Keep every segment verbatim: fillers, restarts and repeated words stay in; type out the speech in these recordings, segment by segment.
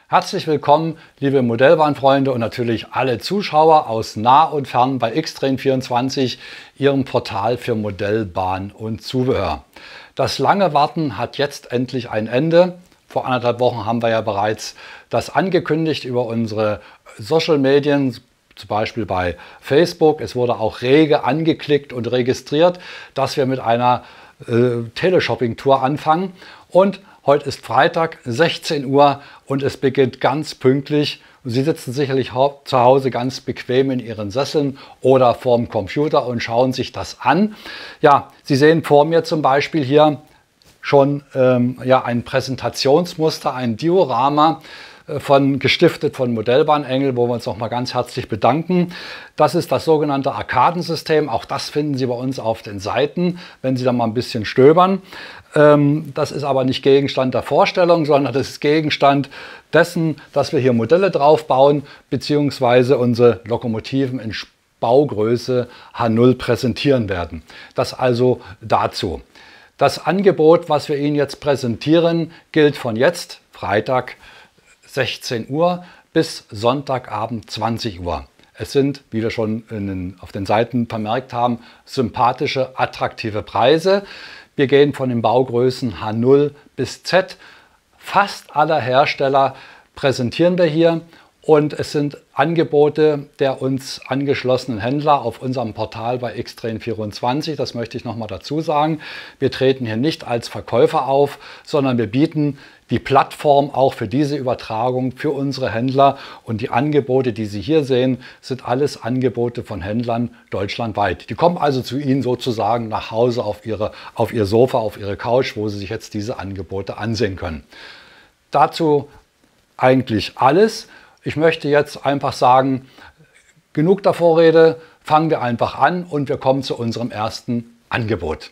Herzlich willkommen, liebe Modellbahnfreunde und natürlich alle Zuschauer aus nah und fern bei X Train vierundzwanzig, Ihrem Portal für Modellbahn und Zubehör. Das lange Warten hat jetzt endlich ein Ende. Vor anderthalb Wochen haben wir ja bereits das angekündigt über unsere Social Medien, zum Beispiel bei Facebook. Es wurde auch rege angeklickt und registriert, dass wir mit einer äh, Teleshopping-Tour anfangen. Und heute ist Freitag, sechzehn Uhr, und es beginnt ganz pünktlich. Sie sitzen sicherlich zu Hause ganz bequem in Ihren Sesseln oder vorm Computer und schauen sich das an. Ja, Sie sehen vor mir zum Beispiel hier schon ähm, ja, ein Präsentationsmuster, ein Diorama, von, gestiftet von Modellbahnengel, wo wir uns nochmal ganz herzlich bedanken. Das ist das sogenannte Arkadensystem. Auch das finden Sie bei uns auf den Seiten, wenn Sie da mal ein bisschen stöbern. Ähm, das ist aber nicht Gegenstand der Vorstellung, sondern das ist Gegenstand dessen, dass wir hier Modelle drauf bauen, beziehungsweise unsere Lokomotiven in Baugröße H null präsentieren werden. Das also dazu. Das Angebot, was wir Ihnen jetzt präsentieren, gilt von jetzt, Freitag, sechzehn Uhr bis Sonntagabend zwanzig Uhr. Es sind, wie wir schon in den, auf den Seiten vermerkt haben, sympathische, attraktive Preise. Wir gehen von den Baugrößen H null bis Z. Fast alle Hersteller präsentieren wir hier. Und es sind Angebote der uns angeschlossenen Händler auf unserem Portal bei X Train vierundzwanzig. Das möchte ich nochmal dazu sagen. Wir treten hier nicht als Verkäufer auf, sondern wir bieten die Plattform auch für diese Übertragung für unsere Händler. Und die Angebote, die Sie hier sehen, sind alles Angebote von Händlern deutschlandweit. Die kommen also zu Ihnen sozusagen nach Hause auf, ihre, auf Ihr Sofa, auf Ihre Couch, wo Sie sich jetzt diese Angebote ansehen können. Dazu eigentlich alles. Ich möchte jetzt einfach sagen, genug der Vorrede, fangen wir einfach an und wir kommen zu unserem ersten Angebot.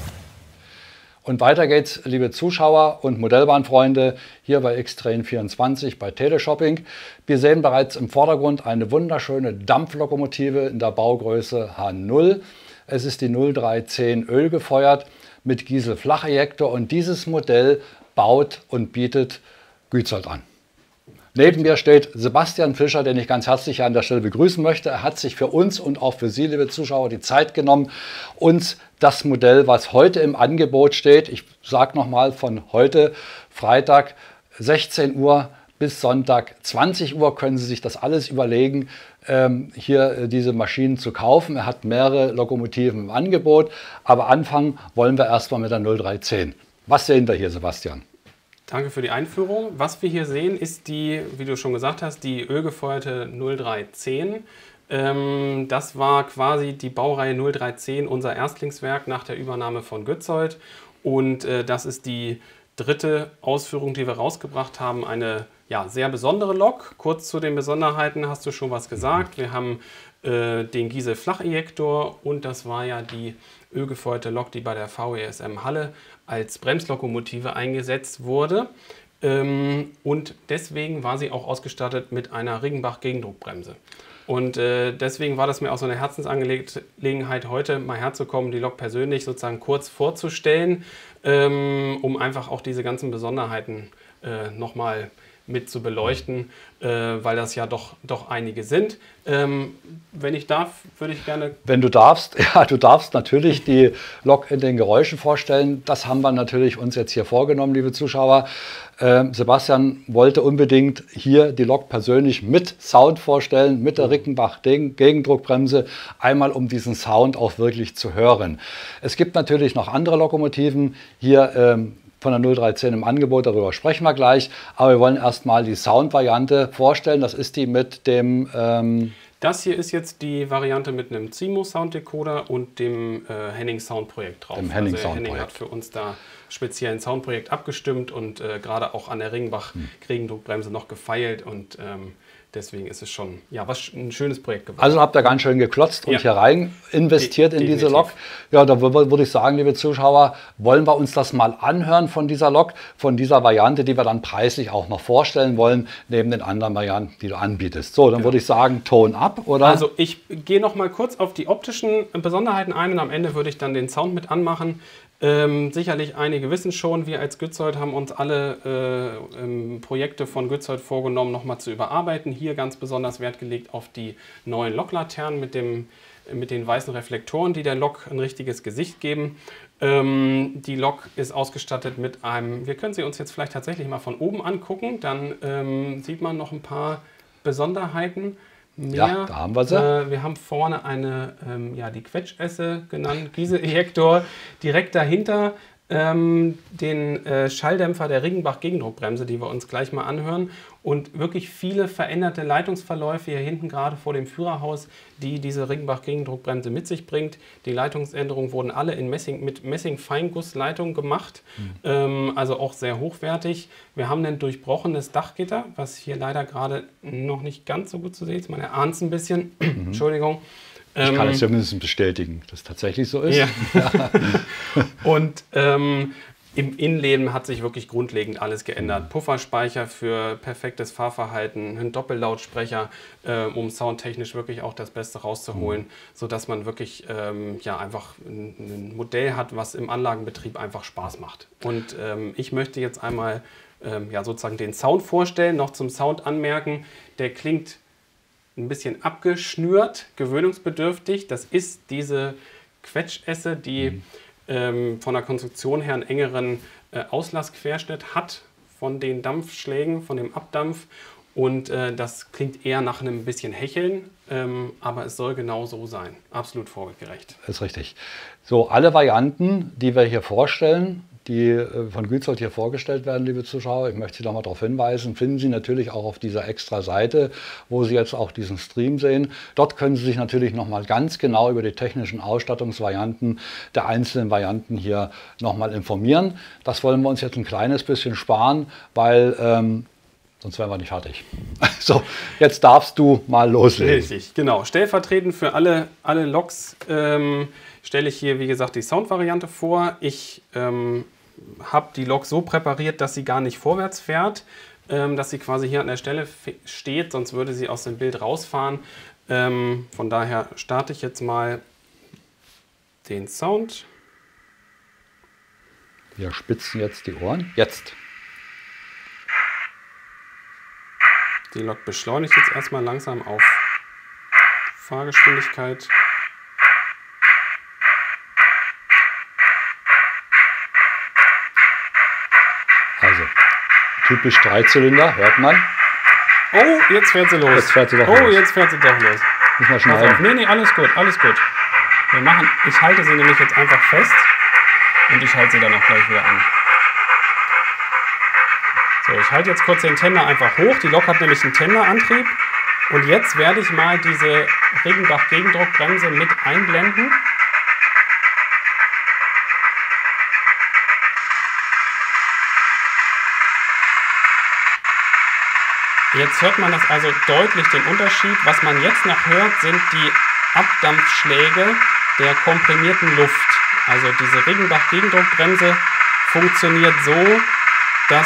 Und weiter geht's, liebe Zuschauer und Modellbahnfreunde, hier bei X Train vierundzwanzig bei Teleshopping. Wir sehen bereits im Vordergrund eine wunderschöne Dampflokomotive in der Baugröße H null. Es ist die null drei zehn ölgefeuert mit Giesel-Flachejektor und dieses Modell baut und bietet Gützold an. Neben mir steht Sebastian Fischer, den ich ganz herzlich an der Stelle begrüßen möchte. Er hat sich für uns und auch für Sie, liebe Zuschauer, die Zeit genommen, uns das Modell, was heute im Angebot steht, ich sage nochmal von heute, Freitag sechzehn Uhr bis Sonntag zwanzig Uhr, können Sie sich das alles überlegen, ähm, hier äh, diese Maschinen zu kaufen. Er hat mehrere Lokomotiven im Angebot, aber anfangen wollen wir erstmal mit der null drei zehn. Was sehen wir hier, Sebastian? Danke für die Einführung. Was wir hier sehen, ist die, wie du schon gesagt hast, die ölgefeuerte null drei zehn. Ähm, das war quasi die Baureihe null drei zehn, unser Erstlingswerk nach der Übernahme von Gützold. Und äh, das ist die dritte Ausführung, die wir rausgebracht haben. Eine ja, sehr besondere Lok. Kurz zu den Besonderheiten hast du schon was gesagt. Wir haben äh, den Giesel-Flachejektor und das war ja die ölgefeuerte Lok, die bei der V E S M Halle als Bremslokomotive eingesetzt wurde. Ähm, und deswegen war sie auch ausgestattet mit einer Riggenbach-Gegendruckbremse. Und äh, deswegen war das mir auch so eine Herzensangelegenheit, heute mal herzukommen, die Lok persönlich sozusagen kurz vorzustellen, ähm, um einfach auch diese ganzen Besonderheiten äh, nochmal mit zu beleuchten, äh, weil das ja doch, doch einige sind. Ähm, wenn ich darf, würde ich gerne... Wenn du darfst, ja, du darfst natürlich die Lok in den Geräuschen vorstellen. Das haben wir natürlich uns jetzt hier vorgenommen, liebe Zuschauer. Ähm, Sebastian wollte unbedingt hier die Lok persönlich mit Sound vorstellen, mit der Riggenbach-Gegendruckbremse, einmal um diesen Sound auch wirklich zu hören. Es gibt natürlich noch andere Lokomotiven hier, ähm, von der null drei zehn im Angebot, darüber sprechen wir gleich. Aber wir wollen erstmal die Sound-Variante vorstellen. Das ist die mit dem... Ähm das hier ist jetzt die Variante mit einem Zimo Sound Decoder und dem äh, Henning Sound Projekt drauf. Dem Henning also Sound Henning Projekt. hat für uns da speziell ein Soundprojekt abgestimmt und äh, gerade auch an der Riggenbach-Gegendruckbremse noch gefeilt und ähm, deswegen ist es schon ja, was, ein schönes Projekt geworden. Also habt ihr ganz schön geklotzt und ja. hier rein investiert De in diese Lok. Ja, da würde ich sagen, liebe Zuschauer, wollen wir uns das mal anhören von dieser Lok, von dieser Variante, die wir dann preislich auch noch vorstellen wollen, neben den anderen Varianten, die du anbietest. So, dann genau. würde ich sagen, Ton ab, oder? Also ich gehe noch mal kurz auf die optischen Besonderheiten ein und am Ende würde ich dann den Sound mit anmachen. Ähm, sicherlich einige wissen schon, wir als Gützold haben uns alle äh, ähm, Projekte von Gützold vorgenommen, nochmal zu überarbeiten. Hier ganz besonders Wert gelegt auf die neuen Loklaternen mit, dem, mit den weißen Reflektoren, die der Lok ein richtiges Gesicht geben. Ähm, die Lok ist ausgestattet mit einem, wir können sie uns jetzt vielleicht tatsächlich mal von oben angucken, dann ähm, sieht man noch ein paar Besonderheiten. Mehr. Ja, da haben wir sie. Äh, wir haben vorne eine, ähm, ja, die Quetschesse genannt, Gieseejektor. Direkt dahinter ähm, den äh, Schalldämpfer der Riggenbach-Gegendruckbremse, die wir uns gleich mal anhören. Und wirklich viele veränderte Leitungsverläufe hier hinten gerade vor dem Führerhaus, die diese Riggenbach-Gegendruckbremse mit sich bringt. Die Leitungsänderungen wurden alle in Messing, mit Messing-Feingussleitung gemacht, mhm. ähm, also auch sehr hochwertig. Wir haben ein durchbrochenes Dachgitter, was hier leider gerade noch nicht ganz so gut zu sehen ist. Man erahnt es ein bisschen. Mhm. Entschuldigung. Ich kann es zumindest bestätigen, dass es tatsächlich so ist. Ja. Und ähm, im Innenleben hat sich wirklich grundlegend alles geändert. Pufferspeicher für perfektes Fahrverhalten, ein Doppellautsprecher, äh, um soundtechnisch wirklich auch das Beste rauszuholen, mhm. sodass man wirklich ähm, ja, einfach ein, ein Modell hat, was im Anlagenbetrieb einfach Spaß macht. Und ähm, ich möchte jetzt einmal ähm, ja, sozusagen den Sound vorstellen, noch zum Sound anmerken. Der klingt ein bisschen abgeschnürt, gewöhnungsbedürftig. Das ist diese Quetschesse, die mhm. ähm, von der Konstruktion her einen engeren äh, Auslassquerschnitt hat von den Dampfschlägen, von dem Abdampf. Und äh, das klingt eher nach einem bisschen Hecheln, ähm, aber es soll genau so sein. Absolut vorbildgerecht. Das ist richtig. So, alle Varianten, die wir hier vorstellen, die von Gützold hier vorgestellt werden, liebe Zuschauer, ich möchte Sie noch mal darauf hinweisen, finden Sie natürlich auch auf dieser extra Seite, wo Sie jetzt auch diesen Stream sehen. Dort können Sie sich natürlich noch mal ganz genau über die technischen Ausstattungsvarianten der einzelnen Varianten hier noch mal informieren. Das wollen wir uns jetzt ein kleines bisschen sparen, weil ähm, sonst wären wir nicht fertig. So, jetzt darfst du mal loslegen. Richtig, genau. Stellvertretend für alle, alle Loks ähm, stelle ich hier, wie gesagt, die Soundvariante vor. Ich ähm, habe die Lok so präpariert, dass sie gar nicht vorwärts fährt, ähm, dass sie quasi hier an der Stelle steht, sonst würde sie aus dem Bild rausfahren. Ähm, von daher starte ich jetzt mal den Sound. Wir spitzen jetzt die Ohren. Jetzt. Die Lok beschleunigt jetzt erstmal langsam auf Fahrgeschwindigkeit. Also, typisch Dreizylinder, hört man. Oh, jetzt fährt sie los. Jetzt fährt sie doch oh, los. jetzt fährt sie doch los. Muss man schneiden. Nee, nee, alles gut, alles gut. Wir machen, ich halte sie nämlich jetzt einfach fest und ich halte sie dann auch gleich wieder an. So, ich halte jetzt kurz den Tender einfach hoch. Die Lok hat nämlich einen Tenderantrieb. Und jetzt werde ich mal diese Riggenbach-Gegendruckbremse mit einblenden. Jetzt hört man das also deutlich, den Unterschied. Was man jetzt noch hört, sind die Abdampfschläge der komprimierten Luft. Also diese Riggenbach-Gegendruckbremse funktioniert so, dass...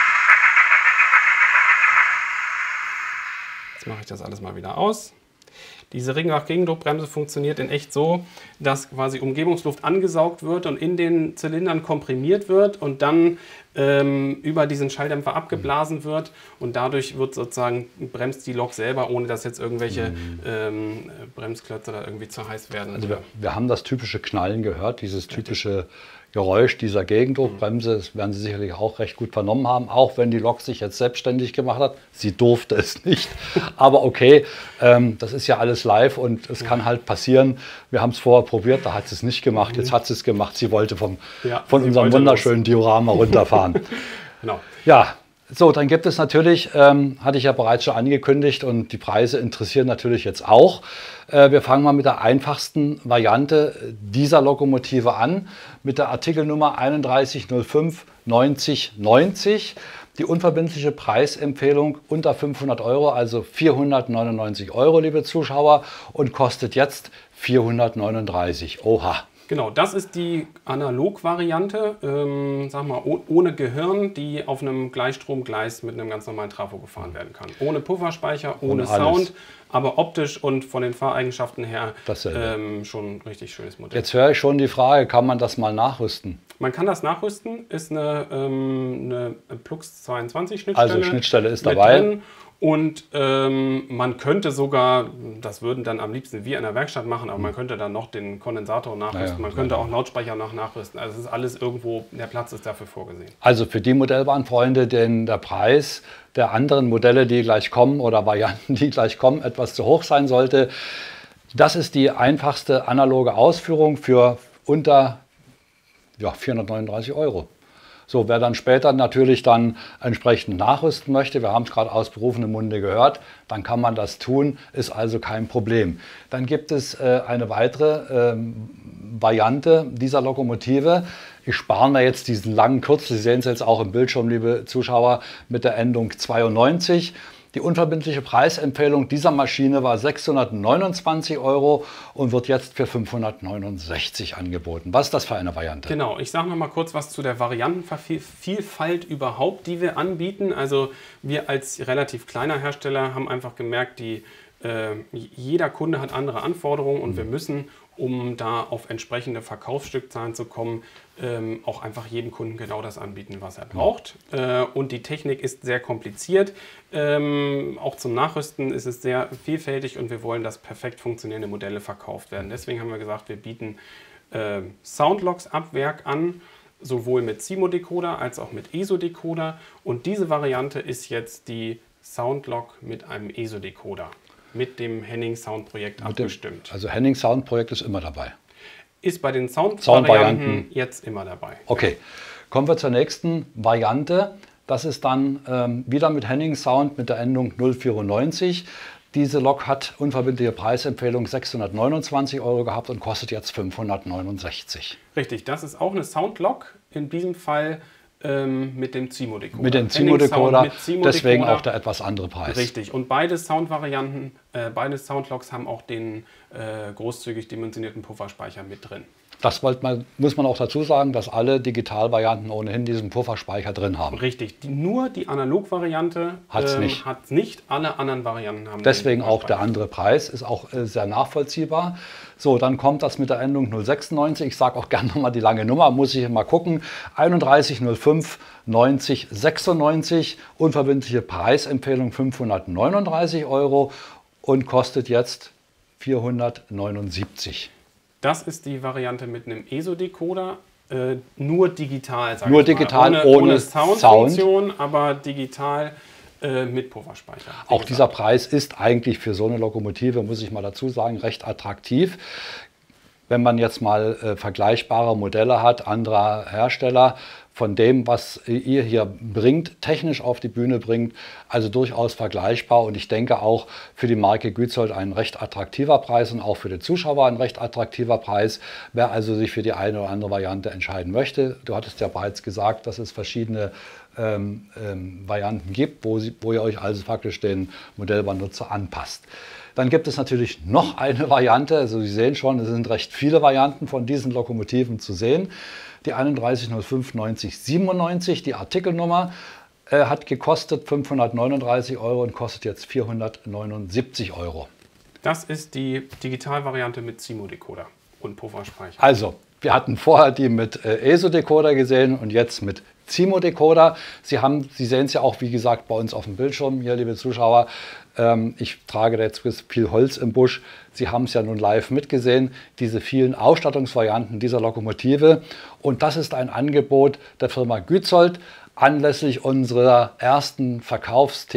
Jetzt mache ich das alles mal wieder aus. Diese Riggenbach-Gegendruckbremse funktioniert in echt so, dass quasi Umgebungsluft angesaugt wird und in den Zylindern komprimiert wird und dann ähm, über diesen Schalldämpfer abgeblasen wird und dadurch wird sozusagen bremst die Lok selber, ohne dass jetzt irgendwelche mhm. ähm, Bremsklötze da irgendwie zu heiß werden. Also wir, wir haben das typische Knallen gehört, dieses typische Geräusch dieser Gegendruckbremse. Das werden Sie sicherlich auch recht gut vernommen haben, auch wenn die Lok sich jetzt selbstständig gemacht hat. Sie durfte es nicht, aber okay, ähm, das ist ja alles live und es kann halt passieren. Wir haben es vorher probiert, da hat sie es nicht gemacht, jetzt hat sie es gemacht. Sie wollte vom, ja, von unserem wunderschönen los. Diorama runterfahren. Genau. Ja, so, dann gibt es natürlich, ähm, hatte ich ja bereits schon angekündigt und die Preise interessieren natürlich jetzt auch. Äh, wir fangen mal mit der einfachsten Variante dieser Lokomotive an, mit der Artikelnummer einunddreißig null fünf neunzig neunzig. Die unverbindliche Preisempfehlung unter fünfhundert Euro, also vierhundertneunundneunzig Euro, liebe Zuschauer, und kostet jetzt vierhundertneununddreißig. Oha, Genau, das ist die Analog-Variante, ähm, sag mal, oh, ohne Gehirn, die auf einem Gleichstromgleis mit einem ganz normalen Trafo gefahren werden kann. Ohne Pufferspeicher, ohne, ohne Sound, aber optisch und von den Fahreigenschaften her ähm, schon ein richtig schönes Modell. Jetzt höre ich schon die Frage, kann man das mal nachrüsten? Man kann das nachrüsten, ist eine, ähm, eine Plux zweiundzwanzig Schnittstelle. Also Schnittstelle ist dabei. Drin. Und ähm, man könnte sogar, das würden dann am liebsten wir in der Werkstatt machen, aber man könnte dann noch den Kondensator nachrüsten, naja, man könnte auch Lautsprecher noch nachrüsten. Also es ist alles irgendwo, der Platz ist dafür vorgesehen. Also für die Modellbahnfreunde, denen der Preis der anderen Modelle, die gleich kommen oder Varianten, die gleich kommen, etwas zu hoch sein sollte, das ist die einfachste analoge Ausführung für unter ja, vierhundertneununddreißig Euro. So, wer dann später natürlich dann entsprechend nachrüsten möchte, wir haben es gerade aus berufenem Munde gehört, dann kann man das tun, ist also kein Problem. Dann gibt es äh, eine weitere ähm, Variante dieser Lokomotive. Ich spare mir jetzt diesen langen Kürzel, Sie sehen es jetzt auch im Bildschirm, liebe Zuschauer, mit der Endung zweiundneunzig. Die unverbindliche Preisempfehlung dieser Maschine war sechshundertneunundzwanzig Euro und wird jetzt für fünfhundertneunundsechzig angeboten. Was ist das für eine Variante? Genau, ich sage noch mal kurz was zu der Variantenvielfalt überhaupt, die wir anbieten. Also wir als relativ kleiner Hersteller haben einfach gemerkt, die, äh, jeder Kunde hat andere Anforderungen und mhm. wir müssen, um da auf entsprechende Verkaufsstückzahlen zu kommen, ähm, auch einfach jedem Kunden genau das anbieten, was er braucht. Ja. Äh, und die Technik ist sehr kompliziert. Ähm, auch zum Nachrüsten ist es sehr vielfältig und wir wollen, dass perfekt funktionierende Modelle verkauft werden. Deswegen haben wir gesagt, wir bieten äh, Soundloks ab Werk an, sowohl mit C M O Decoder als auch mit E S O Decoder. Und diese Variante ist jetzt die Soundlok mit einem E S O Decoder. Mit dem Henning Sound Projekt mit abgestimmt. Dem, also Henning Sound Projekt ist immer dabei. Ist bei den Sound-Varianten Sound jetzt immer dabei. Okay, kommen wir zur nächsten Variante. Das ist dann ähm, wieder mit Henning Sound mit der Endung null vierundneunzig. Diese Lok hat unverbindliche Preisempfehlung sechshundertneunundzwanzig Euro gehabt und kostet jetzt fünfhundertneunundsechzig. Richtig, das ist auch eine Soundlok. In diesem Fall mit dem C M O Decoder. Mit dem C M O Decoder, deswegen auch der etwas andere Preis. Richtig, und beide Soundvarianten, äh, beide Soundloks haben auch den äh, großzügig dimensionierten Pufferspeicher mit drin. Das wollte man, muss man auch dazu sagen, dass alle Digitalvarianten ohnehin diesen Pufferspeicher drin haben. Richtig, die, nur die Analogvariante hat es ähm, nicht. Hat's nicht, alle anderen Varianten haben deswegen auch der andere Preis, ist auch äh, sehr nachvollziehbar. So, dann kommt das mit der Endung null sechsundneunzig. Ich sage auch gerne nochmal die lange Nummer, muss ich mal gucken. einunddreißig null fünf neunzig sechsundneunzig, unverbindliche Preisempfehlung fünfhundertneununddreißig Euro und kostet jetzt vierhundertneunundsiebzig. Das ist die Variante mit einem E S O-Decoder, äh, nur digital, sag Nur ich digital, mal. ohne, ohne Soundfunktion, Sound. aber digital äh, mit Pufferspeicher. Auch gesagt. Dieser Preis ist eigentlich für so eine Lokomotive, muss ich mal dazu sagen, recht attraktiv. Wenn man jetzt mal äh, vergleichbare Modelle hat, anderer Hersteller, von dem, was ihr hier bringt, technisch auf die Bühne bringt, also durchaus vergleichbar. Und ich denke auch für die Marke Gützold ein recht attraktiver Preis und auch für die Zuschauer ein recht attraktiver Preis. Wer also sich für die eine oder andere Variante entscheiden möchte, du hattest ja bereits gesagt, dass es verschiedene ähm, ähm, Varianten gibt, wo, sie, wo ihr euch also praktisch den Modellbahnnutzer anpasst. Dann gibt es natürlich noch eine Variante, also Sie sehen schon, es sind recht viele Varianten von diesen Lokomotiven zu sehen. Die einunddreißig null fünf neunzig siebenundneunzig, die Artikelnummer, äh, hat gekostet fünfhundertneununddreißig Euro und kostet jetzt vierhundertneunundsiebzig Euro. Das ist die Digitalvariante mit C M O Decoder und Pufferspeicher. Also, wir hatten vorher die mit äh, E S O Decoder gesehen und jetzt mit C M O Decoder. Sie, haben, Sie sehen es ja auch, wie gesagt, bei uns auf dem Bildschirm hier, liebe Zuschauer. Ähm, ich trage jetzt viel Holz im Busch. Sie haben es ja nun live mitgesehen, diese vielen Ausstattungsvarianten dieser Lokomotive. Und das ist ein Angebot der Firma Gützold anlässlich unserer ersten Verkaufs-T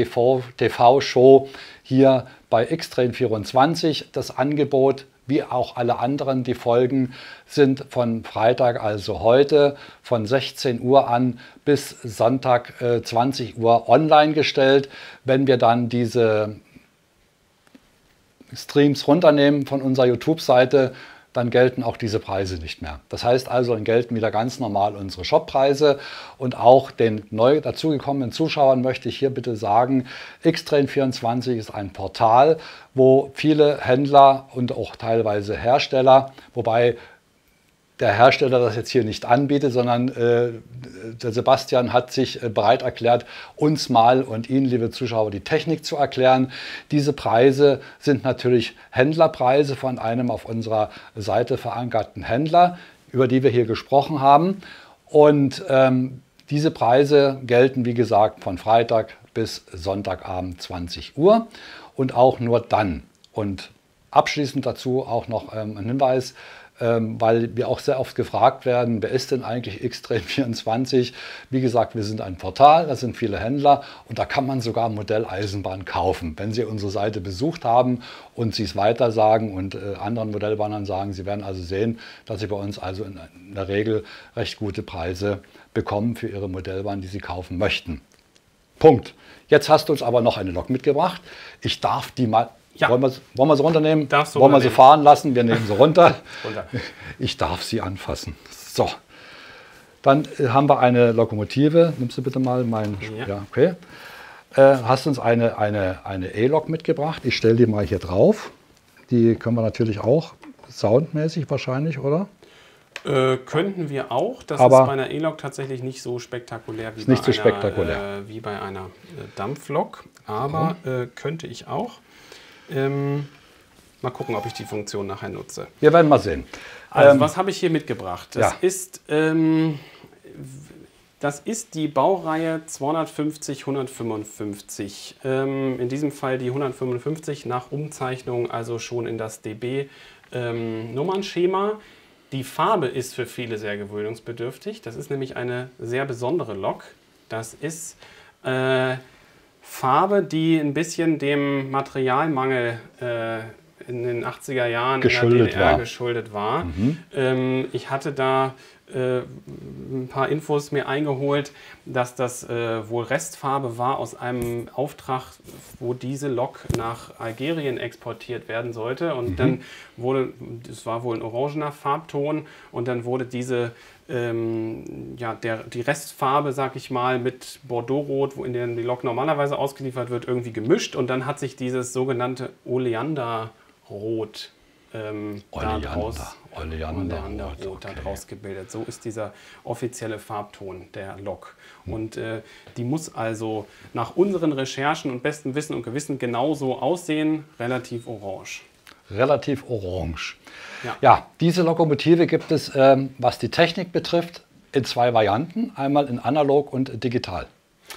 V-Show hier bei X Train vierundzwanzig. Das Angebot, wie auch alle anderen, die Folgen, sind von Freitag, also heute, von sechzehn Uhr an bis Sonntag äh, zwanzig Uhr online gestellt. Wenn wir dann diese Streams runternehmen von unserer YouTube-Seite, dann gelten auch diese Preise nicht mehr. Das heißt also, dann gelten wieder ganz normal unsere Shoppreise. Und auch den neu dazugekommenen Zuschauern möchte ich hier bitte sagen, X Train vierundzwanzig ist ein Portal, wo viele Händler und auch teilweise Hersteller, wobei der Hersteller das jetzt hier nicht anbietet, sondern äh, der Sebastian hat sich äh, bereit erklärt, uns mal und Ihnen, liebe Zuschauer, die Technik zu erklären. Diese Preise sind natürlich Händlerpreise von einem auf unserer Seite verankerten Händler, über die wir hier gesprochen haben. Und ähm, diese Preise gelten, wie gesagt, von Freitag bis Sonntagabend zwanzig Uhr und auch nur dann. Und abschließend dazu auch noch ähm, ein Hinweis, ähm, weil wir auch sehr oft gefragt werden, wer ist denn eigentlich Xtrain vierundzwanzig? Wie gesagt, wir sind ein Portal, da sind viele Händler und da kann man sogar Modelleisenbahn kaufen. Wenn Sie unsere Seite besucht haben und Sie es weiter sagen und äh, anderen Modellbahnern sagen, Sie werden also sehen, dass Sie bei uns also in, in der Regel recht gute Preise bekommen für Ihre Modellbahn, die Sie kaufen möchten. Punkt. Jetzt hast du uns aber noch eine Lok mitgebracht. Ich darf die mal... Ja. Wollen, wir, wollen wir sie runternehmen? Darfst du wollen wir runternehmen. sie fahren lassen? Wir nehmen sie runter. runter. Ich darf sie anfassen. So. Dann äh, haben wir eine Lokomotive. Nimmst du bitte mal mein... Ja. Ja, okay. Äh, hast uns eine, eine, eine E-Lok mitgebracht. Ich stelle die mal hier drauf. Die können wir natürlich auch soundmäßig wahrscheinlich, oder? Äh, könnten wir auch. Das Aber ist bei einer E-Lok tatsächlich nicht so spektakulär wie, ist bei, nicht so einer, spektakulär. Äh, wie bei einer äh, Dampflok. Aber äh, könnte ich auch. Ähm, mal gucken, ob ich die Funktion nachher nutze. Wir werden mal sehen. Also, Ähm, was habe ich hier mitgebracht? Das, ja. ist, ähm, das ist die Baureihe zweihundertfünfzig hundertfünfundfünfzig. Ähm, in diesem Fall die hundertfünfundfünfzig nach Umzeichnung, also schon in das D B-Nummernschema. Ähm, die Farbe ist für viele sehr gewöhnungsbedürftig. Das ist nämlich eine sehr besondere Lok. Das ist... Äh, Farbe, die ein bisschen dem Materialmangel äh, in den achtziger Jahren geschuldet in der D D R war. geschuldet war. Mhm. Ähm, ich hatte da äh, ein paar Infos mir eingeholt, dass das äh, wohl Restfarbe war aus einem Auftrag, wo diese Lok nach Algerien exportiert werden sollte. Und mhm. dann wurde, das war wohl ein orangener Farbton, und dann wurde diese Ähm, ja, der, die Restfarbe, sag ich mal, mit Bordeaux-Rot, wo in der die Lok normalerweise ausgeliefert wird, irgendwie gemischt, und dann hat sich dieses sogenannte Oleander-Rot ähm, Oleander, daraus, Oleander, Oleander-Rot okay. daraus gebildet. So ist dieser offizielle Farbton der Lok. Hm. Und äh, die muss also nach unseren Recherchen und bestem Wissen und Gewissen genauso aussehen, relativ orange. Relativ orange. Ja. Ja, diese Lokomotive gibt es, ähm, was die Technik betrifft, in zwei Varianten. Einmal in analog und digital.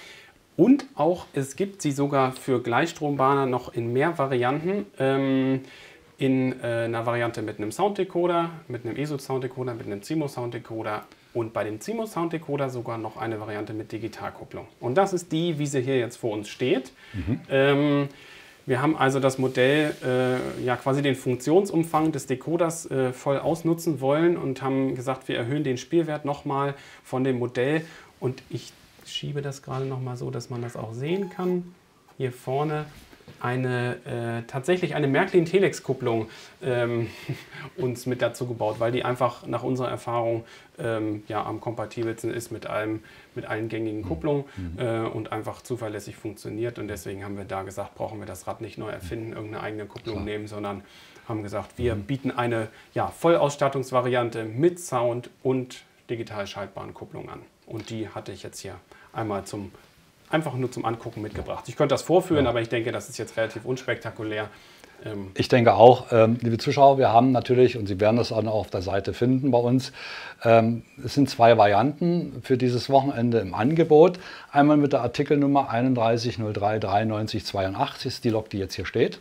Und auch, es gibt sie sogar für Gleichstrombahner noch in mehr Varianten. Ähm, in äh, einer Variante mit einem Sounddecoder, mit einem E S O-Sounddecoder, mit einem CIMO-Sounddecoder und bei dem CIMO-Sounddecoder sogar noch eine Variante mit Digitalkupplung. Und das ist die, wie sie hier jetzt vor uns steht. Mhm. Ähm, Wir haben also das Modell, äh, ja quasi den Funktionsumfang des Decoders äh, voll ausnutzen wollen und haben gesagt, wir erhöhen den Spielwert nochmal von dem Modell. Und ich schiebe das gerade nochmal so, dass man das auch sehen kann. Hier vorne eine, äh, tatsächlich eine Märklin-Telex-Kupplung ähm, uns mit dazu gebaut, weil die einfach nach unserer Erfahrung ähm, ja, am kompatibelsten ist mit, allem, mit allen gängigen Kupplungen mhm. äh, und einfach zuverlässig funktioniert. Und deswegen haben wir da gesagt, brauchen wir das Rad nicht neu erfinden, irgendeine eigene Kupplung Klar. nehmen, sondern haben gesagt, wir mhm. bieten eine ja, Vollausstattungsvariante mit Sound und digital schaltbaren Kupplung an. Und die hatte ich jetzt hier einmal zum einfach nur zum Angucken mitgebracht. Ich könnte das vorführen, ja. aber ich denke, das ist jetzt relativ unspektakulär. Ähm ich denke auch, ähm, liebe Zuschauer, wir haben natürlich, und Sie werden das auch noch auf der Seite finden bei uns, ähm, es sind zwei Varianten für dieses Wochenende im Angebot. Einmal mit der Artikelnummer einunddreißig null drei dreiundneunzig zweiundachtzig, ist die Lok, die jetzt hier steht.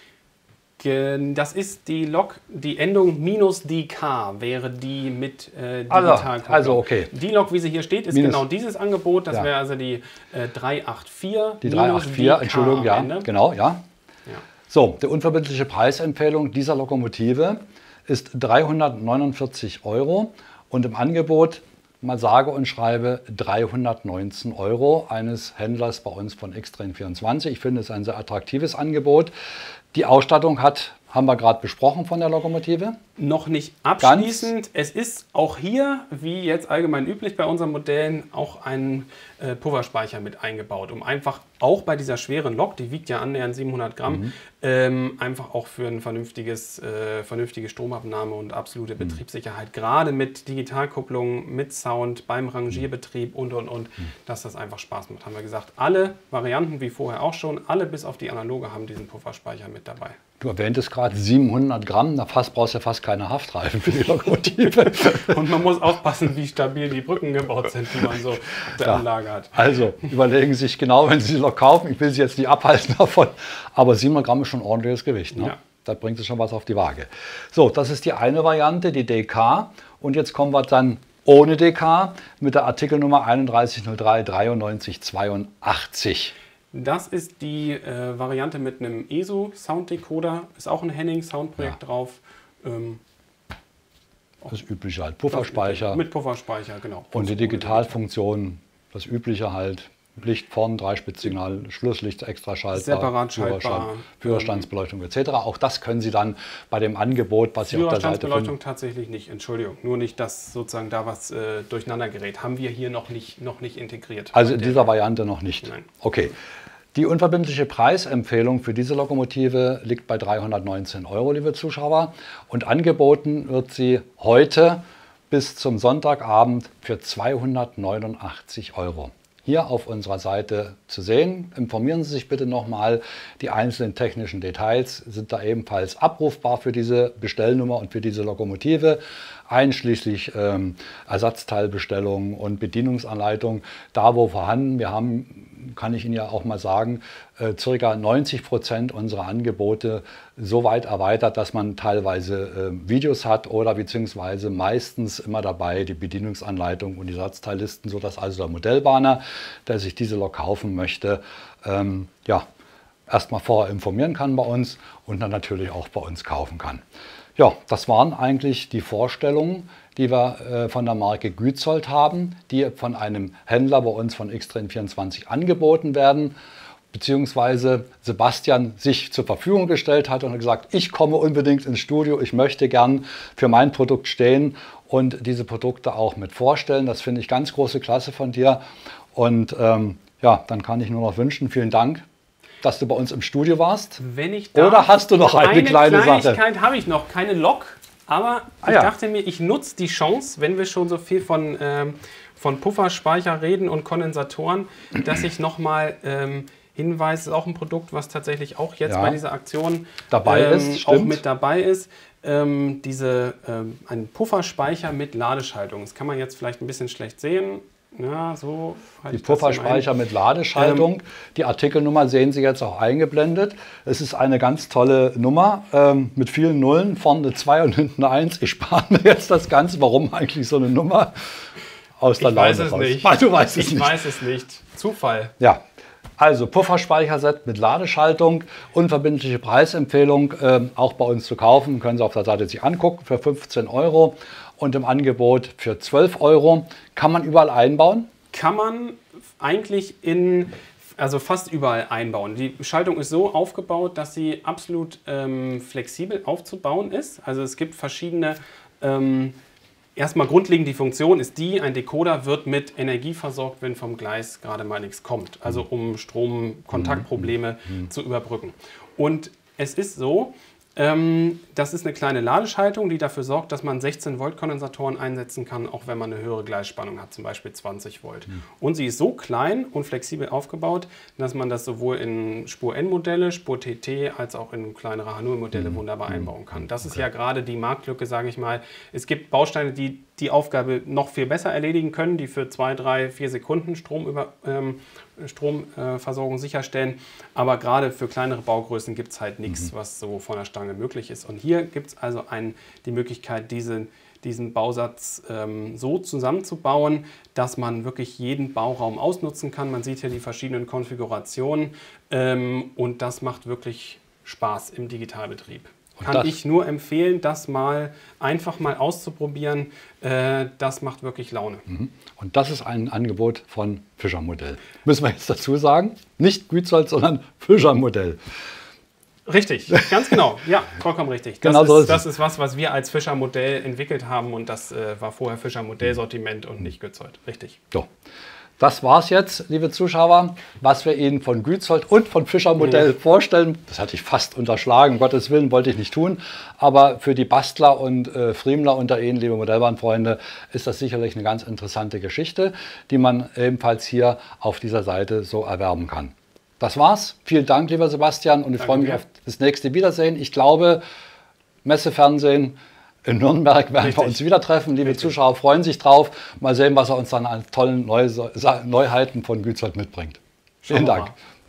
Das ist die Lok, die Endung minus D K wäre die mit äh, Digitalkupplung. Also, also okay. Die Lok, wie sie hier steht, ist minus, genau dieses Angebot. Das ja. wäre also die äh, dreihundertvierundachtzig. Die dreihundertvierundachtzig, Entschuldigung, ja, genau, ja. ja. So, die unverbindliche Preisempfehlung dieser Lokomotive ist dreihundertneunundvierzig Euro und im Angebot, mal sage und schreibe, dreihundertneunzehn Euro eines Händlers bei uns von Xtrain vierundzwanzig. Ich finde es ein sehr attraktives Angebot. Die Ausstattung hat, haben wir gerade besprochen von der Lokomotive. Noch nicht abschließend. Ganz. Es ist auch hier, wie jetzt allgemein üblich bei unseren Modellen, auch ein äh, Pufferspeicher mit eingebaut, um einfach auch bei dieser schweren Lok, die wiegt ja annähernd siebenhundert Gramm, mhm. ähm, einfach auch für eine vernünftiges, äh, vernünftige Stromabnahme und absolute mhm. Betriebssicherheit, gerade mit Digitalkupplung, mit Sound, beim Rangierbetrieb und, und, und, mhm. dass das einfach Spaß macht. Haben wir gesagt, alle Varianten, wie vorher auch schon, alle bis auf die analoge haben diesen Pufferspeicher mit dabei. Du erwähntest gerade siebenhundert Gramm, da fast, brauchst du ja fast keine Haftreifen für die Lokomotive. Und man muss aufpassen, wie stabil die Brücken gebaut sind, die man so auf der ja. Anlage hat. Also überlegen Sie sich genau, wenn Sie die Lok kaufen, ich will Sie jetzt nicht abhalten davon, aber siebenhundert Gramm ist schon ein ordentliches Gewicht. Ne? Ja. Da bringt es schon was auf die Waage. So, das ist die eine Variante, die D K. Und jetzt kommen wir dann ohne D K mit der Artikelnummer einunddreißig null drei dreiundneunzig zweiundachtzig. Das ist die äh, Variante mit einem E S O Sound Decoder, ist auch ein Henning Soundprojekt ja. drauf. Ähm, das übliche halt, Pufferspeicher. Mit Pufferspeicher, genau. Und die Digitalfunktion, das übliche halt, Licht vorn, Dreispitzsignal, Schlusslicht extra schaltbar, separat schaltbar, Führerstandsbeleuchtung et cetera. Auch das können Sie dann bei dem Angebot, was Sie auf der Seite finden. Führerstandsbeleuchtung tatsächlich nicht, Entschuldigung. Nur nicht, dass sozusagen da was äh, durcheinander gerät. Haben wir hier noch nicht, noch nicht integriert. Also in dieser Variante noch nicht? Nein. Okay. Die unverbindliche Preisempfehlung für diese Lokomotive liegt bei dreihundertneunzehn Euro, liebe Zuschauer. Und angeboten wird sie heute bis zum Sonntagabend für zweihundertneunundachtzig Euro. Hier auf unserer Seite zu sehen. Informieren Sie sich bitte nochmal. Die einzelnen technischen Details sind da ebenfalls abrufbar für diese Bestellnummer und für diese Lokomotive, einschließlich ähm, Ersatzteilbestellungen und Bedienungsanleitungen, da wo vorhanden. Wir haben, kann ich Ihnen ja auch mal sagen, äh, ca. neunzig Prozent unserer Angebote so weit erweitert, dass man teilweise äh, Videos hat oder beziehungsweise meistens immer dabei die Bedienungsanleitung und die Ersatzteillisten, sodass also der Modellbahner, der sich diese Lok kaufen möchte, ähm, ja, erstmal vorher informieren kann bei uns und dann natürlich auch bei uns kaufen kann. Ja, das waren eigentlich die Vorstellungen, die wir äh, von der Marke Gützold haben, die von einem Händler bei uns von X Train vierundzwanzig angeboten werden, beziehungsweise Sebastian sich zur Verfügung gestellt hat und hat gesagt, ich komme unbedingt ins Studio, ich möchte gern für mein Produkt stehen und diese Produkte auch mit vorstellen. Das finde ich ganz große Klasse von dir. Und ähm, ja, dann kann ich nur noch wünschen, vielen Dank, dass du bei uns im Studio warst. Wenn ich darf, oder hast du noch eine, eine kleine Sache? Eine Kleinigkeit habe ich noch, keine Lok, aber ah, ich ja. dachte mir, ich nutze die Chance, wenn wir schon so viel von, ähm, von Pufferspeicher reden und Kondensatoren, dass ich nochmal ähm, hinweise, ist auch ein Produkt, was tatsächlich auch jetzt ja. bei dieser Aktion dabei ähm, ist, auch mit dabei ist. Ähm, diese, ähm, ein Pufferspeicher mit Ladeschaltung. Das kann man jetzt vielleicht ein bisschen schlecht sehen. Ja, so die Pufferspeicher mit Ladeschaltung. Ähm, die Artikelnummer sehen Sie jetzt auch eingeblendet. Es ist eine ganz tolle Nummer ähm, mit vielen Nullen, vorne zwei und hinten eins. Ich spare mir jetzt das Ganze. Warum eigentlich so eine Nummer? Aus der ich Laune weiß es raus. nicht. Du weißt es ich nicht. weiß es nicht. Zufall. Ja. Also Pufferspeicherset mit Ladeschaltung, unverbindliche Preisempfehlung, äh, auch bei uns zu kaufen. Können Sie auf der Seite sich angucken für fünfzehn Euro. Und im Angebot für zwölf Euro. Kann man überall einbauen? Kann man eigentlich in, also fast überall einbauen. Die Schaltung ist so aufgebaut, dass sie absolut ähm, flexibel aufzubauen ist. Also es gibt verschiedene, ähm, erstmal grundlegend die Funktion ist die, ein Decoder wird mit Energie versorgt, wenn vom Gleis gerade mal nichts kommt. Also um Stromkontaktprobleme mhm. zu überbrücken. Und es ist so, Ähm, das ist eine kleine Ladeschaltung, die dafür sorgt, dass man sechzehn Volt Kondensatoren einsetzen kann, auch wenn man eine höhere Gleisspannung hat, zum Beispiel zwanzig Volt. Mhm. Und sie ist so klein und flexibel aufgebaut, dass man das sowohl in Spur-N-Modelle, Spur-T T als auch in kleinere H null Modelle mhm. wunderbar mhm. einbauen kann. Das okay. ist ja gerade die Marktlücke, sage ich mal. Es gibt Bausteine, die die Aufgabe noch viel besser erledigen können, die für zwei, drei, vier Sekunden Strom über, ähm, Stromversorgung äh, sicherstellen. Aber gerade für kleinere Baugrößen gibt es halt nichts, mhm. was so von der Stange möglich ist. Und hier gibt es also ein, die Möglichkeit, diese, diesen Bausatz ähm, so zusammenzubauen, dass man wirklich jeden Bauraum ausnutzen kann. Man sieht hier die verschiedenen Konfigurationen ähm, und das macht wirklich Spaß im Digitalbetrieb. Und kann ich nur empfehlen, das mal einfach mal auszuprobieren. Äh, das macht wirklich Laune. Und das ist ein Angebot von Fischer Modell. Müssen wir jetzt dazu sagen. Nicht Gützold, sondern Fischer Modell. Richtig, ganz genau. Ja, vollkommen richtig. Das, genau ist, so ist das ist was, was wir als Fischer Modell entwickelt haben und das äh, war vorher Fischer Modellsortiment und nicht Gützold. Richtig. So. Das war's jetzt, liebe Zuschauer, was wir Ihnen von Gützold und von Fischer Modell ja. vorstellen. Das hatte ich fast unterschlagen, um Gottes Willen, wollte ich nicht tun. Aber für die Bastler und äh, Friemler unter Ihnen, liebe Modellbahnfreunde, ist das sicherlich eine ganz interessante Geschichte, die man ebenfalls hier auf dieser Seite so erwerben kann. Das war's. Vielen Dank, lieber Sebastian, und ich Danke freue mich dir. auf das nächste Wiedersehen. Ich glaube, Messefernsehen in Nürnberg werden Richtig. wir uns wieder treffen. Liebe Richtig. Zuschauer freuen sich drauf. Mal sehen, was er uns dann an tollen Neu Neuheiten von Gützold mitbringt. Vielen Dank.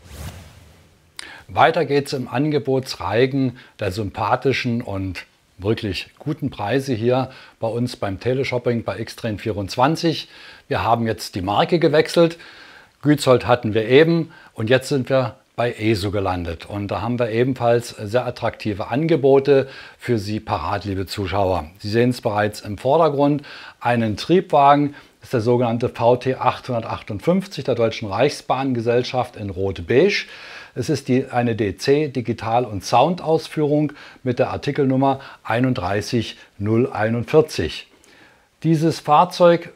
Weiter geht es im Angebotsreigen der sympathischen und wirklich guten Preise hier bei uns beim Teleshopping bei X Train vierundzwanzig. Wir haben jetzt die Marke gewechselt. Gützold hatten wir eben und jetzt sind wir bei ESO gelandet. Und da haben wir ebenfalls sehr attraktive Angebote für Sie parat, liebe Zuschauer. Sie sehen es bereits im Vordergrund. Einen Triebwagen, das ist der sogenannte V T achthundertachtundfünfzig der Deutschen Reichsbahngesellschaft in Rot-Beige. Es ist die, eine D C Digital- und Soundausführung mit der Artikelnummer einunddreißig null einundvierzig. Dieses Fahrzeug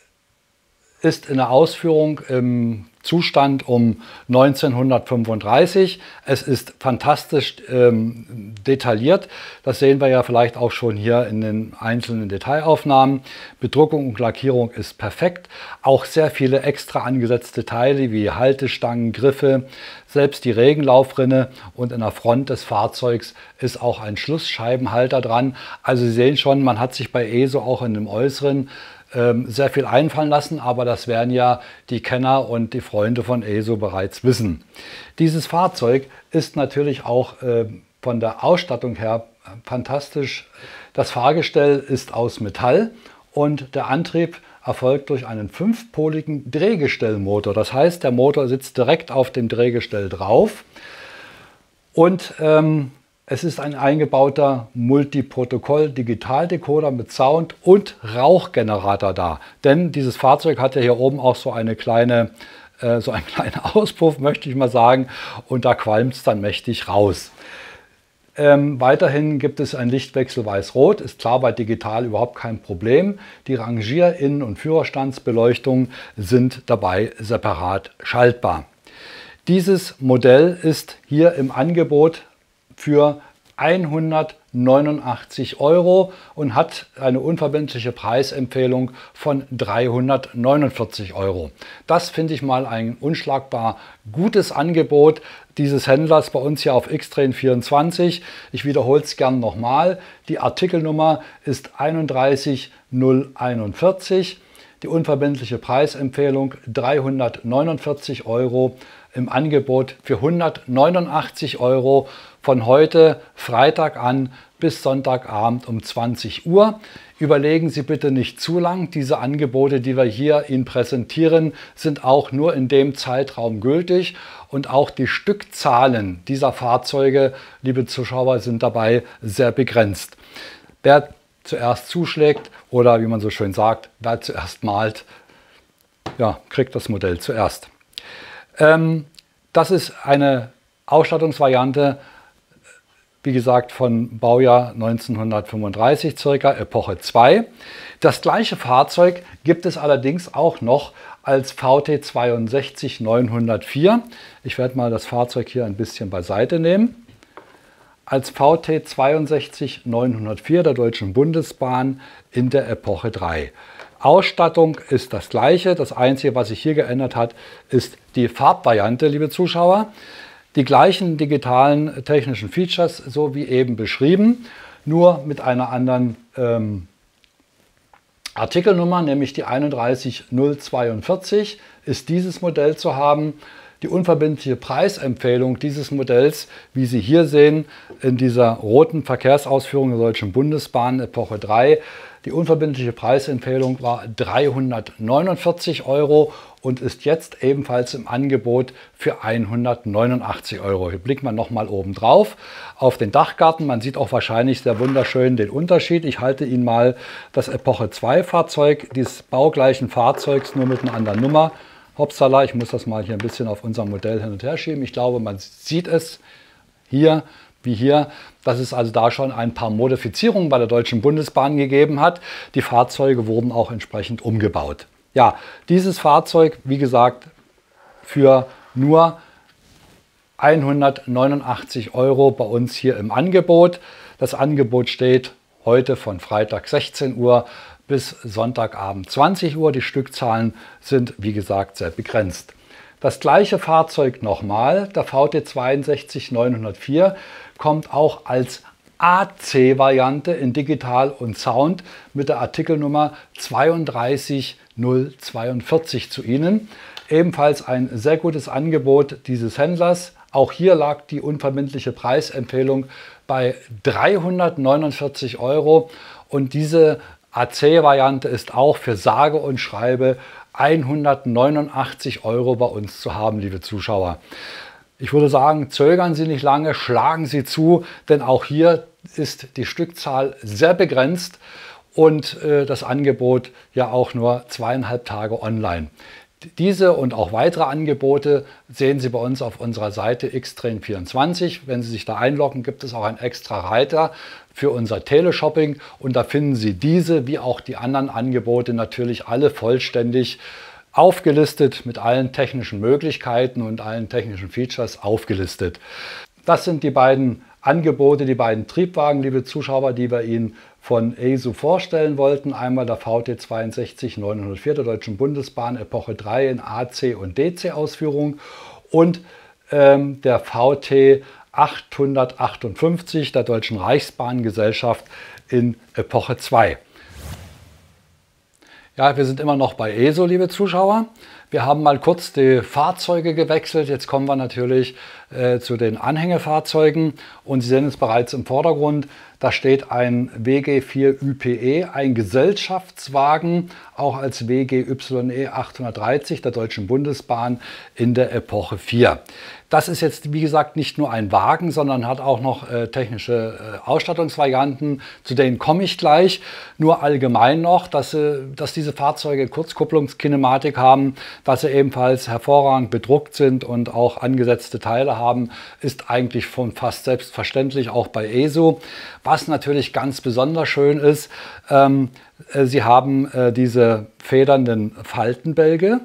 ist in der Ausführung im Zustand um neunzehnhundertfünfunddreißig. Es ist fantastisch ähm, detailliert. Das sehen wir ja vielleicht auch schon hier in den einzelnen Detailaufnahmen. Bedruckung und Lackierung ist perfekt. Auch sehr viele extra angesetzte Teile wie Haltestangen, Griffe, selbst die Regenlaufrinne und in der Front des Fahrzeugs ist auch ein Schlussscheibenhalter dran. Also Sie sehen schon, man hat sich bei ESO auch in dem Äußeren sehr viel einfallen lassen, aber das werden ja die Kenner und die Freunde von ESO bereits wissen. Dieses Fahrzeug ist natürlich auch äh, von der Ausstattung her fantastisch. Das Fahrgestell ist aus Metall und der Antrieb erfolgt durch einen fünfpoligen Drehgestellmotor. Das heißt, der Motor sitzt direkt auf dem Drehgestell drauf und ähm, es ist ein eingebauter Multiprotokoll-Digitaldecoder mit Sound und Rauchgenerator da. Denn dieses Fahrzeug hat ja hier oben auch so eine kleine, äh, so einen kleinen Auspuff, möchte ich mal sagen. Und da qualmt es dann mächtig raus. Ähm, weiterhin gibt es ein Lichtwechsel weiß-rot. Ist klar, bei digital überhaupt kein Problem. Die Rangier-, Innen- und Führerstandsbeleuchtung sind dabei separat schaltbar. Dieses Modell ist hier im Angebot für hundertneunundachtzig Euro und hat eine unverbindliche Preisempfehlung von dreihundertneunundvierzig Euro. Das finde ich mal ein unschlagbar gutes Angebot dieses Händlers bei uns hier auf X Train vierundzwanzig. Ich wiederhole es gern nochmal. Die Artikelnummer ist einunddreißig null einundvierzig. Die unverbindliche Preisempfehlung dreihundertneunundvierzig Euro. Im Angebot für hundertneunundachtzig Euro von heute Freitag an bis Sonntagabend um zwanzig Uhr. Überlegen Sie bitte nicht zu lang. Diese Angebote, die wir hier Ihnen präsentieren, sind auch nur in dem Zeitraum gültig. Und auch die Stückzahlen dieser Fahrzeuge, liebe Zuschauer, sind dabei sehr begrenzt. Wer zuerst zuschlägt oder wie man so schön sagt, wer zuerst malt, ja, kriegt das Modell zuerst. Ähm, das ist eine Ausstattungsvariante, wie gesagt, von Baujahr neunzehnhundertfünfunddreißig, circa Epoche zwei. Das gleiche Fahrzeug gibt es allerdings auch noch als V T zweiundsechzig neunhundertvier. Ich werde mal das Fahrzeug hier ein bisschen beiseite nehmen. Als V T zweiundsechzig neunhundertvier der Deutschen Bundesbahn in der Epoche drei. Ausstattung ist das gleiche. Das Einzige, was sich hier geändert hat, ist die Farbvariante, liebe Zuschauer. Die gleichen digitalen technischen Features, so wie eben beschrieben, nur mit einer anderen ähm, Artikelnummer, nämlich die einunddreißig null zweiundvierzig, ist dieses Modell zu haben. Die unverbindliche Preisempfehlung dieses Modells, wie Sie hier sehen, in dieser roten Verkehrsausführung der Deutschen Bundesbahn Epoche drei, die unverbindliche Preisempfehlung war dreihundertneunundvierzig Euro und ist jetzt ebenfalls im Angebot für hundertneunundachtzig Euro. Hier blicken wir nochmal oben drauf auf den Dachgarten. Man sieht auch wahrscheinlich sehr wunderschön den Unterschied. Ich halte Ihnen mal das Epoche zwei Fahrzeug, dieses baugleichen Fahrzeugs, nur mit einer anderen Nummer. Hopsala, ich muss das mal hier ein bisschen auf unserem Modell hin und her schieben. Ich glaube, man sieht es hier wie hier, dass es also da schon ein paar Modifizierungen bei der Deutschen Bundesbahn gegeben hat. Die Fahrzeuge wurden auch entsprechend umgebaut. Ja, dieses Fahrzeug, wie gesagt, für nur hundertneunundachtzig Euro bei uns hier im Angebot. Das Angebot steht heute von Freitag sechzehn Uhr bis Sonntagabend zwanzig Uhr. Die Stückzahlen sind, wie gesagt, sehr begrenzt. Das gleiche Fahrzeug nochmal, der V T sechs zwei neun null vier, kommt auch als A C-Variante in Digital und Sound mit der Artikelnummer drei zwei null vier zwei zu Ihnen. Ebenfalls ein sehr gutes Angebot dieses Händlers. Auch hier lag die unverbindliche Preisempfehlung bei dreihundertneunundvierzig Euro und diese A C-Variante ist auch für sage und schreibe hundertneunundachtzig Euro bei uns zu haben, liebe Zuschauer. Ich würde sagen, zögern Sie nicht lange, schlagen Sie zu, denn auch hier ist die Stückzahl sehr begrenzt und äh, das Angebot ja auch nur zweieinhalb Tage online. Diese und auch weitere Angebote sehen Sie bei uns auf unserer Seite X Train vierundzwanzig. Wenn Sie sich da einloggen, gibt es auch einen extra Reiter für unser Teleshopping und da finden Sie diese wie auch die anderen Angebote natürlich alle vollständig aufgelistet mit allen technischen Möglichkeiten und allen technischen Features aufgelistet. Das sind die beiden Angebote, die beiden Triebwagen, liebe Zuschauer, die wir Ihnen von E S U vorstellen wollten. Einmal der V T sechs zwei neun null vier der Deutschen Bundesbahn Epoche drei in A C und D C Ausführung und ähm, der V T achthundertachtundfünfzig der Deutschen Reichsbahngesellschaft in Epoche zwei. Ja, wir sind immer noch bei E S U, liebe Zuschauer. Wir haben mal kurz die Fahrzeuge gewechselt. Jetzt kommen wir natürlich äh, zu den Anhängefahrzeugen. Und Sie sehen es bereits im Vordergrund. Da steht ein W G vier Ü P E, ein Gesellschaftswagen, auch als W G Y E achthundertdreißig der Deutschen Bundesbahn in der Epoche vier. Das ist jetzt, wie gesagt, nicht nur ein Wagen, sondern hat auch noch äh, technische äh, Ausstattungsvarianten. Zu denen komme ich gleich. Nur allgemein noch, dass, äh, dass diese Fahrzeuge Kurzkupplungskinematik haben, dass sie ebenfalls hervorragend bedruckt sind und auch angesetzte Teile haben, ist eigentlich schon fast selbstverständlich, auch bei E S U. Was natürlich ganz besonders schön ist, ähm, äh, sie haben äh, diese federnden Faltenbälge.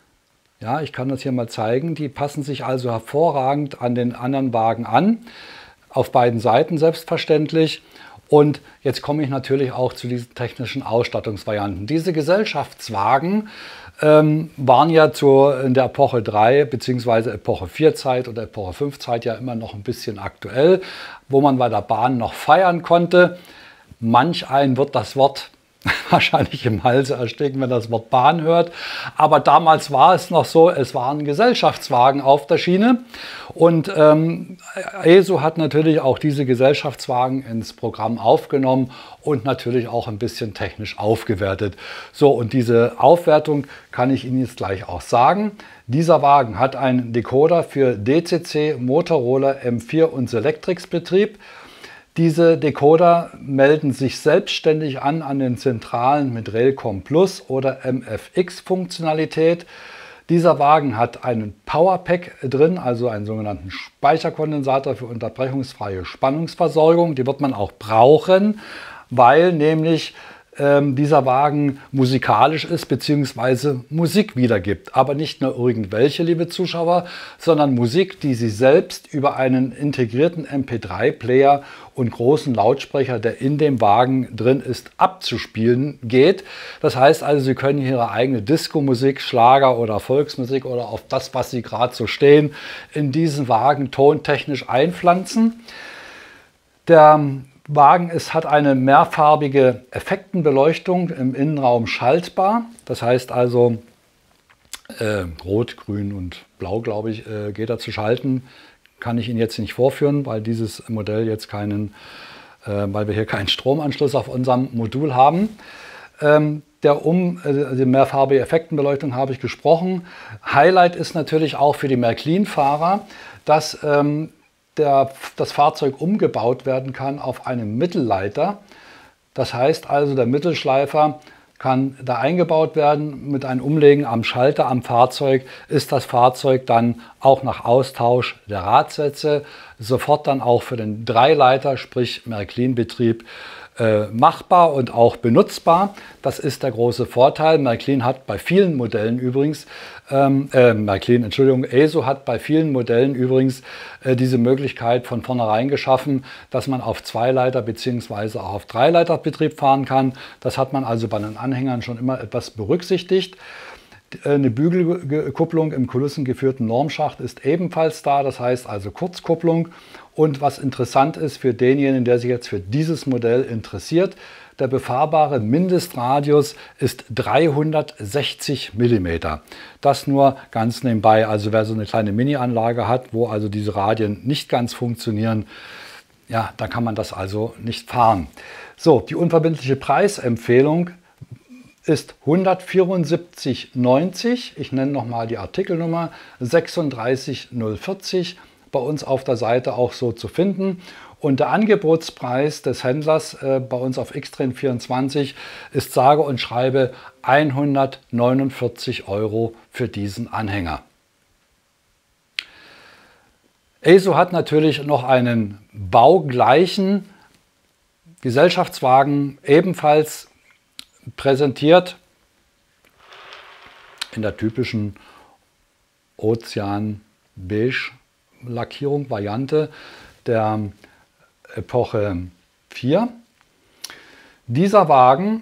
Ja, ich kann das hier mal zeigen. Die passen sich also hervorragend an den anderen Wagen an. Auf beiden Seiten selbstverständlich. Und jetzt komme ich natürlich auch zu diesen technischen Ausstattungsvarianten. Diese Gesellschaftswagen ähm, waren ja zu, in der Epoche drei bzw. Epoche vier Zeit oder Epoche fünf Zeit ja immer noch ein bisschen aktuell, wo man bei der Bahn noch feiern konnte. Manch ein wird das Wort wahrscheinlich im Halse ersticken, wenn das Wort Bahn hört. Aber damals war es noch so, es waren Gesellschaftswagen auf der Schiene. Und ähm, E S U hat natürlich auch diese Gesellschaftswagen ins Programm aufgenommen und natürlich auch ein bisschen technisch aufgewertet. So, und diese Aufwertung kann ich Ihnen jetzt gleich auch sagen. Dieser Wagen hat einen Decoder für D C C, Motorola M vier und Selectrix Betrieb. Diese Decoder melden sich selbstständig an an den Zentralen mit Railcom Plus oder M F X-Funktionalität. Dieser Wagen hat einen Powerpack drin, also einen sogenannten Speicherkondensator für unterbrechungsfreie Spannungsversorgung. Die wird man auch brauchen, weil nämlich ähm, dieser Wagen musikalisch ist bzw. Musik wiedergibt. Aber nicht nur irgendwelche, liebe Zuschauer, sondern Musik, die Sie selbst über einen integrierten M P drei Player und großen Lautsprecher, der in dem Wagen drin ist, abzuspielen geht. Das heißt also, Sie können Ihre eigene Disco-Musik, Schlager oder Volksmusik oder auf das, was Sie gerade so stehen, in diesen Wagen tontechnisch einpflanzen. Der Wagen ist, hat eine mehrfarbige Effektenbeleuchtung im Innenraum schaltbar. Das heißt also, äh, Rot, Grün und Blau, glaube ich, äh, geht er zu schalten. Kann ich Ihnen jetzt nicht vorführen, weil dieses Modell jetzt keinen, äh, weil wir hier keinen Stromanschluss auf unserem Modul haben. Ähm, der um, äh, die mehrfarbige Effektenbeleuchtung habe ich gesprochen. Highlight ist natürlich auch für die Märklin-Fahrer, dass ähm, Der, das Fahrzeug umgebaut werden kann auf einen Mittelleiter. Das heißt also, der Mittelschleifer kann da eingebaut werden. Mit einem Umlegen am Schalter am Fahrzeug ist das Fahrzeug dann auch nach Austausch der Radsätze sofort dann auch für den Dreileiter, sprich Märklin-Betrieb, äh, machbar und auch benutzbar. Das ist der große Vorteil. Märklin hat bei vielen Modellen übrigens, ähm, äh, Märklin, Entschuldigung, ESO hat bei vielen Modellen übrigens äh, diese Möglichkeit von vornherein geschaffen, dass man auf Zweileiter bzw. auch auf Dreileiterbetrieb fahren kann. Das hat man also bei den Anhängern schon immer etwas berücksichtigt. Eine Bügelkupplung im kulissengeführten Normschacht ist ebenfalls da, das heißt also Kurzkupplung. Und was interessant ist für denjenigen, der sich jetzt für dieses Modell interessiert, der befahrbare Mindestradius ist dreihundertsechzig Millimeter. Das nur ganz nebenbei, also wer so eine kleine Mini-Anlage hat, wo also diese Radien nicht ganz funktionieren, ja, da kann man das also nicht fahren. So, die unverbindliche Preisempfehlung ist hundertvierundsiebzig neunzig. Ich nenne nochmal die Artikelnummer sechsunddreißig null vierzig, bei uns auf der Seite auch so zu finden. Und der Angebotspreis des Händlers äh, bei uns auf Xtrain vierundzwanzig ist sage und schreibe hundertneunundvierzig Euro für diesen Anhänger. ESO hat natürlich noch einen baugleichen Gesellschaftswagen ebenfalls präsentiert in der typischen Ozean-Beige Lackierung der Epoche vier. Dieser Wagen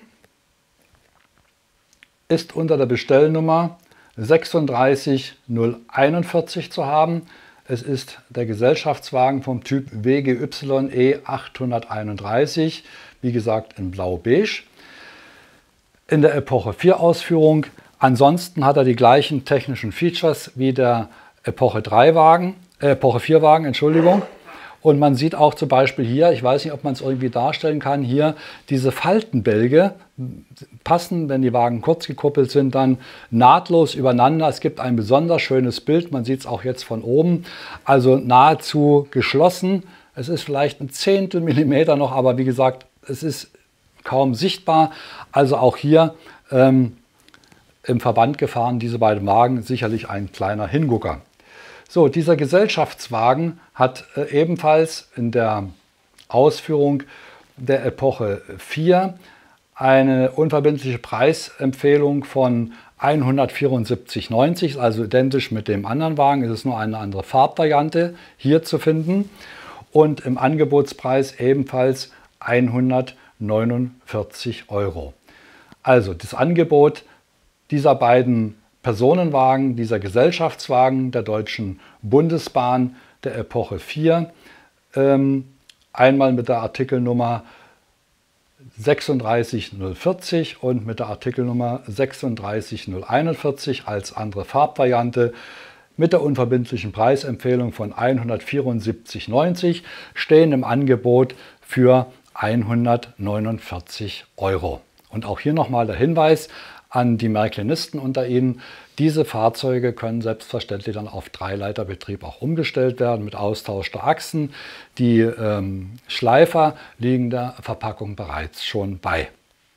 ist unter der Bestellnummer sechsunddreißig null einundvierzig zu haben. Es ist der Gesellschaftswagen vom Typ W G Y E achthunderteinunddreißig, wie gesagt in blau-beige. In der Epoche vier Ausführung. Ansonsten hat er die gleichen technischen Features wie der Epoche drei Wagen, äh, Epoche vier Wagen, Entschuldigung. Und man sieht auch zum Beispiel hier, ich weiß nicht, ob man es irgendwie darstellen kann, hier diese Faltenbälge passen, wenn die Wagen kurz gekuppelt sind, dann nahtlos übereinander. Es gibt ein besonders schönes Bild, man sieht es auch jetzt von oben, also nahezu geschlossen. Es ist vielleicht ein Zehntel Millimeter noch, aber wie gesagt, es ist kaum sichtbar. Also auch hier ähm, im Verband gefahren, diese beiden Wagen, sicherlich ein kleiner Hingucker. So, dieser Gesellschaftswagen hat äh, ebenfalls in der Ausführung der Epoche vier eine unverbindliche Preisempfehlung von hundertvierundsiebzig neunzig, also identisch mit dem anderen Wagen, es ist nur eine andere Farbvariante hier zu finden. Und im Angebotspreis ebenfalls hundertneunundvierzig Euro. Also das Angebot dieser beiden Personenwagen, dieser Gesellschaftswagen der Deutschen Bundesbahn der Epoche vier, ähm, einmal mit der Artikelnummer sechsunddreißig null vierzig und mit der Artikelnummer sechsunddreißig null einundvierzig als andere Farbvariante mit der unverbindlichen Preisempfehlung von hundertvierundsiebzig neunzig stehen im Angebot für hundertneunundvierzig Euro. Und auch hier nochmal der Hinweis an die Märklinisten unter Ihnen. Diese Fahrzeuge können selbstverständlich dann auf Dreileiterbetrieb auch umgestellt werden mit Austausch der Achsen. Die ähm, Schleifer liegen der Verpackung bereits schon bei.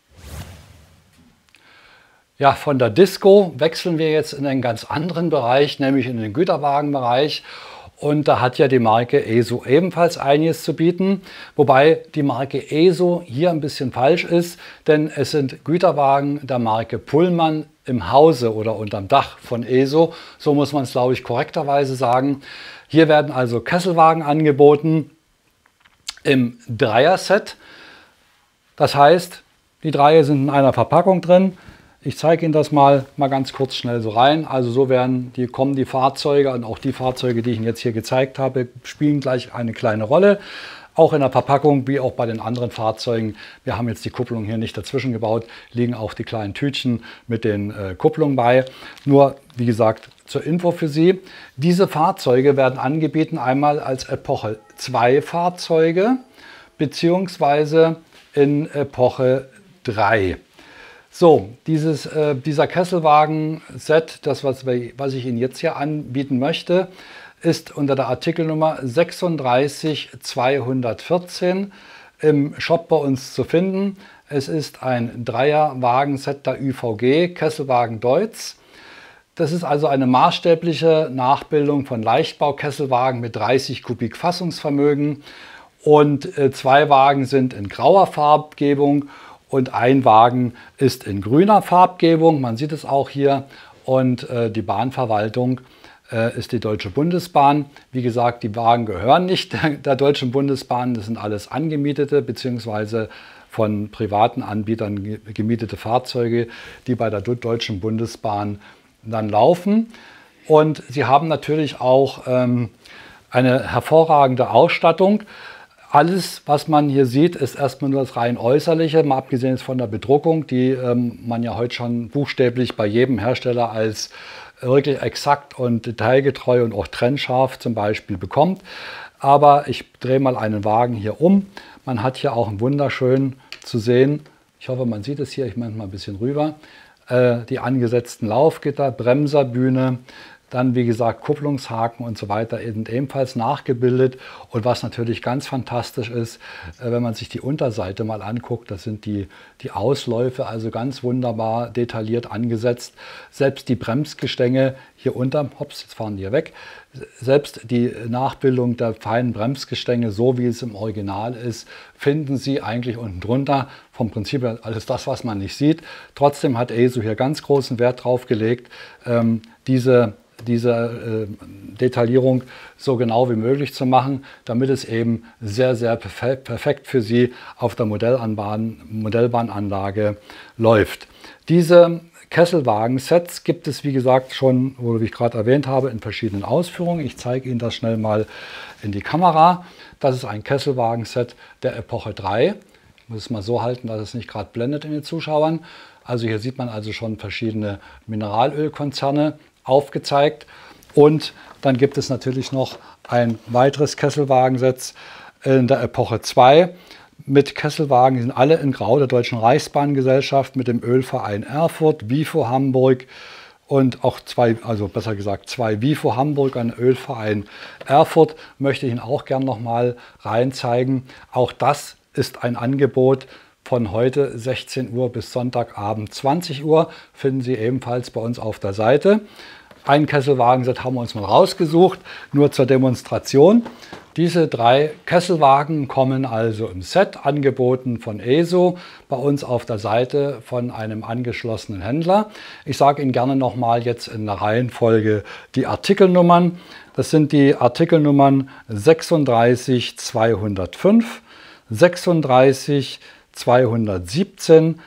Ja, von der Disco wechseln wir jetzt in einen ganz anderen Bereich, nämlich in den Güterwagenbereich. Und da hat ja die Marke ESO ebenfalls einiges zu bieten, wobei die Marke ESO hier ein bisschen falsch ist, denn es sind Güterwagen der Marke Pullman im Hause oder unterm Dach von ESO. So muss man es, glaube ich, korrekterweise sagen. Hier werden also Kesselwagen angeboten im Dreier-Set. Das heißt, die Dreie sind in einer Verpackung drin. Ich zeige Ihnen das mal, mal ganz kurz schnell so rein. Also so werden die, kommen die Fahrzeuge und auch die Fahrzeuge, die ich Ihnen jetzt hier gezeigt habe, spielen gleich eine kleine Rolle. Auch in der Verpackung, wie auch bei den anderen Fahrzeugen. Wir haben jetzt die Kupplung hier nicht dazwischen gebaut, liegen auch die kleinen Tütchen mit den äh, Kupplungen bei. Nur, wie gesagt, zur Info für Sie. Diese Fahrzeuge werden angeboten einmal als Epoche zwei Fahrzeuge beziehungsweise in Epoche drei. So, dieses, äh, dieser Kesselwagen-Set, das was, was ich Ihnen jetzt hier anbieten möchte, ist unter der Artikelnummer sechsunddreißig zweihundertvierzehn im Shop bei uns zu finden. Es ist ein Dreier-Wagenset der Ü V G, Kesselwagen Deutz. Das ist also eine maßstäbliche Nachbildung von Leichtbau-Kesselwagen mit dreißig Kubik Fassungsvermögen. Und äh, zwei Wagen sind in grauer Farbgebung und ein Wagen ist in grüner Farbgebung. Man sieht es auch hier. Und äh, die Bahnverwaltung äh, ist die Deutsche Bundesbahn. Wie gesagt, die Wagen gehören nicht der, der Deutschen Bundesbahn. Das sind alles angemietete bzw. von privaten Anbietern gemietete Fahrzeuge, die bei der Deutschen Bundesbahn dann laufen. Und sie haben natürlich auch ähm, eine hervorragende Ausstattung. Alles, was man hier sieht, ist erstmal nur das rein äußerliche, mal abgesehen von der Bedruckung, die ähm, man ja heute schon buchstäblich bei jedem Hersteller als wirklich exakt und detailgetreu und auch trennscharf zum Beispiel bekommt. Aber ich drehe mal einen Wagen hier um. Man hat hier auch ein wunderschön zu sehen, ich hoffe, man sieht es hier, ich mache mal ein bisschen rüber, äh, die angesetzten Laufgitter, Bremserbühne, dann wie gesagt Kupplungshaken und so weiter sind ebenfalls nachgebildet. Und was natürlich ganz fantastisch ist, äh, wenn man sich die Unterseite mal anguckt, das sind die, die Ausläufe, also ganz wunderbar detailliert angesetzt. Selbst die Bremsgestänge hier unter, hops, jetzt fahren die hier weg, selbst die Nachbildung der feinen Bremsgestänge, so wie es im Original ist, finden Sie eigentlich unten drunter. Vom Prinzip her alles das, was man nicht sieht. Trotzdem hat ESO hier ganz großen Wert drauf gelegt, ähm, diese diese äh, Detaillierung so genau wie möglich zu machen, damit es eben sehr, sehr perfekt, perfekt für Sie auf der Modellanbahn, Modellbahnanlage läuft. Diese Kesselwagen-Sets gibt es, wie gesagt, schon, wie ich gerade erwähnt habe, in verschiedenen Ausführungen. Ich zeige Ihnen das schnell mal in die Kamera. Das ist ein Kesselwagen-Set der Epoche drei. Ich muss es mal so halten, dass es nicht gerade blendet in den Zuschauern. Also hier sieht man also schon verschiedene Mineralölkonzerne aufgezeigt. Und dann gibt es natürlich noch ein weiteres Kesselwagenset in der Epoche zwei mit Kesselwagen, die sind alle in Grau der Deutschen Reichsbahngesellschaft mit dem Ölverein Erfurt, WIFO Hamburg und auch zwei, also besser gesagt zwei WIFO Hamburg, ein Ölverein Erfurt, möchte ich Ihnen auch gern noch mal rein zeigen. Auch das ist ein Angebot von heute sechzehn Uhr bis Sonntagabend zwanzig Uhr, finden Sie ebenfalls bei uns auf der Seite. Ein Kesselwagenset haben wir uns mal rausgesucht, nur zur Demonstration. Diese drei Kesselwagen kommen also im Set, angeboten von ESO, bei uns auf der Seite von einem angeschlossenen Händler. Ich sage Ihnen gerne nochmal jetzt in der Reihenfolge die Artikelnummern. Das sind die Artikelnummern sechsunddreißig zweihundertfünf, sechsunddreißig zweihundertsiebzehn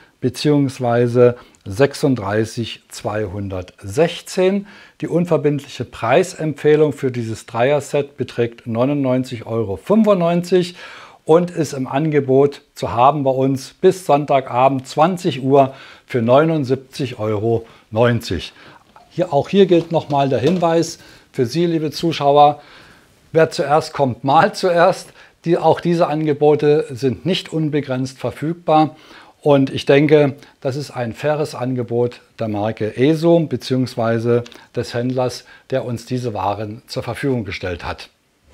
bzw. sechsunddreißig zweihundertsechzehn. Die unverbindliche Preisempfehlung für dieses Dreier-Set beträgt neunundneunzig Euro fünfundneunzig und ist im Angebot zu haben bei uns bis Sonntagabend zwanzig Uhr für neunundsiebzig Euro neunzig. Hier, auch hier gilt nochmal der Hinweis für Sie, liebe Zuschauer, wer zuerst kommt, mal zuerst. Die, auch diese Angebote sind nicht unbegrenzt verfügbar. Und ich denke, das ist ein faires Angebot der Marke ESO bzw. des Händlers, der uns diese Waren zur Verfügung gestellt hat.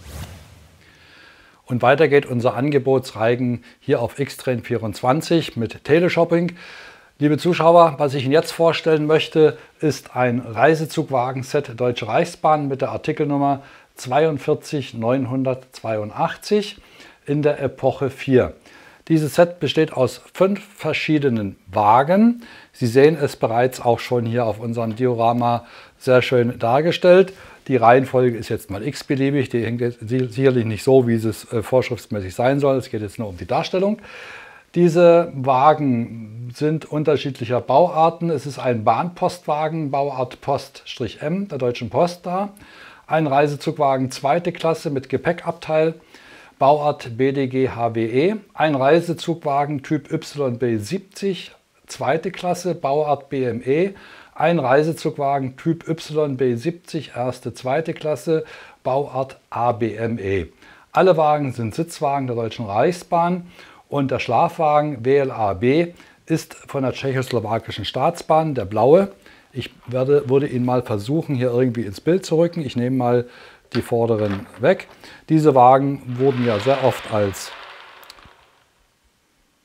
Und weiter geht unser Angebotsreigen hier auf X Train vierundzwanzig mit Teleshopping. Liebe Zuschauer, was ich Ihnen jetzt vorstellen möchte, ist ein Reisezugwagen-Set Deutsche Reichsbahn mit der Artikelnummer zweiundvierzig neunhundertzweiundachtzig in der Epoche vier. Dieses Set besteht aus fünf verschiedenen Wagen. Sie sehen es bereits auch schon hier auf unserem Diorama sehr schön dargestellt. Die Reihenfolge ist jetzt mal x-beliebig, die hängt jetzt sicherlich nicht so, wie es vorschriftsmäßig sein soll. Es geht jetzt nur um die Darstellung. Diese Wagen sind unterschiedlicher Bauarten. Es ist ein Bahnpostwagen, Bauart Post-M der Deutschen Post da. Ein Reisezugwagen zweite Klasse mit Gepäckabteil, Bauart B D G H W E, ein Reisezugwagen Typ Y B siebzig, zweite Klasse, Bauart B M E, ein Reisezugwagen Typ Y B siebzig, erste, zweite Klasse, Bauart A B M E. Alle Wagen sind Sitzwagen der Deutschen Reichsbahn und der Schlafwagen W L A B ist von der tschechoslowakischen Staatsbahn, der blaue. Ich werde, würde ihn mal versuchen, hier irgendwie ins Bild zu rücken. Ich nehme mal die vorderen weg. Diese Wagen wurden ja sehr oft als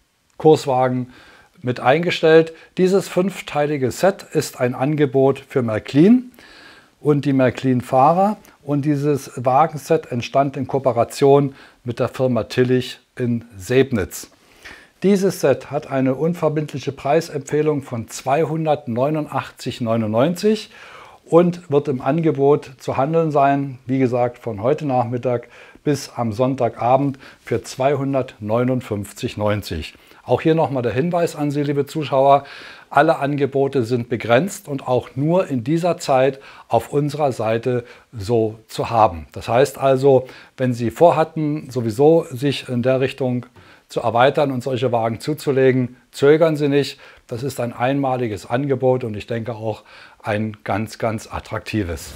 Kurswagen mit eingestellt. Dieses fünfteilige Set ist ein Angebot für Märklin und die Märklin-Fahrer. Und dieses Wagenset entstand in Kooperation mit der Firma Tillich in Sebnitz. Dieses Set hat eine unverbindliche Preisempfehlung von zweihundertneunundachtzig Euro neunundneunzig und wird im Angebot zu handeln sein, wie gesagt, von heute Nachmittag bis am Sonntagabend für zweihundertneunundfünfzig Euro neunzig. Auch hier nochmal der Hinweis an Sie, liebe Zuschauer, alle Angebote sind begrenzt und auch nur in dieser Zeit auf unserer Seite so zu haben. Das heißt also, wenn Sie vorhatten, sowieso sich in der Richtung zu erweitern und solche Wagen zuzulegen, zögern Sie nicht. Das ist ein einmaliges Angebot und ich denke auch ein ganz, ganz attraktives.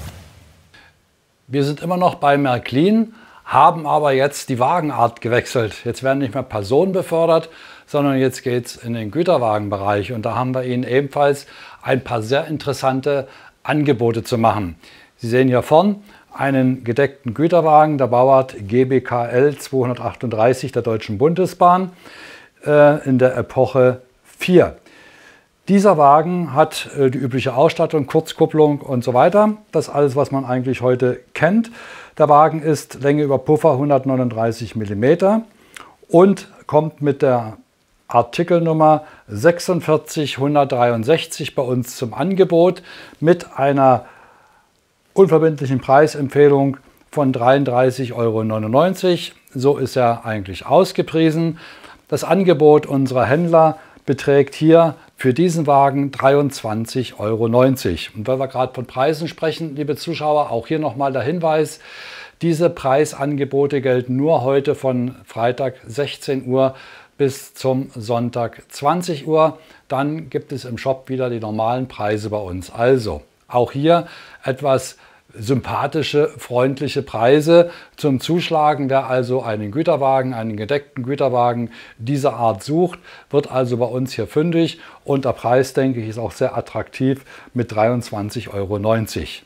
Wir sind immer noch bei Märklin, haben aber jetzt die Wagenart gewechselt. Jetzt werden nicht mehr Personen befördert, sondern jetzt geht es in den Güterwagenbereich und da haben wir Ihnen ebenfalls ein paar sehr interessante Angebote zu machen. Sie sehen hier vorn einen gedeckten Güterwagen, der Bauart G B K L zweihundertachtunddreißig der Deutschen Bundesbahn äh, in der Epoche vier. Dieser Wagen hat äh, die übliche Ausstattung, Kurzkupplung und so weiter. Das ist alles, was man eigentlich heute kennt. Der Wagen ist Länge über Puffer hundertneununddreißig Millimeter und kommt mit der Artikelnummer sechsundvierzig hundertdreiundsechzig bei uns zum Angebot mit einer unverbindlichen Preisempfehlung von dreiunddreißig Euro neunundneunzig. So ist er eigentlich ausgepriesen. Das Angebot unserer Händler beträgt hier für diesen Wagen dreiundzwanzig Euro neunzig. Und weil wir gerade von Preisen sprechen, liebe Zuschauer, auch hier nochmal der Hinweis, diese Preisangebote gelten nur heute von Freitag sechzehn Uhr bis zum Sonntag zwanzig Uhr. Dann gibt es im Shop wieder die normalen Preise bei uns. Also auch hier etwas sympathische, freundliche Preise zum Zuschlagen. Wer also einen Güterwagen, einen gedeckten Güterwagen dieser Art sucht, wird also bei uns hier fündig. Und der Preis, denke ich, ist auch sehr attraktiv mit dreiundzwanzig Euro neunzig.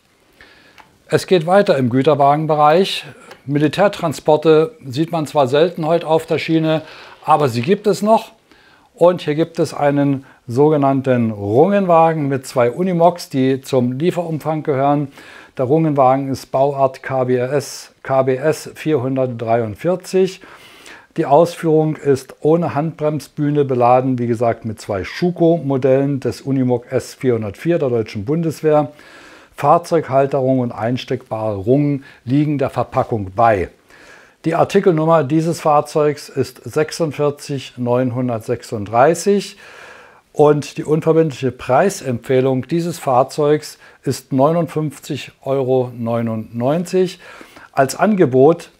Es geht weiter im Güterwagenbereich. Militärtransporte sieht man zwar selten heute auf der Schiene, aber sie gibt es noch. Und hier gibt es einen sogenannten Rungenwagen mit zwei Unimogs, die zum Lieferumfang gehören. Der Rungenwagen ist Bauart K B S, K B S vierhundertdreiundvierzig. Die Ausführung ist ohne Handbremsbühne beladen, wie gesagt mit zwei Schuko-Modellen des Unimog S vierhundertvier der Deutschen Bundeswehr. Fahrzeughalterung und einsteckbare Rungen liegen der Verpackung bei. Die Artikelnummer dieses Fahrzeugs ist sechsundvierzig neunhundertsechsunddreißig und die unverbindliche Preisempfehlung dieses Fahrzeugs ist neunundfünfzig Euro neunundneunzig. Als Angebot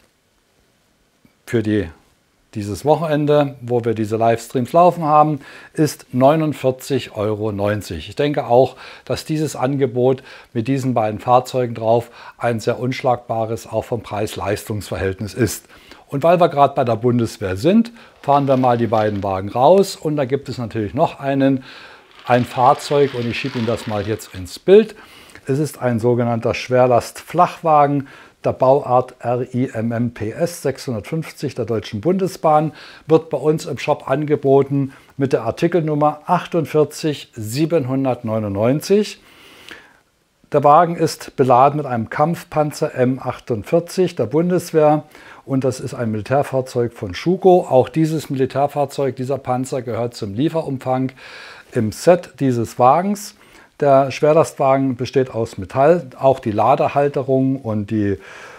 für die, dieses Wochenende, wo wir diese Livestreams laufen haben, ist neunundvierzig Euro neunzig. Ich denke auch, dass dieses Angebot mit diesen beiden Fahrzeugen drauf ein sehr unschlagbares, auch vom Preis-Leistungs-Verhältnis ist. Und weil wir gerade bei der Bundeswehr sind, fahren wir mal die beiden Wagen raus und da gibt es natürlich noch einen, ein Fahrzeug und ich schiebe Ihnen das mal jetzt ins Bild. Es ist ein sogenannter Schwerlast-Flachwagen der Bauart R I M M P S sechshundertfünfzig der Deutschen Bundesbahn, wird bei uns im Shop angeboten mit der Artikelnummer achtundvierzig siebenhundertneunundneunzig. Der Wagen ist beladen mit einem Kampfpanzer M achtundvierzig der Bundeswehr und das ist ein Militärfahrzeug von Schuko. Auch dieses Militärfahrzeug, dieser Panzer gehört zum Lieferumfang im Set dieses Wagens. Der Schwerlastwagen besteht aus Metall, auch die Ladehalterung und die äh,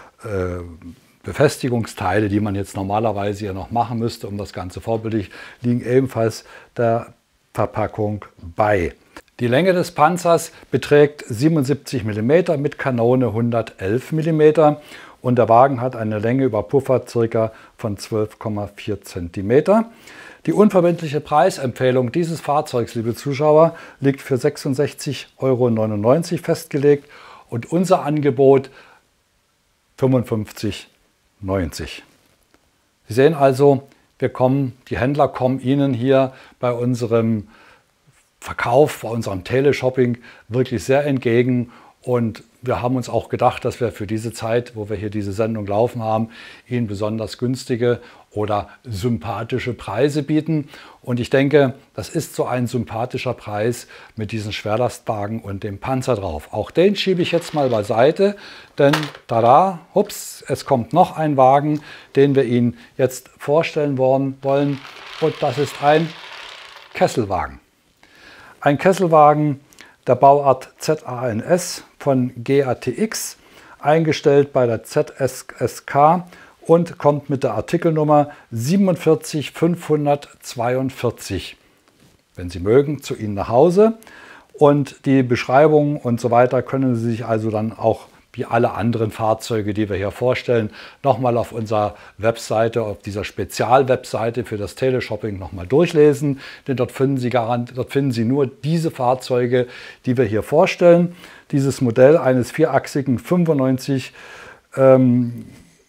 Befestigungsteile, die man jetzt normalerweise hier noch machen müsste, um das Ganze vorbildlich, liegen ebenfalls der Verpackung bei. Die Länge des Panzers beträgt siebenundsiebzig Millimeter mit Kanone hundertelf Millimeter und der Wagen hat eine Länge über Puffer ca. von zwölf Komma vier Zentimeter. Die unverbindliche Preisempfehlung dieses Fahrzeugs, liebe Zuschauer, liegt für sechsundsechzig Euro neunundneunzig festgelegt und unser Angebot fünfundfünfzig Euro neunzig. Sie sehen also, wir kommen, die Händler kommen Ihnen hier bei unserem Verkauf, bei unserem Teleshopping wirklich sehr entgegen Und wir haben uns auch gedacht, dass wir für diese Zeit, wo wir hier diese Sendung laufen haben, Ihnen besonders günstige oder sympathische Preise bieten. Und ich denke, das ist so ein sympathischer Preis mit diesen Schwerlastwagen und dem Panzer drauf. Auch den schiebe ich jetzt mal beiseite, denn tada, hups, es kommt noch ein Wagen, den wir Ihnen jetzt vorstellen wollen. Und das ist ein Kesselwagen. Ein Kesselwagen der Bauart Z A N S von G A T X, eingestellt bei der Z S S K und kommt mit der Artikelnummer siebenundvierzig fünfhundertzweiundvierzig. Wenn Sie mögen, zu Ihnen nach Hause. Und die Beschreibungen und so weiter können Sie sich also dann auch wie alle anderen Fahrzeuge, die wir hier vorstellen, nochmal auf unserer Webseite, auf dieser Spezialwebseite für das Teleshopping nochmal durchlesen. Denn dort finden Sie garant, dort finden Sie nur diese Fahrzeuge, die wir hier vorstellen. Dieses Modell eines vierachsigen fünfundneunzig ähm,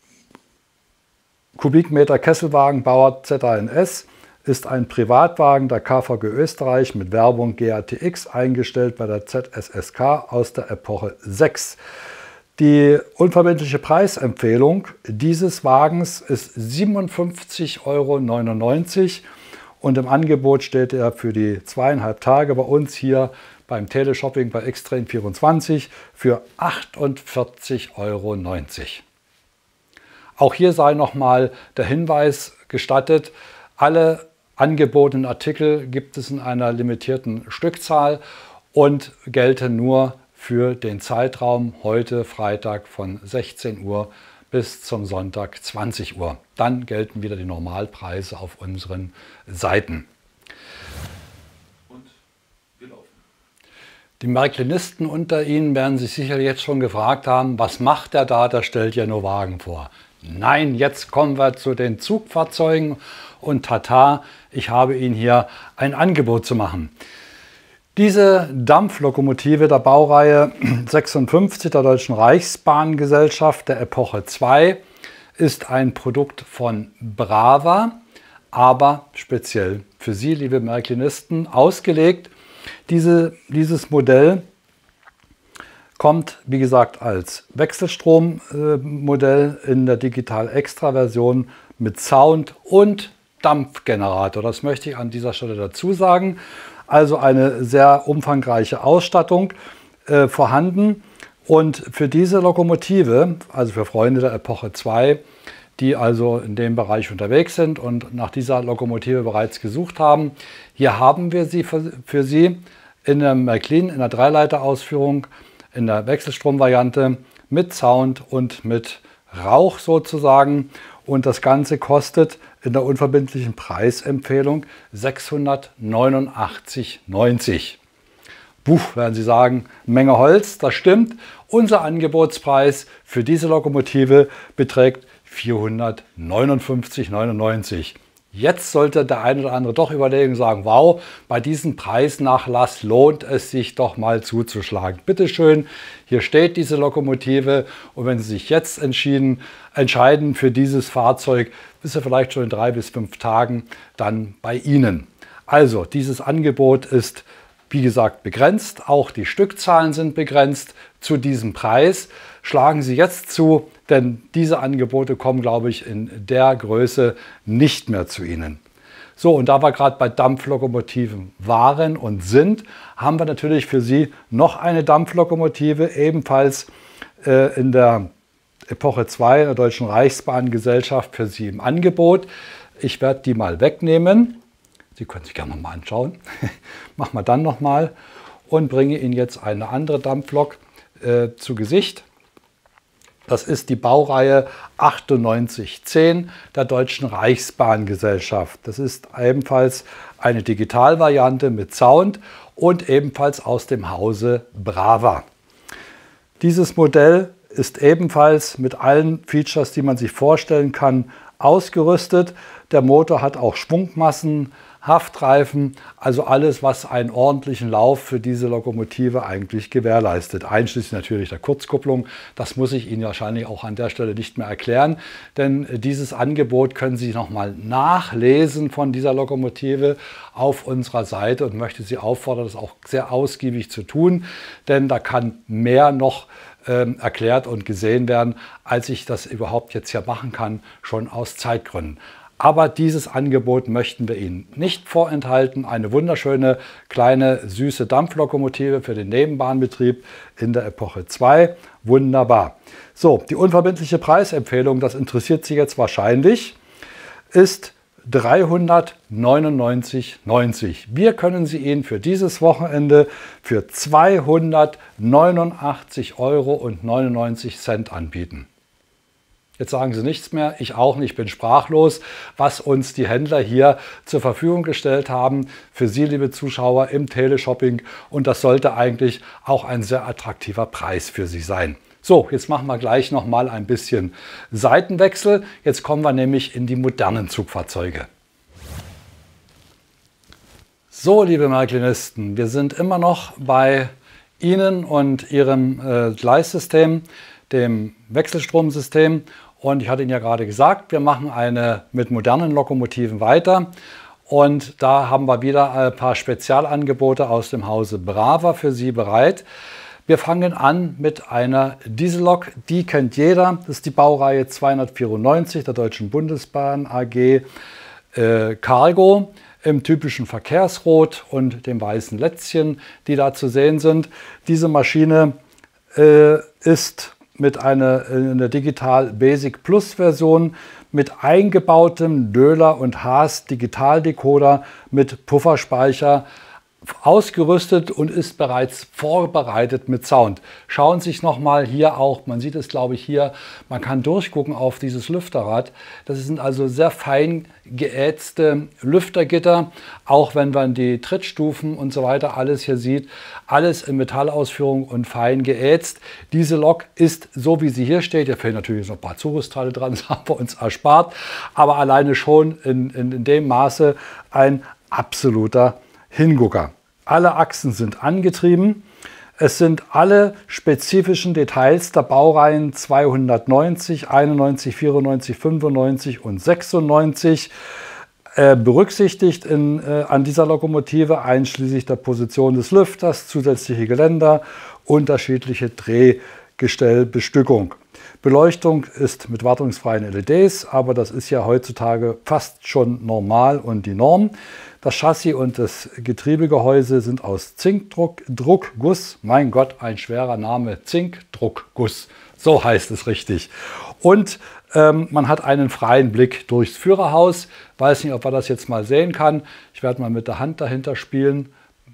Kubikmeter Kesselwagen Bauart Z A N S ist ein Privatwagen der K V G Österreich mit Werbung G A T X, eingestellt bei der Z S S K aus der Epoche sechs. Die unverbindliche Preisempfehlung dieses Wagens ist siebenundfünfzig Euro neunundneunzig und im Angebot steht er für die zweieinhalb Tage bei uns hier beim Teleshopping bei Xtrain vierundzwanzig für achtundvierzig Euro neunzig. Auch hier sei nochmal der Hinweis gestattet, alle angebotenen Artikel gibt es in einer limitierten Stückzahl und gelten nur für den Zeitraum heute Freitag von sechzehn Uhr bis zum Sonntag zwanzig Uhr. Dann gelten wieder die Normalpreise auf unseren Seiten. Und wir laufen. Die Märklinisten unter Ihnen werden sich sicher jetzt schon gefragt haben, was macht der da, der stellt ja nur Wagen vor. Nein, jetzt kommen wir zu den Zugfahrzeugen und tata, ich habe Ihnen hier ein Angebot zu machen. Diese Dampflokomotive der Baureihe sechsundfünfzig der Deutschen Reichsbahngesellschaft der Epoche zwei ist ein Produkt von Brava, aber speziell für Sie, liebe Märklinisten, ausgelegt. Diese, dieses Modell kommt, wie gesagt, als Wechselstrommodell in der Digital Extra Version mit Sound und Dampfgenerator. Das möchte ich an dieser Stelle dazu sagen. Also eine sehr umfangreiche Ausstattung äh, vorhanden. Und für diese Lokomotive, also für Freunde der Epoche zwei, die also in dem Bereich unterwegs sind und nach dieser Lokomotive bereits gesucht haben, hier haben wir sie für, für Sie in der Märklin, in der Dreileiter-Ausführung, in der Wechselstromvariante mit Sound und mit Rauch sozusagen. Und das Ganze kostet in der unverbindlichen Preisempfehlung sechshundertneunundachtzig Euro neunzig. Buch, werden Sie sagen, Menge Holz, das stimmt. Unser Angebotspreis für diese Lokomotive beträgt vierhundertneunundfünfzig Euro neunundneunzig. Jetzt sollte der eine oder andere doch überlegen und sagen, wow, bei diesem Preisnachlass lohnt es sich doch mal zuzuschlagen. Bitte schön, hier steht diese Lokomotive und wenn Sie sich jetzt entschieden, entscheiden für dieses Fahrzeug, ist er vielleicht schon in drei bis fünf Tagen dann bei Ihnen. Also dieses Angebot ist, wie gesagt, begrenzt. Auch die Stückzahlen sind begrenzt zu diesem Preis. Schlagen Sie jetzt zu, denn diese Angebote kommen, glaube ich, in der Größe nicht mehr zu Ihnen. So, und da wir gerade bei Dampflokomotiven waren und sind, haben wir natürlich für Sie noch eine Dampflokomotive, ebenfalls äh, in der Epoche zwei der Deutschen Reichsbahngesellschaft für Sie im Angebot. Ich werde die mal wegnehmen. Sie können sich gerne noch mal anschauen. Machen wir dann noch mal und bringe Ihnen jetzt eine andere Dampflok äh, zu Gesicht. Das ist die Baureihe achtundneunzig zehn der Deutschen Reichsbahngesellschaft. Das ist ebenfalls eine Digitalvariante mit Sound und ebenfalls aus dem Hause Brava. Dieses Modell ist ebenfalls mit allen Features, die man sich vorstellen kann, ausgerüstet. Der Motor hat auch Schwungmassen, Haftreifen, also alles, was einen ordentlichen Lauf für diese Lokomotive eigentlich gewährleistet. Einschließlich natürlich der Kurzkupplung. Das muss ich Ihnen wahrscheinlich auch an der Stelle nicht mehr erklären, denn dieses Angebot können Sie nochmal nachlesen von dieser Lokomotive auf unserer Seite und möchte Sie auffordern, das auch sehr ausgiebig zu tun, denn da kann mehr noch ähm, erklärt und gesehen werden, als ich das überhaupt jetzt hier machen kann, schon aus Zeitgründen. Aber dieses Angebot möchten wir Ihnen nicht vorenthalten. Eine wunderschöne, kleine, süße Dampflokomotive für den Nebenbahnbetrieb in der Epoche zwei. Wunderbar. So, die unverbindliche Preisempfehlung, das interessiert Sie jetzt wahrscheinlich, ist dreihundertneunundneunzig Euro neunzig. Wir können sie Ihnen für dieses Wochenende für zweihundertneunundachtzig Euro neunundneunzig anbieten. Jetzt sagen Sie nichts mehr, ich auch nicht, ich bin sprachlos, was uns die Händler hier zur Verfügung gestellt haben für Sie, liebe Zuschauer, im Teleshopping. Und das sollte eigentlich auch ein sehr attraktiver Preis für Sie sein. So, jetzt machen wir gleich noch mal ein bisschen Seitenwechsel. Jetzt kommen wir nämlich in die modernen Zugfahrzeuge. So, liebe Märklinisten, wir sind immer noch bei Ihnen und Ihrem äh, Gleissystem, dem Wechselstromsystem. Und ich hatte Ihnen ja gerade gesagt, wir machen eine mit modernen Lokomotiven weiter. Und da haben wir wieder ein paar Spezialangebote aus dem Hause Brava für Sie bereit. Wir fangen an mit einer Diesellok, die kennt jeder. Das ist die Baureihe zweihundertvierundneunzig der Deutschen Bundesbahn A G äh, Cargo im typischen Verkehrsrot und dem weißen Lätzchen, die da zu sehen sind. Diese Maschine äh, ist mit einer, einer Digital Basic Plus Version mit eingebautem Döhler und Haas Digitaldecoder mit Pufferspeicher ausgerüstet und ist bereits vorbereitet mit Sound. Schauen Sie sich nochmal hier auch, man sieht es glaube ich hier, man kann durchgucken auf dieses Lüfterrad. Das sind also sehr fein geätzte Lüftergitter, auch wenn man die Trittstufen und so weiter alles hier sieht, alles in Metallausführung und fein geätzt. Diese Lok ist so wie sie hier steht, hier fehlen natürlich noch ein paar Zurüstteile dran, das haben wir uns erspart, aber alleine schon in, in, in dem Maße ein absoluter Hingucker. Alle Achsen sind angetrieben. Es sind alle spezifischen Details der Baureihen zweihundertneunzig, einundneunzig, vierundneunzig, fünfundneunzig und sechsundneunzig äh, berücksichtigt in, äh, an dieser Lokomotive, einschließlich der Position des Lüfters, zusätzliche Geländer, unterschiedliche Drehgestellbestückung. Beleuchtung ist mit wartungsfreien L E Ds, aber das ist ja heutzutage fast schon normal und die Norm. Das Chassis und das Getriebegehäuse sind aus Zinkdruckguss. Mein Gott, ein schwerer Name. Zinkdruckguss. So heißt es richtig. Und ähm, man hat einen freien Blick durchs Führerhaus. Weiß nicht, ob man das jetzt mal sehen kann. Ich werde mal mit der Hand dahinter spielen.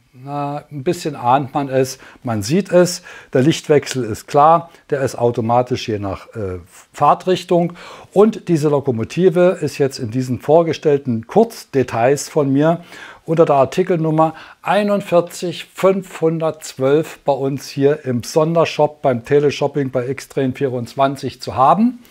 Na, ein bisschen ahnt man es, man sieht es. Der Lichtwechsel ist klar, der ist automatisch je nach äh, Fahrtrichtung. Und diese Lokomotive ist jetzt in diesen vorgestellten Kurzdetails von mir unter der Artikelnummer einundvierzig fünfhundertzwölf bei uns hier im Sondershop beim Teleshopping bei X Train vierundzwanzig zu haben.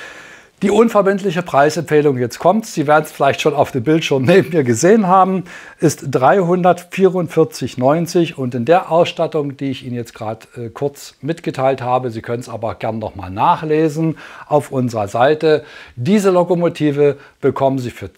Die unverbindliche Preisempfehlung, jetzt kommt, Sie werden es vielleicht schon auf dem Bildschirm neben mir gesehen haben, ist dreihundertvierundvierzig Euro neunzig und in der Ausstattung, die ich Ihnen jetzt gerade äh, kurz mitgeteilt habe, Sie können es aber gern nochmal nachlesen auf unserer Seite. Diese Lokomotive bekommen Sie für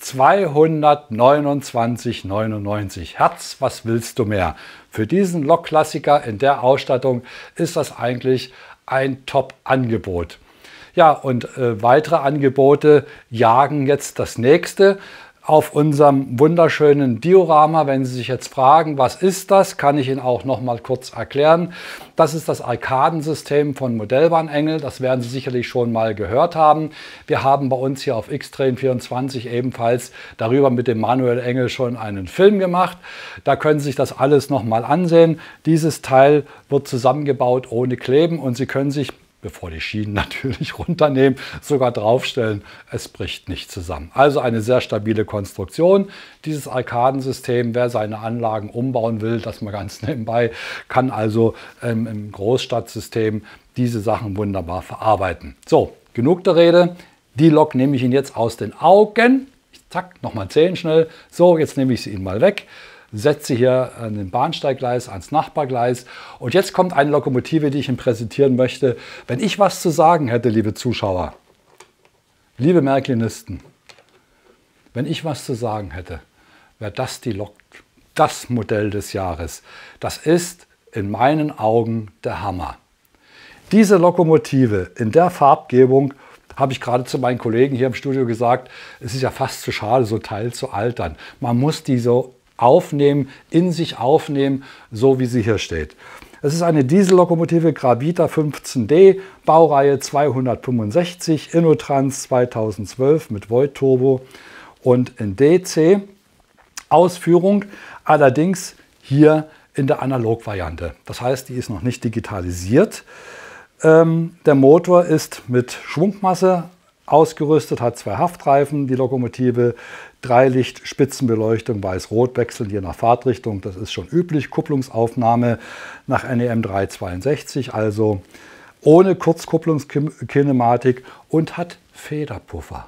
zweihundertneunundzwanzig Euro neunundneunzig. Herz, was willst du mehr? Für diesen Lokklassiker in der Ausstattung ist das eigentlich ein Top-Angebot. Ja, und äh, weitere Angebote jagen jetzt das nächste auf unserem wunderschönen Diorama. Wenn Sie sich jetzt fragen, was ist das, kann ich Ihnen auch noch mal kurz erklären. Das ist das Arkadensystem von Modellbahnengel. Das werden Sie sicherlich schon mal gehört haben. Wir haben bei uns hier auf X Train vierundzwanzig ebenfalls darüber mit dem Manuel Engel schon einen Film gemacht. Da können Sie sich das alles noch mal ansehen. Dieses Teil wird zusammengebaut ohne Kleben und Sie können sich, bevor die Schienen natürlich runternehmen, sogar draufstellen. Es bricht nicht zusammen. Also eine sehr stabile Konstruktion. Dieses Arkadensystem, wer seine Anlagen umbauen will, das mal ganz nebenbei, kann also ähm, im Großstadtsystem diese Sachen wunderbar verarbeiten. So, genug der Rede. Die Lok nehme ich Ihnen jetzt aus den Augen. Zack, nochmal zehn schnell. So, jetzt nehme ich sie Ihnen mal weg. Setze hier an den Bahnsteiggleis, ans Nachbargleis. Und jetzt kommt eine Lokomotive, die ich Ihnen präsentieren möchte. Wenn ich was zu sagen hätte, liebe Zuschauer, liebe Märklinisten, wenn ich was zu sagen hätte, wäre das die Lok, das Modell des Jahres. Das ist in meinen Augen der Hammer. Diese Lokomotive in der Farbgebung, habe ich gerade zu meinen Kollegen hier im Studio gesagt, es ist ja fast zu schade, so Teil zu altern. Man muss die so aufnehmen, in sich aufnehmen, so wie sie hier steht. Es ist eine Diesellokomotive Gravita fünfzehn D, Baureihe zweihundertfünfundsechzig, Innotrans zweitausendzwölf mit Voith Turbo und in D C. Ausführung allerdings hier in der Analogvariante. Das heißt, die ist noch nicht digitalisiert. Ähm, der Motor ist mit Schwungmasse ausgerüstet, hat zwei Haftreifen, die Lokomotive, Dreilicht, Spitzenbeleuchtung, weiß-rot, wechseln je nach Fahrtrichtung, das ist schon üblich, Kupplungsaufnahme nach N E M dreihundertzweiundsechzig, also ohne Kurzkupplungskinematik und hat Federpuffer.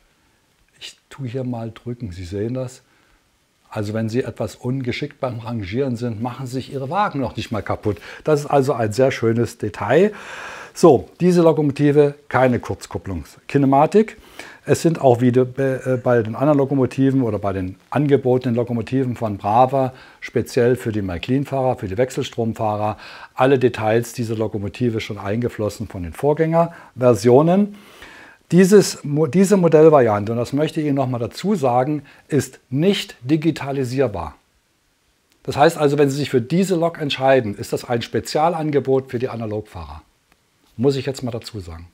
Ich tue hier mal drücken, Sie sehen das. Also wenn Sie etwas ungeschickt beim Rangieren sind, machen Sie sich Ihre Wagen noch nicht mal kaputt. Das ist also ein sehr schönes Detail. So, diese Lokomotive, keine Kurzkupplungskinematik. Es sind auch wieder bei den anderen Lokomotiven oder bei den angebotenen Lokomotiven von Brava, speziell für die Märklin-Fahrer, für die Wechselstromfahrer, alle Details dieser Lokomotive schon eingeflossen von den Vorgängerversionen. Dieses, diese Modellvariante, und das möchte ich Ihnen noch mal dazu sagen, ist nicht digitalisierbar. Das heißt also, wenn Sie sich für diese Lok entscheiden, ist das ein Spezialangebot für die Analogfahrer. Muss ich jetzt mal dazu sagen.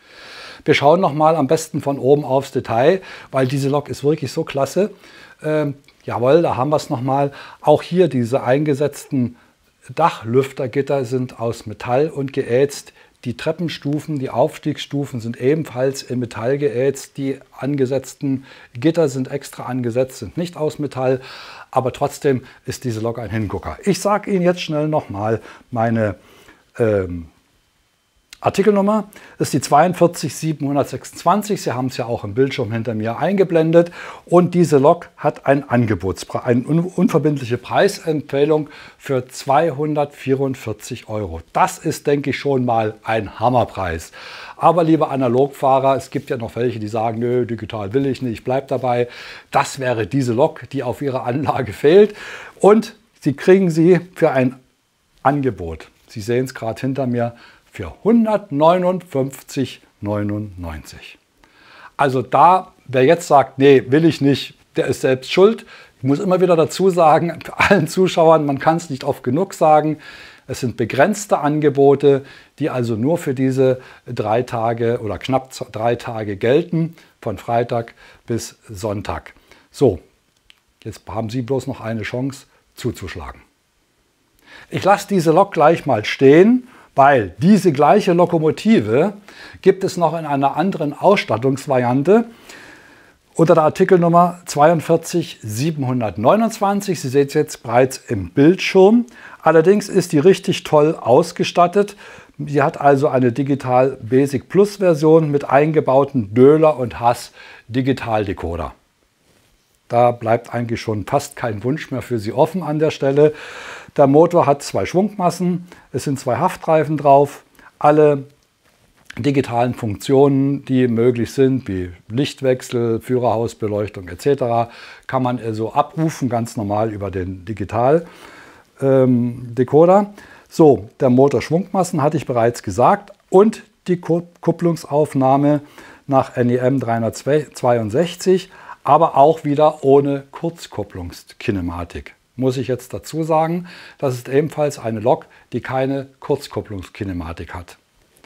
Wir schauen noch mal am besten von oben aufs Detail, weil diese Lok ist wirklich so klasse. Ähm, jawohl, da haben wir es noch mal. Auch hier diese eingesetzten Dachlüftergitter sind aus Metall und geätzt. Die Treppenstufen, die Aufstiegsstufen sind ebenfalls in Metall geätzt. Die angesetzten Gitter sind extra angesetzt, sind nicht aus Metall. Aber trotzdem ist diese Lok ein Hingucker. Ich sage Ihnen jetzt schnell nochmal meine ähm, Artikelnummer. Das ist die zweiundvierzig siebenhundertsechsundzwanzig. Sie haben es ja auch im Bildschirm hinter mir eingeblendet. Und diese Lok hat ein Angebotspreis, eine unverbindliche Preisempfehlung für zweihundertvierundvierzig Euro. Das ist, denke ich, schon mal ein Hammerpreis. Aber liebe Analogfahrer, es gibt ja noch welche, die sagen, nö, digital will ich nicht, ich bleibe dabei. Das wäre diese Lok, die auf Ihrer Anlage fehlt. Und Sie kriegen sie für ein Angebot. Sie sehen es gerade hinter mir, für hundertneunundfünfzig neunundneunzig. Also da, wer jetzt sagt, nee, will ich nicht, der ist selbst schuld. Ich muss immer wieder dazu sagen, für allen Zuschauern, man kann es nicht oft genug sagen, es sind begrenzte Angebote, die also nur für diese drei Tage oder knapp drei Tage gelten, von Freitag bis Sonntag. So, jetzt haben Sie bloß noch eine Chance zuzuschlagen. Ich lasse diese Lok gleich mal stehen, weil diese gleiche Lokomotive gibt es noch in einer anderen Ausstattungsvariante unter der Artikelnummer zweiundvierzig siebenhundertneunundzwanzig. Sie sehen es jetzt bereits im Bildschirm. Allerdings ist die richtig toll ausgestattet. Sie hat also eine Digital Basic Plus Version mit eingebauten Döhler und Hass Digitaldecoder. Da bleibt eigentlich schon fast kein Wunsch mehr für Sie offen an der Stelle. Der Motor hat zwei Schwungmassen, es sind zwei Haftreifen drauf. Alle digitalen Funktionen, die möglich sind, wie Lichtwechsel, Führerhausbeleuchtung et cetera, kann man also abrufen, ganz normal über den Digital-Decoder. Ähm, so, der Motor Schwungmassen hatte ich bereits gesagt und die Kupplungsaufnahme nach N E M dreihundertzweiundsechzig, aber auch wieder ohne Kurzkupplungskinematik. Muss ich jetzt dazu sagen, das ist ebenfalls eine Lok, die keine Kurzkupplungskinematik hat.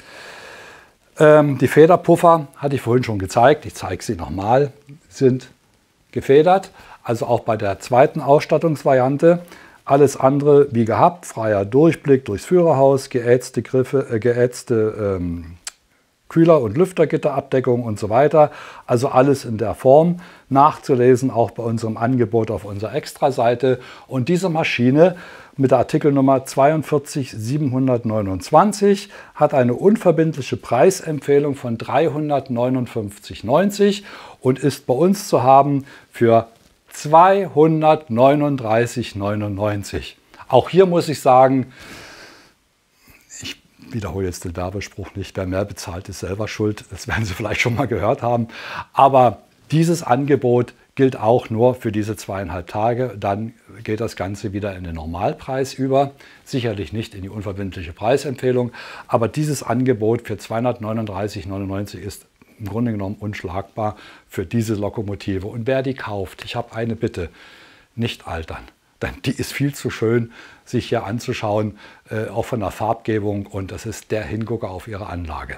Ähm, die Federpuffer hatte ich vorhin schon gezeigt, ich zeige sie nochmal, sind gefedert, also auch bei der zweiten Ausstattungsvariante. Alles andere wie gehabt, freier Durchblick durchs Führerhaus, geätzte Griffe, äh, geätzte ähm, Kühler- und Lüftergitterabdeckung und so weiter. Also alles in der Form nachzulesen, auch bei unserem Angebot auf unserer Extra-Seite. Und diese Maschine mit der Artikelnummer zweiundvierzig siebenhundertneunundzwanzig hat eine unverbindliche Preisempfehlung von dreihundertneunundfünfzig Euro neunzig und ist bei uns zu haben für zweihundertneununddreißig Euro neunundneunzig. Auch hier muss ich sagen, ich wiederhole jetzt den Werbespruch nicht, wer mehr bezahlt, ist selber schuld. Das werden Sie vielleicht schon mal gehört haben. Aber dieses Angebot gilt auch nur für diese zweieinhalb Tage. Dann geht das Ganze wieder in den Normalpreis über. Sicherlich nicht in die unverbindliche Preisempfehlung. Aber dieses Angebot für zweihundertneununddreißig Euro neunundneunzig ist im Grunde genommen unschlagbar für diese Lokomotive. Und wer die kauft, ich habe eine Bitte, nicht altern. Denn die ist viel zu schön, sich hier anzuschauen, äh, auch von der Farbgebung. Und das ist der Hingucker auf Ihre Anlage.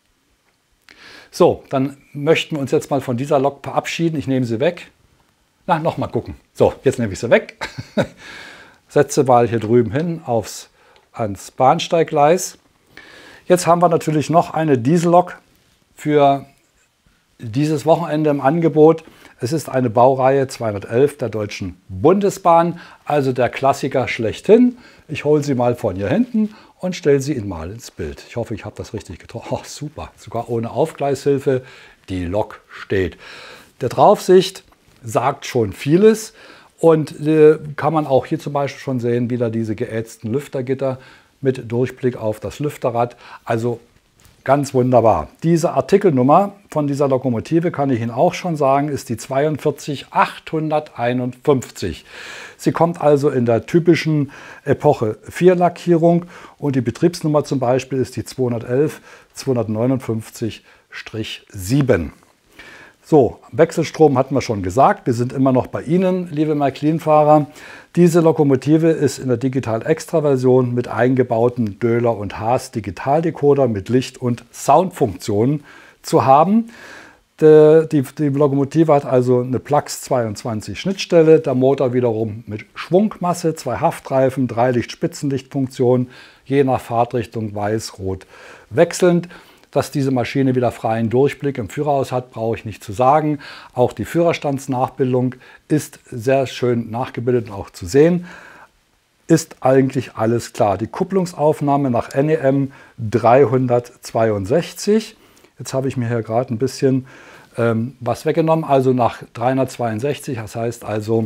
So, dann möchten wir uns jetzt mal von dieser Lok verabschieden. Ich nehme sie weg. Na, noch mal gucken. So, jetzt nehme ich sie weg. Setze mal hier drüben hin aufs, ans Bahnsteiggleis. Jetzt haben wir natürlich noch eine Diesellok für dieses Wochenende im Angebot. Es ist eine Baureihe zweihundertelf der Deutschen Bundesbahn, also der Klassiker schlechthin. Ich hole sie mal von hier hinten und stelle sie Ihnen mal ins Bild. Ich hoffe, ich habe das richtig getroffen. Oh, super, sogar ohne Aufgleishilfe. Die Lok steht. Der Draufsicht sagt schon vieles und äh, kann man auch hier zum Beispiel schon sehen, wieder diese geätzten Lüftergitter mit Durchblick auf das Lüfterrad. Also ganz wunderbar. Diese Artikelnummer von dieser Lokomotive, kann ich Ihnen auch schon sagen, ist die zweiundvierzig achthunderteinundfünfzig. Sie kommt also in der typischen Epoche vier Lackierung und die Betriebsnummer zum Beispiel ist die zweihundertelf zweihundertneunundfünfzig sieben. So, Wechselstrom hatten wir schon gesagt. Wir sind immer noch bei Ihnen, liebe Märklin-Fahrer. Diese Lokomotive ist in der Digital-Extra-Version mit eingebauten Döhler und Haas Digitaldecoder mit Licht- und Soundfunktionen zu haben. Die, die, die Lokomotive hat also eine Plax zweiundzwanzig Schnittstelle, der Motor wiederum mit Schwungmasse, zwei Haftreifen, drei Licht-Spitzenlichtfunktionen, je nach Fahrtrichtung weiß, rot wechselnd. Dass diese Maschine wieder freien Durchblick im Führerhaus hat, brauche ich nicht zu sagen. Auch die Führerstandsnachbildung ist sehr schön nachgebildet und auch zu sehen. Ist eigentlich alles klar. Die Kupplungsaufnahme nach N E M dreihundertzweiundsechzig. Jetzt habe ich mir hier gerade ein bisschen ähm, was weggenommen. Also nach dreihundertzweiundsechzig, das heißt also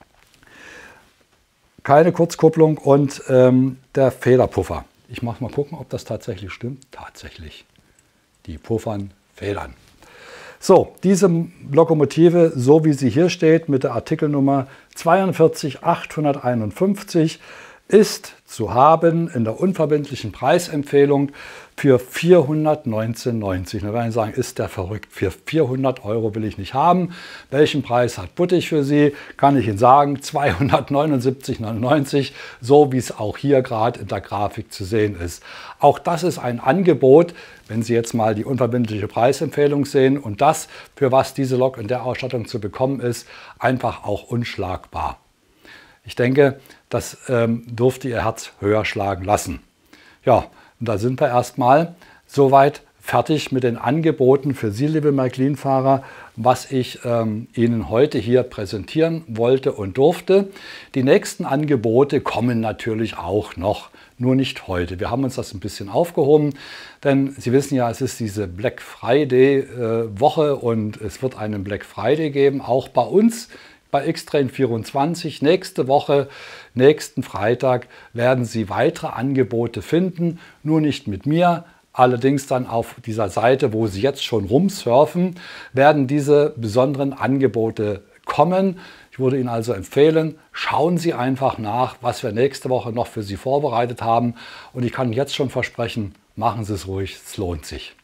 keine Kurzkupplung und ähm, der Federpuffer. Ich mache mal gucken, ob das tatsächlich stimmt. Tatsächlich. Die puffern Federn. So, diese Lokomotive, so wie sie hier steht, mit der Artikelnummer zweiundvierzig achthunderteinundfünfzig, ist zu haben in der unverbindlichen Preisempfehlung für vierhundertneunzehn neunzig. Da werden Sie sagen, ist der verrückt? Für vierhundert Euro will ich nicht haben. Welchen Preis hat Buttig für Sie? Kann ich Ihnen sagen, zweihundertneunundsiebzig neunundneunzig, so wie es auch hier gerade in der Grafik zu sehen ist. Auch das ist ein Angebot, wenn Sie jetzt mal die unverbindliche Preisempfehlung sehen und das, für was diese Lok in der Ausstattung zu bekommen ist, einfach auch unschlagbar. Ich denke, das ähm, dürfte Ihr Herz höher schlagen lassen. Ja, und da sind wir erstmal soweit fertig mit den Angeboten für Sie, liebe Märklin-Fahrer, was ich ähm, Ihnen heute hier präsentieren wollte und durfte. Die nächsten Angebote kommen natürlich auch noch, nur nicht heute. Wir haben uns das ein bisschen aufgehoben, denn Sie wissen ja, es ist diese Black Friday äh, Woche und es wird einen Black Friday geben, auch bei uns. Bei Xtrain vierundzwanzig. Nächste Woche, nächsten Freitag werden Sie weitere Angebote finden, nur nicht mit mir. Allerdings dann auf dieser Seite, wo Sie jetzt schon rumsurfen, werden diese besonderen Angebote kommen. Ich würde Ihnen also empfehlen, schauen Sie einfach nach, was wir nächste Woche noch für Sie vorbereitet haben. Und ich kann jetzt schon versprechen, machen Sie es ruhig, es lohnt sich.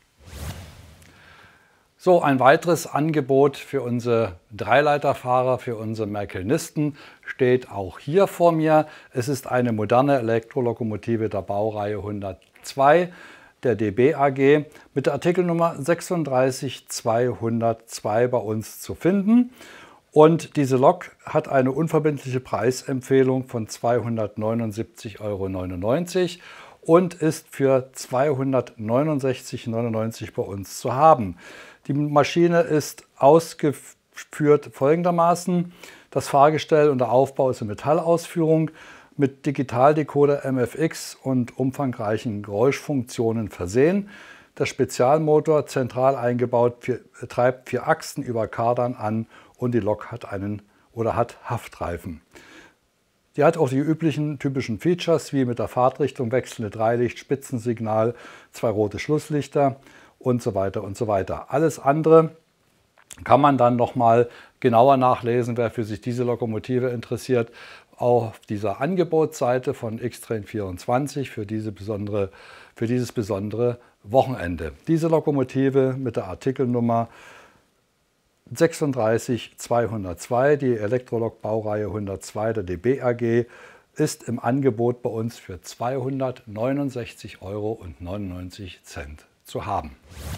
So, ein weiteres Angebot für unsere Dreileiterfahrer, für unsere Märklinisten steht auch hier vor mir. Es ist eine moderne Elektrolokomotive der Baureihe hundertzwei der D B A G mit der Artikelnummer sechsunddreißig zweihundertzwei bei uns zu finden. Und diese Lok hat eine unverbindliche Preisempfehlung von zweihundertneunundsiebzig Euro neunundneunzig und ist für zweihundertneunundsechzig neunundneunzig bei uns zu haben. Die Maschine ist ausgeführt folgendermaßen. Das Fahrgestell und der Aufbau ist in Metallausführung mit Digitaldecoder M F X und umfangreichen Geräuschfunktionen versehen. Der Spezialmotor, zentral eingebaut, vier, treibt vier Achsen über Kardan an und die Lok hat einen oder hat Haftreifen. Die hat auch die üblichen typischen Features wie mit der Fahrtrichtung, wechselnde Dreilicht, Spitzensignal, zwei rote Schlusslichter und so weiter und so weiter. Alles andere kann man dann nochmal genauer nachlesen, wer für sich diese Lokomotive interessiert, auf dieser Angebotsseite von X-Train vierundzwanzig für, diese besondere, für dieses besondere Wochenende. Diese Lokomotive mit der Artikelnummer sechsunddreißig zweihundertzwei, die Elektrolok Baureihe hundertzwei der D B A G, ist im Angebot bei uns für zweihundertneunundsechzig Euro neunundneunzig zu haben.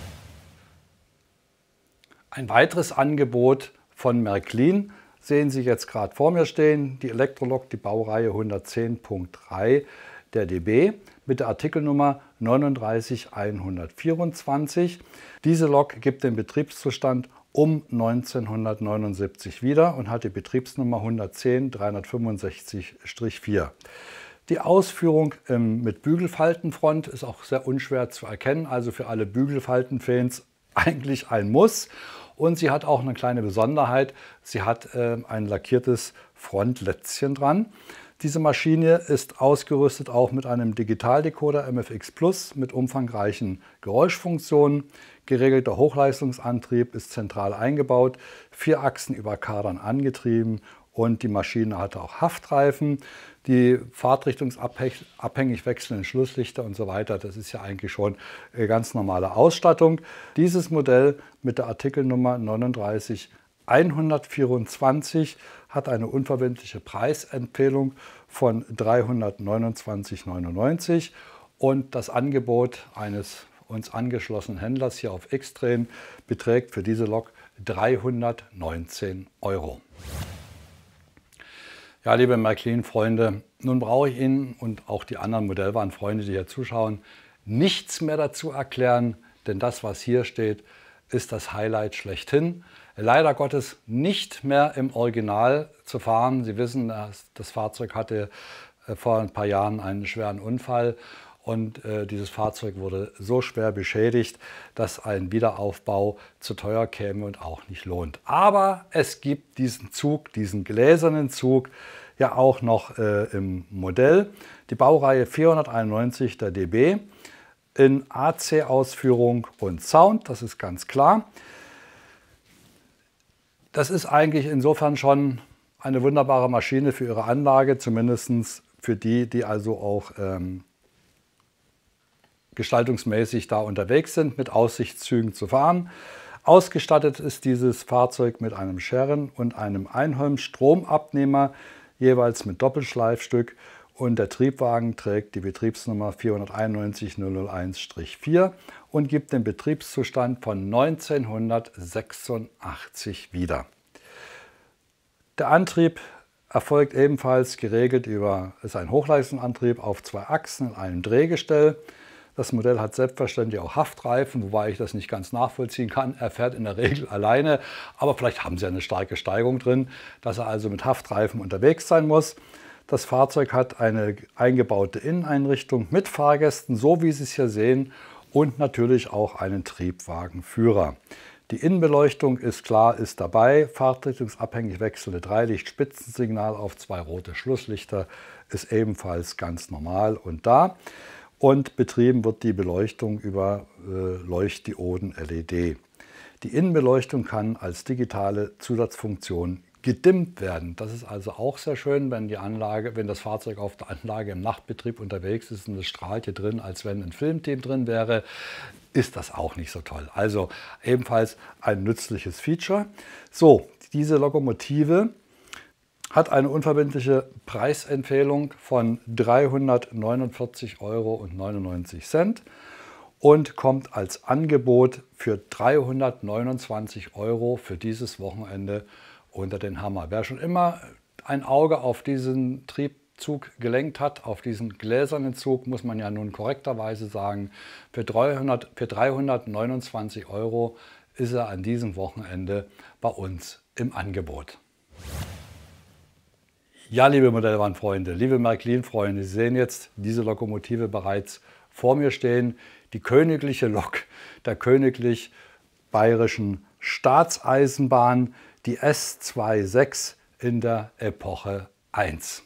Ein weiteres Angebot von Märklin sehen Sie jetzt gerade vor mir stehen, die Elektrolok, die Baureihe hundertzehn Punkt drei der D B mit der Artikelnummer neununddreißig hundertvierundzwanzig. Diese Lok gibt den Betriebszustand um neunzehnhundertneunundsiebzig wieder und hat die Betriebsnummer hundertzehn dreihundertfünfundsechzig vier. Die Ausführung ähm, mit Bügelfaltenfront ist auch sehr unschwer zu erkennen, also für alle Bügelfaltenfans eigentlich ein Muss. Und sie hat auch eine kleine Besonderheit, sie hat äh, ein lackiertes Frontlätzchen dran. Diese Maschine ist ausgerüstet auch mit einem Digitaldecoder M F X Plus mit umfangreichen Geräuschfunktionen. Geregelter Hochleistungsantrieb ist zentral eingebaut, vier Achsen über Kardan angetrieben und die Maschine hatte auch Haftreifen. Die fahrtrichtungsabhängig wechselnden Schlusslichter und so weiter, das ist ja eigentlich schon ganz normale Ausstattung. Dieses Modell mit der Artikelnummer neununddreißig hundertvierundzwanzig hat eine unverbindliche Preisempfehlung von dreihundertneunundzwanzig neunundneunzig und das Angebot eines uns angeschlossenen Händlers hier auf X-Train beträgt für diese Lok dreihundertneunzehn Euro. Ja, liebe Märklin-Freunde, nun brauche ich Ihnen und auch die anderen Modellwarenfreunde, die hier zuschauen, nichts mehr dazu erklären, denn das, was hier steht, ist das Highlight schlechthin. Leider Gottes nicht mehr im Original zu fahren. Sie wissen, das Fahrzeug hatte vor ein paar Jahren einen schweren Unfall und äh, dieses Fahrzeug wurde so schwer beschädigt, dass ein Wiederaufbau zu teuer käme und auch nicht lohnt. Aber es gibt diesen Zug, diesen gläsernen Zug, ja auch noch äh, im Modell. Die Baureihe vierhunderteinundneunzig der D B in A C-Ausführung und Sound, das ist ganz klar. Das ist eigentlich insofern schon eine wunderbare Maschine für Ihre Anlage, zumindest für die, die also auch ähm, gestaltungsmäßig da unterwegs sind, mit Aussichtszügen zu fahren. Ausgestattet ist dieses Fahrzeug mit einem Scherren und einem Einholm-Stromabnehmer, jeweils mit Doppelschleifstück. Und der Triebwagen trägt die Betriebsnummer vierhunderteinundneunzig null null eins vier und gibt den Betriebszustand von neunzehnhundertsechsundachtzig wieder. Der Antrieb erfolgt ebenfalls geregelt über, ist ein Hochleistungsantrieb auf zwei Achsen in einem Drehgestell. Das Modell hat selbstverständlich auch Haftreifen, wobei ich das nicht ganz nachvollziehen kann. Er fährt in der Regel alleine, aber vielleicht haben Sie eine starke Steigung drin, dass er also mit Haftreifen unterwegs sein muss. Das Fahrzeug hat eine eingebaute Inneneinrichtung mit Fahrgästen, so wie Sie es hier sehen, und natürlich auch einen Triebwagenführer. Die Innenbeleuchtung ist klar, ist dabei. Fahrtrichtungsabhängig wechselnde Dreilicht, Spitzensignal auf zwei rote Schlusslichter ist ebenfalls ganz normal und da. Und betrieben wird die Beleuchtung über äh, Leuchtdioden L E D. Die Innenbeleuchtung kann als digitale Zusatzfunktion gedimmt werden. Das ist also auch sehr schön, wenn die Anlage, wenn das Fahrzeug auf der Anlage im Nachtbetrieb unterwegs ist und es strahlt hier drin, als wenn ein Filmteam drin wäre, ist das auch nicht so toll. Also ebenfalls ein nützliches Feature. So, diese Lokomotive hat eine unverbindliche Preisempfehlung von dreihundertneunundvierzig Euro neunundneunzig und kommt als Angebot für dreihundertneunundzwanzig Euro für dieses Wochenende unter den Hammer. Wer schon immer ein Auge auf diesen Trieb Zug gelenkt hat, auf diesen gläsernen Zug, muss man ja nun korrekterweise sagen, für, dreihundert, für dreihundertneunundzwanzig Euro ist er an diesem Wochenende bei uns im Angebot. Ja, liebe Modellbahnfreunde, liebe Märklin-Freunde, Sie sehen jetzt diese Lokomotive bereits vor mir stehen. Die königliche Lok der Königlich Bayerischen Staatseisenbahn, die S sechsundzwanzig in der Epoche eins.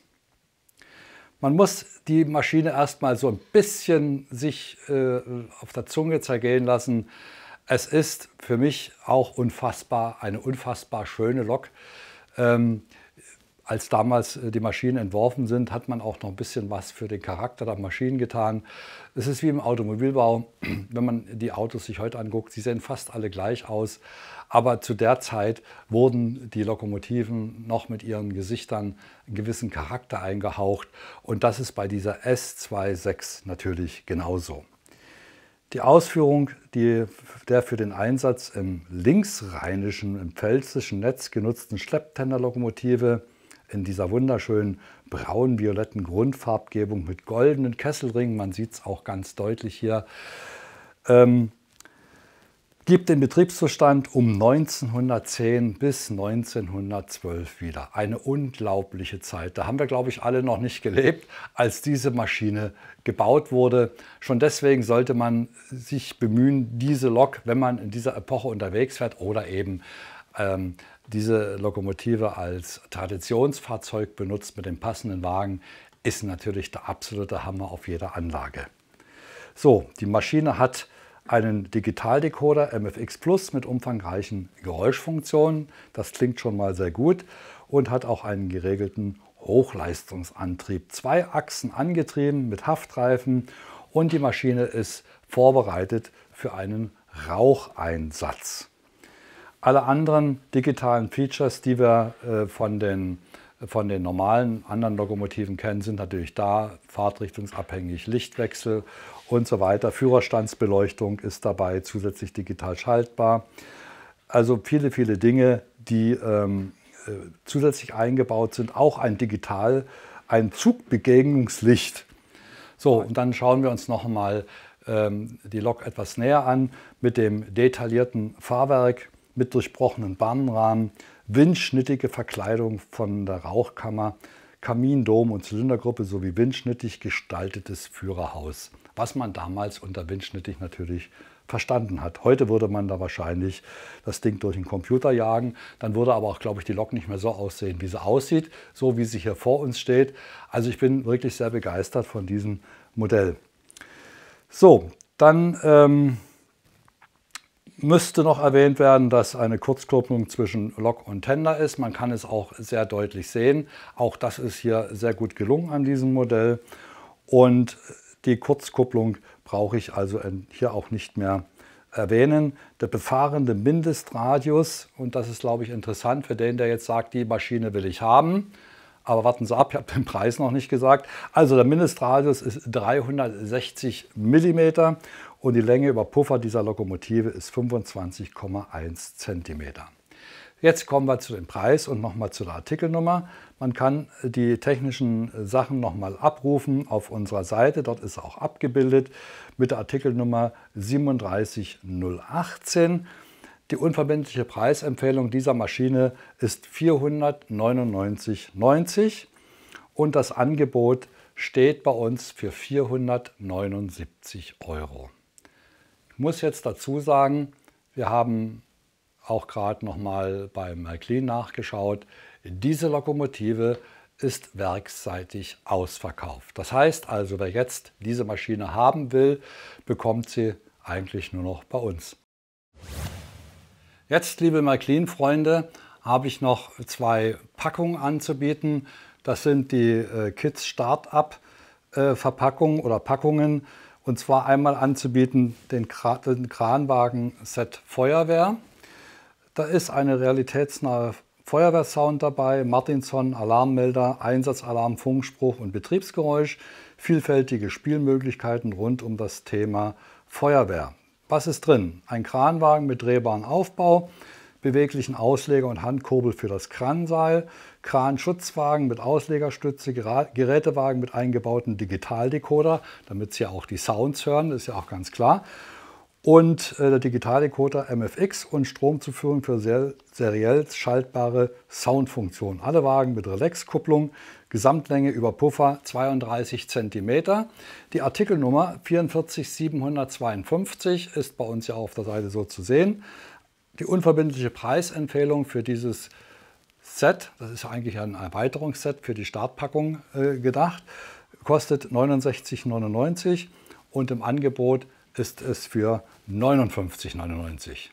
Man muss die Maschine erstmal so ein bisschen sich äh, auf der Zunge zergehen lassen. Es ist für mich auch unfassbar, eine unfassbar schöne Lok. Ähm, als damals die Maschinen entworfen sind, hat man auch noch ein bisschen was für den Charakter der Maschinen getan. Es ist wie im Automobilbau, wenn man die Autos sich heute anguckt, sie sehen fast alle gleich aus. Aber zu der Zeit wurden die Lokomotiven noch mit ihren Gesichtern einen gewissen Charakter eingehaucht. Und das ist bei dieser S sechsundzwanzig natürlich genauso. Die Ausführung die, der für den Einsatz im linksrheinischen, im pfälzischen Netz genutzten Schlepptenderlokomotive in dieser wunderschönen braun-violetten Grundfarbgebung mit goldenen Kesselringen, man sieht es auch ganz deutlich hier, ähm, gibt den Betriebszustand um neunzehnhundertzehn bis neunzehnhundertzwölf wieder. Eine unglaubliche Zeit. Da haben wir, glaube ich, alle noch nicht gelebt, als diese Maschine gebaut wurde. Schon deswegen sollte man sich bemühen, diese Lok, wenn man in dieser Epoche unterwegs fährt oder eben ähm, diese Lokomotive als Traditionsfahrzeug benutzt mit dem passenden Wagen, ist natürlich der absolute Hammer auf jeder Anlage. So, die Maschine hat einen Digitaldecoder M F X Plus mit umfangreichen Geräuschfunktionen. Das klingt schon mal sehr gut und hat auch einen geregelten Hochleistungsantrieb. Zwei Achsen angetrieben mit Haftreifen und die Maschine ist vorbereitet für einen Raucheinsatz. Alle anderen digitalen Features, die wir äh, von, den, von den normalen anderen Lokomotiven kennen, sind natürlich da. Fahrtrichtungsabhängig, Lichtwechsel und so weiter. Führerstandsbeleuchtung ist dabei, zusätzlich digital schaltbar. Also viele, viele Dinge, die ähm, äh, zusätzlich eingebaut sind. Auch ein digital, ein Zugbegegnungslicht. So, und dann schauen wir uns noch einmal ähm, die Lok etwas näher an mit dem detaillierten Fahrwerk, mit durchbrochenen Bahnenrahmen, windschnittige Verkleidung von der Rauchkammer, Kamin, Dom und Zylindergruppe sowie windschnittig gestaltetes Führerhaus, was man damals unter windschnittig natürlich verstanden hat. Heute würde man da wahrscheinlich das Ding durch den Computer jagen, dann würde aber auch, glaube ich, die Lok nicht mehr so aussehen, wie sie aussieht, so wie sie hier vor uns steht. Also ich bin wirklich sehr begeistert von diesem Modell. So, dann ähm, müsste noch erwähnt werden, dass eine Kurzkupplung zwischen Lok und Tender ist. Man kann es auch sehr deutlich sehen. Auch das ist hier sehr gut gelungen an diesem Modell. Und die Kurzkupplung brauche ich also hier auch nicht mehr erwähnen. Der befahrene Mindestradius, und das ist, glaube ich, interessant für den, der jetzt sagt, die Maschine will ich haben. Aber warten Sie ab, ich habe den Preis noch nicht gesagt. Also der Mindestradius ist dreihundertsechzig Millimeter und die Länge über Puffer dieser Lokomotive ist fünfundzwanzig Komma eins Zentimeter. Jetzt kommen wir zu dem Preis und nochmal zu der Artikelnummer. Man kann die technischen Sachen nochmal abrufen auf unserer Seite. Dort ist auch abgebildet mit der Artikelnummer siebenunddreißig null achtzehn. Die unverbindliche Preisempfehlung dieser Maschine ist vierhundertneunundneunzig Euro neunzig und das Angebot steht bei uns für vierhundertneunundsiebzig Euro. Ich muss jetzt dazu sagen, wir haben auch gerade noch mal beim Märklin nachgeschaut. Diese Lokomotive ist werksseitig ausverkauft. Das heißt also, wer jetzt diese Maschine haben will, bekommt sie eigentlich nur noch bei uns. Jetzt, liebe Märklin-Freunde, habe ich noch zwei Packungen anzubieten. Das sind die äh, Kids Start-up äh, Verpackungen oder Packungen. Und zwar einmal anzubieten den, Kra den Kranwagen Set Feuerwehr. Da ist eine realitätsnahe Feuerwehrsound dabei, Martinson, Alarmmelder, Einsatzalarm, Funkspruch und Betriebsgeräusch. Vielfältige Spielmöglichkeiten rund um das Thema Feuerwehr. Was ist drin? Ein Kranwagen mit drehbarem Aufbau, beweglichen Ausleger und Handkurbel für das Kranseil, Kranschutzwagen mit Auslegerstütze, Gerätewagen mit eingebautem Digitaldecoder, damit Sie auch die Sounds hören, das ist ja auch ganz klar. Und äh, der Digitaldecoder M F X und Stromzuführung für ser seriell schaltbare Soundfunktion. Alle Wagen mit Relax-Kupplung, Gesamtlänge über Puffer zweiunddreißig Zentimeter. Die Artikelnummer vierundvierzig siebenhundertzweiundfünfzig ist bei uns ja auf der Seite so zu sehen. Die unverbindliche Preisempfehlung für dieses Set, das ist ja eigentlich ein Erweiterungsset für die Startpackung äh, gedacht, kostet neunundsechzig neunundneunzig und im Angebot ist es für neunundfünfzig neunundneunzig.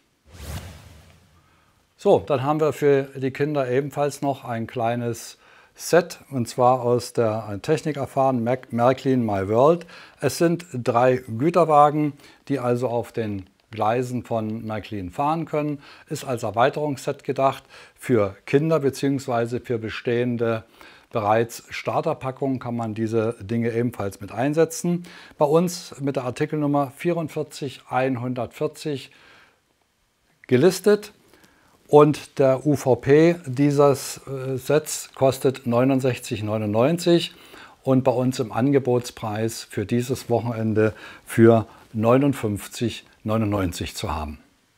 So, dann haben wir für die Kinder ebenfalls noch ein kleines Set, und zwar aus der Technik erfahren Märklin My World. Es sind drei Güterwagen, die also auf den Gleisen von Märklin fahren können. Ist als Erweiterungsset gedacht für Kinder bzw. für bestehende bereits Starterpackungen kann man diese Dinge ebenfalls mit einsetzen. Bei uns mit der Artikelnummer vierundvierzig hundertvierzig gelistet und der U V P dieses Sets kostet neunundsechzig neunundneunzig und bei uns im Angebotspreis für dieses Wochenende für neunundfünfzig neunundneunzig zu haben.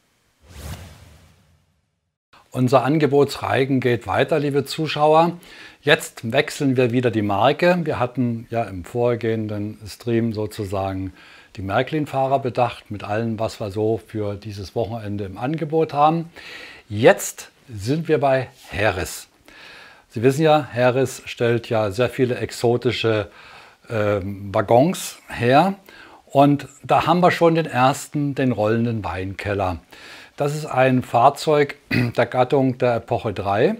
Unser Angebotsreigen geht weiter, liebe Zuschauer. Jetzt wechseln wir wieder die Marke. Wir hatten ja im vorgehenden Stream sozusagen die Märklin-Fahrer bedacht mit allem, was wir so für dieses Wochenende im Angebot haben. Jetzt sind wir bei Harris. Sie wissen ja, Harris stellt ja sehr viele exotische äh, Waggons her. Und da haben wir schon den ersten, den rollenden Weinkeller. Das ist ein Fahrzeug der Gattung der Epoche drei.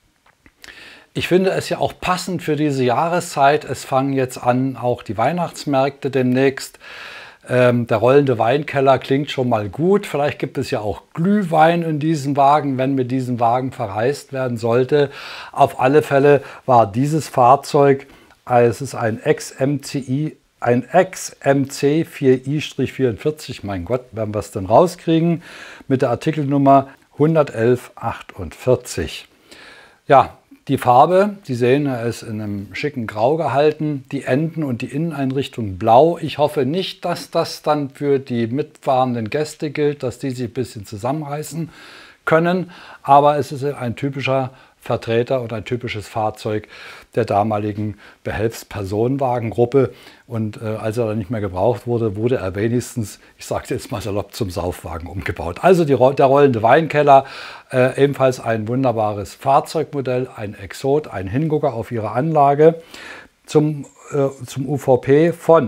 Ich finde es ja auch passend für diese Jahreszeit. Es fangen jetzt an, auch die Weihnachtsmärkte demnächst. Ähm, der rollende Weinkeller klingt schon mal gut. Vielleicht gibt es ja auch Glühwein in diesem Wagen, wenn mit diesem Wagen verreist werden sollte. Auf alle Fälle war dieses Fahrzeug, es ist ein Ex-M C I, ein Ex-M C vier I vierundvierzig, mein Gott, werden wir es denn rauskriegen, mit der Artikelnummer hundertelf achtundvierzig. Ja, die Farbe, Sie sehen, er ist in einem schicken Grau gehalten, die Enden- und die Inneneinrichtung blau. Ich hoffe nicht, dass das dann für die mitfahrenden Gäste gilt, dass die sich ein bisschen zusammenreißen können, aber es ist ein typischer Vertreter und ein typisches Fahrzeug der damaligen Behelfspersonenwagengruppe. Und äh, als er dann nicht mehr gebraucht wurde, wurde er wenigstens, ich sage jetzt mal salopp, zum Saufwagen umgebaut. Also die, der rollende Weinkeller, äh, ebenfalls ein wunderbares Fahrzeugmodell, ein Exot, ein Hingucker auf ihre Anlage zum, äh, zum U V P von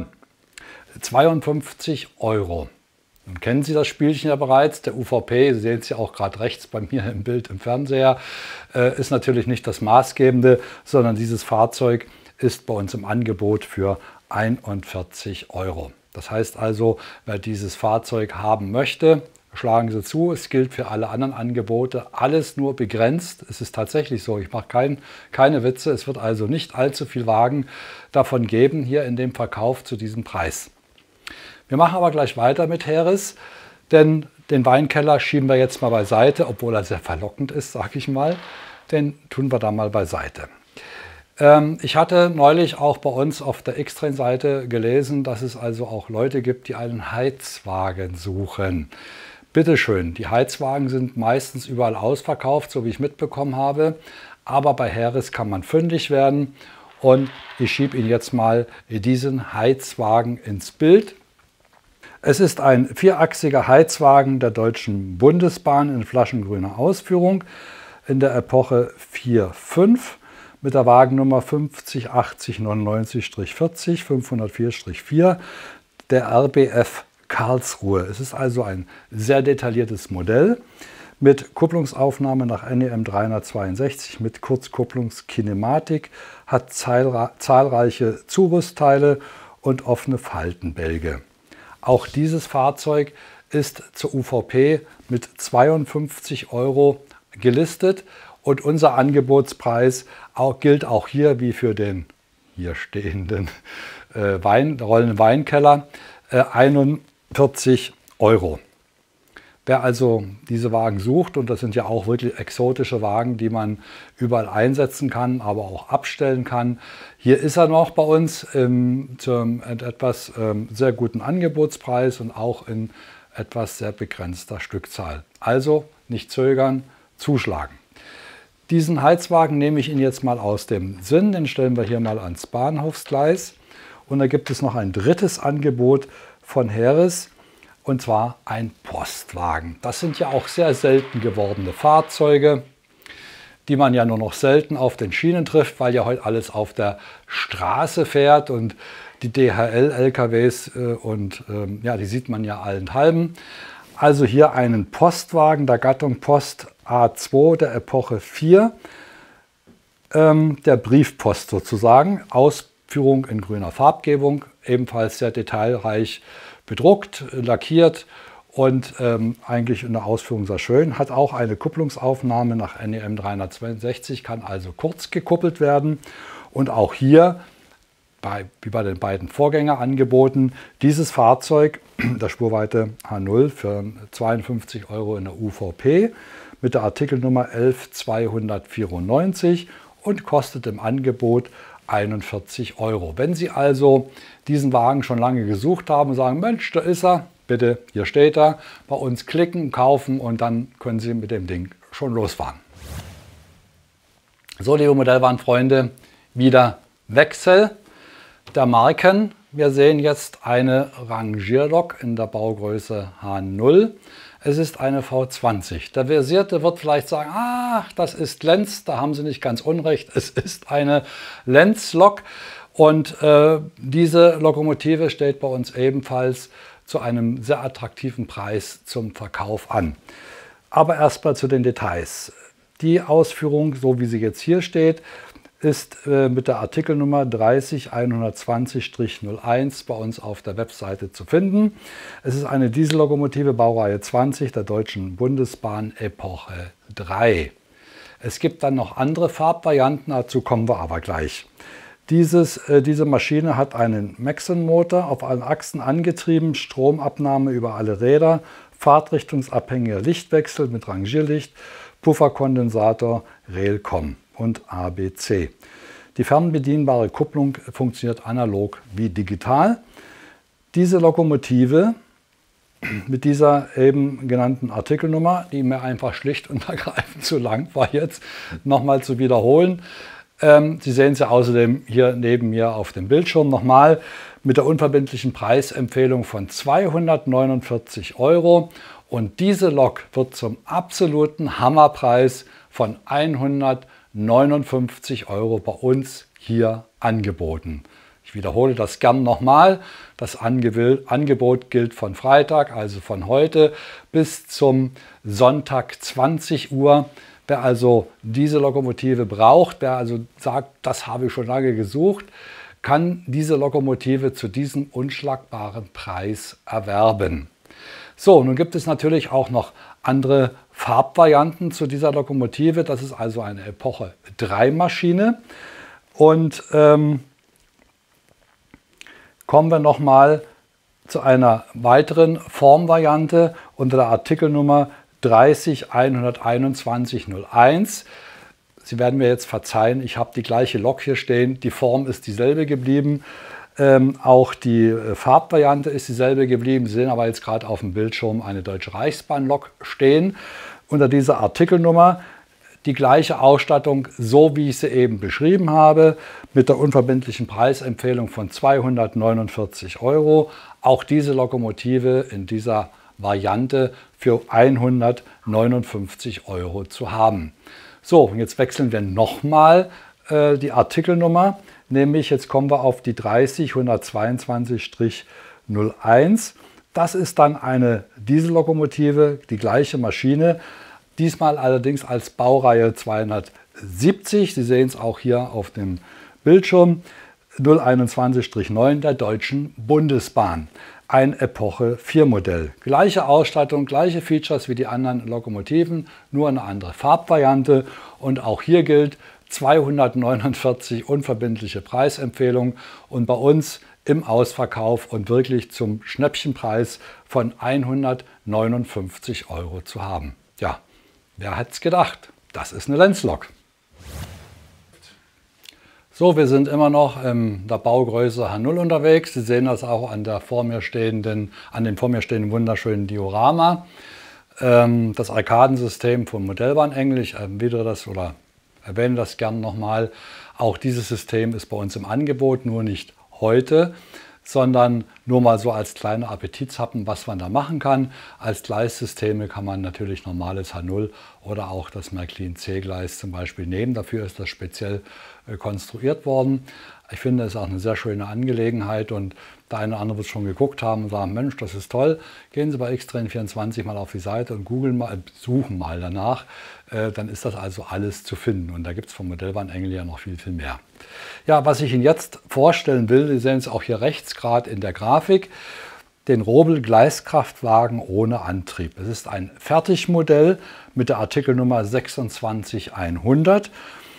zweiundfünfzig Euro. Nun kennen Sie das Spielchen ja bereits. Der U V P, Sie sehen es ja auch gerade rechts bei mir im Bild im Fernseher, äh, ist natürlich nicht das Maßgebende, sondern dieses Fahrzeug ist bei uns im Angebot für einundvierzig Euro. Das heißt also, wer dieses Fahrzeug haben möchte, schlagen Sie zu. Es gilt für alle anderen Angebote, alles nur begrenzt. Es ist tatsächlich so, ich mache kein, keine Witze. Es wird also nicht allzu viel Wagen davon geben hier in dem Verkauf zu diesem Preis. Wir machen aber gleich weiter mit Harris, denn den Weinkeller schieben wir jetzt mal beiseite, obwohl er sehr verlockend ist, sage ich mal. Den tun wir da mal beiseite. Ähm, ich hatte neulich auch bei uns auf der X-Train-Seite gelesen, dass es also auch Leute gibt, die einen Heizwagen suchen. Bitteschön, die Heizwagen sind meistens überall ausverkauft, so wie ich mitbekommen habe. Aber bei Harris kann man fündig werden und ich schiebe Ihnen jetzt mal diesen Heizwagen ins Bild. Es ist ein vierachsiger Heizwagen der Deutschen Bundesbahn in flaschengrüner Ausführung in der Epoche vier fünf mit der Wagennummer fünfzig achtzig neunundneunzig vierzig fünfhundertvier vier der R B F Karlsruhe. Es ist also ein sehr detailliertes Modell mit Kupplungsaufnahme nach N E M dreihundertzweiundsechzig mit Kurzkupplungskinematik, hat zahlreiche Zurüstteile und offene Faltenbälge. Auch dieses Fahrzeug ist zur U V P mit zweiundfünfzig Euro gelistet und unser Angebotspreis auch, gilt auch hier wie für den hier stehenden äh, Wein, rollenden Weinkeller äh, einundvierzig Euro. Wer also diese Wagen sucht, und das sind ja auch wirklich exotische Wagen, die man überall einsetzen kann, aber auch abstellen kann, hier ist er noch bei uns ähm, zum etwas ähm, sehr guten Angebotspreis und auch in etwas sehr begrenzter Stückzahl. Also nicht zögern, zuschlagen. Diesen Heizwagen nehme ich Ihnen jetzt mal aus dem Sinn, den stellen wir hier mal ans Bahnhofsgleis. Und da gibt es noch ein drittes Angebot von Heres, und zwar ein Postwagen. Das sind ja auch sehr selten gewordene Fahrzeuge, die man ja nur noch selten auf den Schienen trifft, weil ja heute alles auf der Straße fährt und die D H L-L K Ws äh, und ähm, ja, die sieht man ja allenthalben. Also hier einen Postwagen der Gattung Post A zwei der Epoche vier, ähm, der Briefpost sozusagen, Ausführung in grüner Farbgebung, ebenfalls sehr detailreich bedruckt, lackiert und ähm, eigentlich in der Ausführung sehr schön. Hat auch eine Kupplungsaufnahme nach N E M dreihundertzweiundsechzig, kann also kurz gekuppelt werden. Und auch hier, bei, wie bei den beiden Vorgängerangeboten, dieses Fahrzeug, der Spurweite H null für zweiundfünfzig Euro in der U V P mit der Artikelnummer elf zweihundertvierundneunzig und kostet im Angebot einundvierzig Euro. Wenn Sie also diesen Wagen schon lange gesucht haben und sagen, Mensch, da ist er, bitte, hier steht er, bei uns klicken, kaufen und dann können Sie mit dem Ding schon losfahren. So, liebe Modellbahnfreunde, wieder Wechsel der Marken. Wir sehen jetzt eine Rangierlok in der Baugröße H null. Es ist eine V zwanzig. Der Versierte wird vielleicht sagen, ach, das ist Lenz, da haben Sie nicht ganz unrecht. Es ist eine Lenz-Lok und äh, diese Lokomotive steht bei uns ebenfalls zu einem sehr attraktiven Preis zum Verkauf an. Aber erstmal zu den Details. Die Ausführung, so wie sie jetzt hier steht, ist äh, mit der Artikelnummer drei null eins eins dash null eins bei uns auf der Webseite zu finden. Es ist eine Diesellokomotive Baureihe zwanzig der Deutschen Bundesbahn Epoche drei. Es gibt dann noch andere Farbvarianten, dazu kommen wir aber gleich. Dieses, äh, diese Maschine hat einen Maxon-Motor auf allen Achsen angetrieben, Stromabnahme über alle Räder, fahrtrichtungsabhängiger Lichtwechsel mit Rangierlicht, Pufferkondensator, Railcom und A B C. Die fernbedienbare Kupplung funktioniert analog wie digital. Diese Lokomotive mit dieser eben genannten Artikelnummer, die mir einfach schlicht und ergreifend zu lang war jetzt, nochmal zu wiederholen. Ähm, Sie sehen sie außerdem hier neben mir auf dem Bildschirm nochmal mit der unverbindlichen Preisempfehlung von zweihundertneunundvierzig Euro. Und diese Lok wird zum absoluten Hammerpreis von hundertneunundfünfzig Euro bei uns hier angeboten. Ich wiederhole das gern nochmal. Das Angebot gilt von Freitag, also von heute, bis zum Sonntag zwanzig Uhr. Wer also diese Lokomotive braucht, wer also sagt, das habe ich schon lange gesucht, kann diese Lokomotive zu diesem unschlagbaren Preis erwerben. So, nun gibt es natürlich auch noch andere Farbvarianten zu dieser Lokomotive. Das ist also eine Epoche drei Maschine. Und ähm, kommen wir nochmal zu einer weiteren Formvariante unter der Artikelnummer drei null eins eins dash null eins. Sie werden mir jetzt verzeihen, ich habe die gleiche Lok hier stehen. Die Form ist dieselbe geblieben. Ähm, auch die Farbvariante ist dieselbe geblieben. Sie sehen aber jetzt gerade auf dem Bildschirm eine Deutsche Reichsbahn-Lok stehen. Unter dieser Artikelnummer die gleiche Ausstattung, so wie ich sie eben beschrieben habe, mit der unverbindlichen Preisempfehlung von zweihundertneunundvierzig Euro. Auch diese Lokomotive in dieser Variante für hundertneunundfünfzig Euro zu haben. So, und jetzt wechseln wir nochmal äh, die Artikelnummer. Nämlich jetzt kommen wir auf die drei null eins zwei dash null eins. Das ist dann eine Diesellokomotive, die gleiche Maschine, diesmal allerdings als Baureihe zweihundertsiebzig. Sie sehen es auch hier auf dem Bildschirm, null einundzwanzig neun der Deutschen Bundesbahn. Ein Epoche vier Modell. Gleiche Ausstattung, gleiche Features wie die anderen Lokomotiven, nur eine andere Farbvariante. Und auch hier gilt zweihundertneunundvierzig unverbindliche Preisempfehlung. Und bei uns im Ausverkauf und wirklich zum Schnäppchenpreis von hundertneunundfünfzig Euro zu haben. Ja, wer hätte es gedacht? Das ist eine Lenslok. So, wir sind immer noch in der Baugröße H null unterwegs. Sie sehen das auch an, der vor mir stehenden, an dem vor mir stehenden wunderschönen Diorama. Ähm, das Arkadensystem von Modellbahnengel, ich erwidere das oder erwähne das gern nochmal. Auch dieses System ist bei uns im Angebot, nur nicht heute, sondern nur mal so als kleine Appetitshappen, was man da machen kann. Als Gleissysteme kann man natürlich normales H null oder auch das Märklin C-Gleis zum Beispiel nehmen. Dafür ist das speziell äh, konstruiert worden. Ich finde, es ist auch eine sehr schöne Angelegenheit und der eine oder andere wird schon geguckt haben und sagen, Mensch, das ist toll. Gehen Sie bei X Train vierundzwanzig mal auf die Seite und googeln mal, suchen mal danach. Äh, dann ist das also alles zu finden. Und da gibt es vom Modellbahnengel ja noch viel, viel mehr. Ja, was ich Ihnen jetzt vorstellen will, Sie sehen es auch hier rechts gerade in der Grafik, den Robel Gleiskraftwagen ohne Antrieb. Es ist ein Fertigmodell mit der Artikelnummer sechsundzwanzig hundert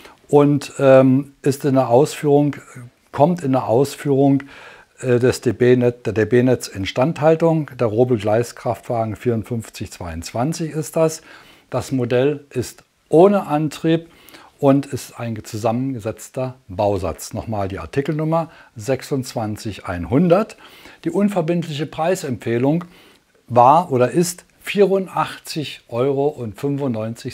und ähm, ist in der Ausführung, kommt in der Ausführung äh, des D B-Netz, der D B-Netz Instandhaltung. Der Robel Gleiskraftwagen vierundfünfzig zweiundzwanzig ist das. Das Modell ist ohne Antrieb und ist ein zusammengesetzter Bausatz. Nochmal die Artikelnummer sechsundzwanzig hundert. Die unverbindliche Preisempfehlung war oder ist vierundachtzig Euro fünfundneunzig.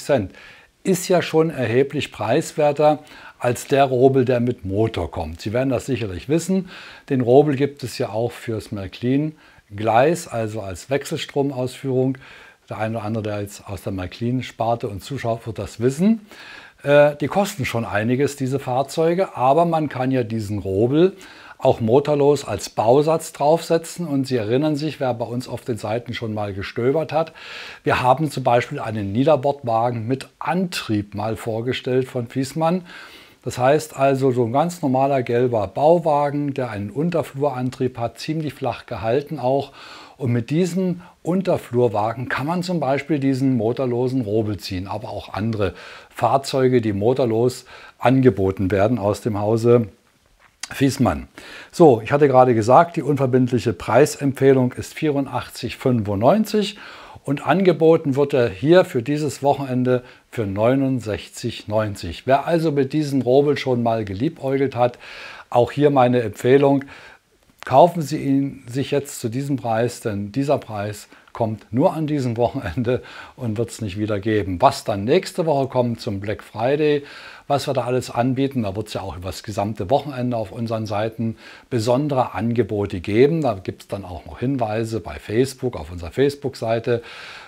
Ist ja schon erheblich preiswerter als der Robel, der mit Motor kommt. Sie werden das sicherlich wissen. Den Robel gibt es ja auch fürs Märklin-Gleis, also als Wechselstromausführung. Der eine oder andere, der jetzt aus der Märklin-Sparte und zuschaut, wird das wissen. Die kosten schon einiges, diese Fahrzeuge, aber man kann ja diesen Robel auch motorlos als Bausatz draufsetzen. Und Sie erinnern sich, wer bei uns auf den Seiten schon mal gestöbert hat, wir haben zum Beispiel einen Niederbordwagen mit Antrieb mal vorgestellt von Viessmann. Das heißt also so ein ganz normaler gelber Bauwagen, der einen Unterflurantrieb hat, ziemlich flach gehalten auch. Und mit diesem Unterflurwagen kann man zum Beispiel diesen motorlosen Robel ziehen, aber auch andere Fahrzeuge, die motorlos angeboten werden aus dem Hause Viessmann. So, ich hatte gerade gesagt, die unverbindliche Preisempfehlung ist vierundachtzig fünfundneunzig und angeboten wird er hier für dieses Wochenende für neunundsechzig neunzig. Wer also mit diesem Robel schon mal geliebäugelt hat, auch hier meine Empfehlung, kaufen Sie ihn sich jetzt zu diesem Preis, denn dieser Preis kommt nur an diesem Wochenende und wird es nicht wieder geben. Was dann nächste Woche kommt zum Black Friday, was wir da alles anbieten, da wird es ja auch über das gesamte Wochenende auf unseren Seiten besondere Angebote geben. Da gibt es dann auch noch Hinweise bei Facebook, auf unserer Facebook-Seite.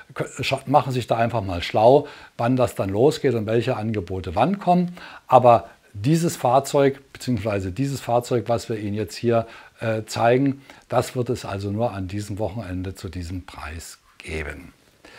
Machen Sie sich da einfach mal schlau, wann das dann losgeht und welche Angebote wann kommen. Aber dieses Fahrzeug, beziehungsweise dieses Fahrzeug, was wir Ihnen jetzt hier äh, zeigen, das wird es also nur an diesem Wochenende zu diesem Preis geben.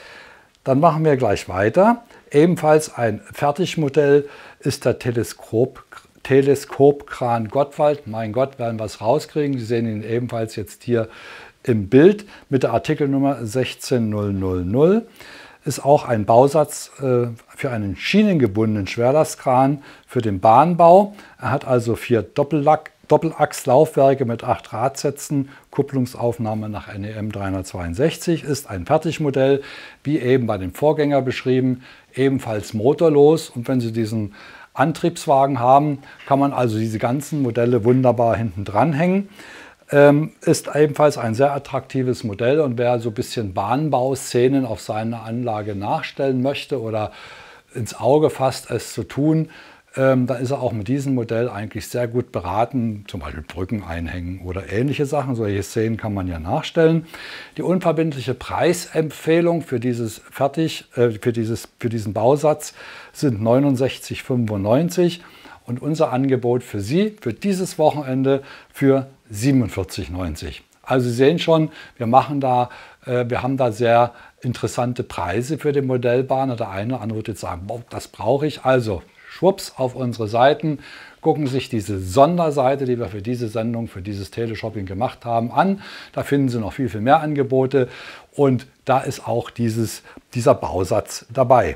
Dann machen wir gleich weiter. Ebenfalls ein Fertigmodell ist der Teleskop, Teleskopkran Gottwald. Mein Gott, werden wir es rauskriegen. Sie sehen ihn ebenfalls jetzt hier im Bild mit der Artikelnummer sechzehntausend. Ist auch ein Bausatz äh, für einen schienengebundenen Schwerlastkran für den Bahnbau. Er hat also vier Doppellack, Doppelachslaufwerke mit acht Radsätzen, Kupplungsaufnahme nach N E M dreihundertzweiundsechzig, ist ein Fertigmodell, wie eben bei dem Vorgänger beschrieben, ebenfalls motorlos. Und wenn Sie diesen Antriebswagen haben, kann man also diese ganzen Modelle wunderbar hinten dran hängen. Ähm, ist ebenfalls ein sehr attraktives Modell und wer so ein bisschen Bahnbauszenen auf seine Anlage nachstellen möchte oder ins Auge fasst, es zu tun, ähm, da ist er auch mit diesem Modell eigentlich sehr gut beraten, zum Beispiel Brücken einhängen oder ähnliche Sachen. Solche Szenen kann man ja nachstellen. Die unverbindliche Preisempfehlung für, dieses Fertig, äh, für, dieses, für diesen Bausatz sind neunundsechzig fünfundneunzig und unser Angebot für Sie für dieses Wochenende für siebenundvierzig neunzig. Also Sie sehen schon, wir machen da, äh, wir haben da sehr interessante Preise für den Modellbahner. Der eine oder andere wird jetzt sagen, boah, das brauche ich. Also schwupps auf unsere Seiten, gucken Sie sich diese Sonderseite, die wir für diese Sendung, für dieses Teleshopping gemacht haben, an. Da finden Sie noch viel, viel mehr Angebote und da ist auch dieses, dieser Bausatz dabei.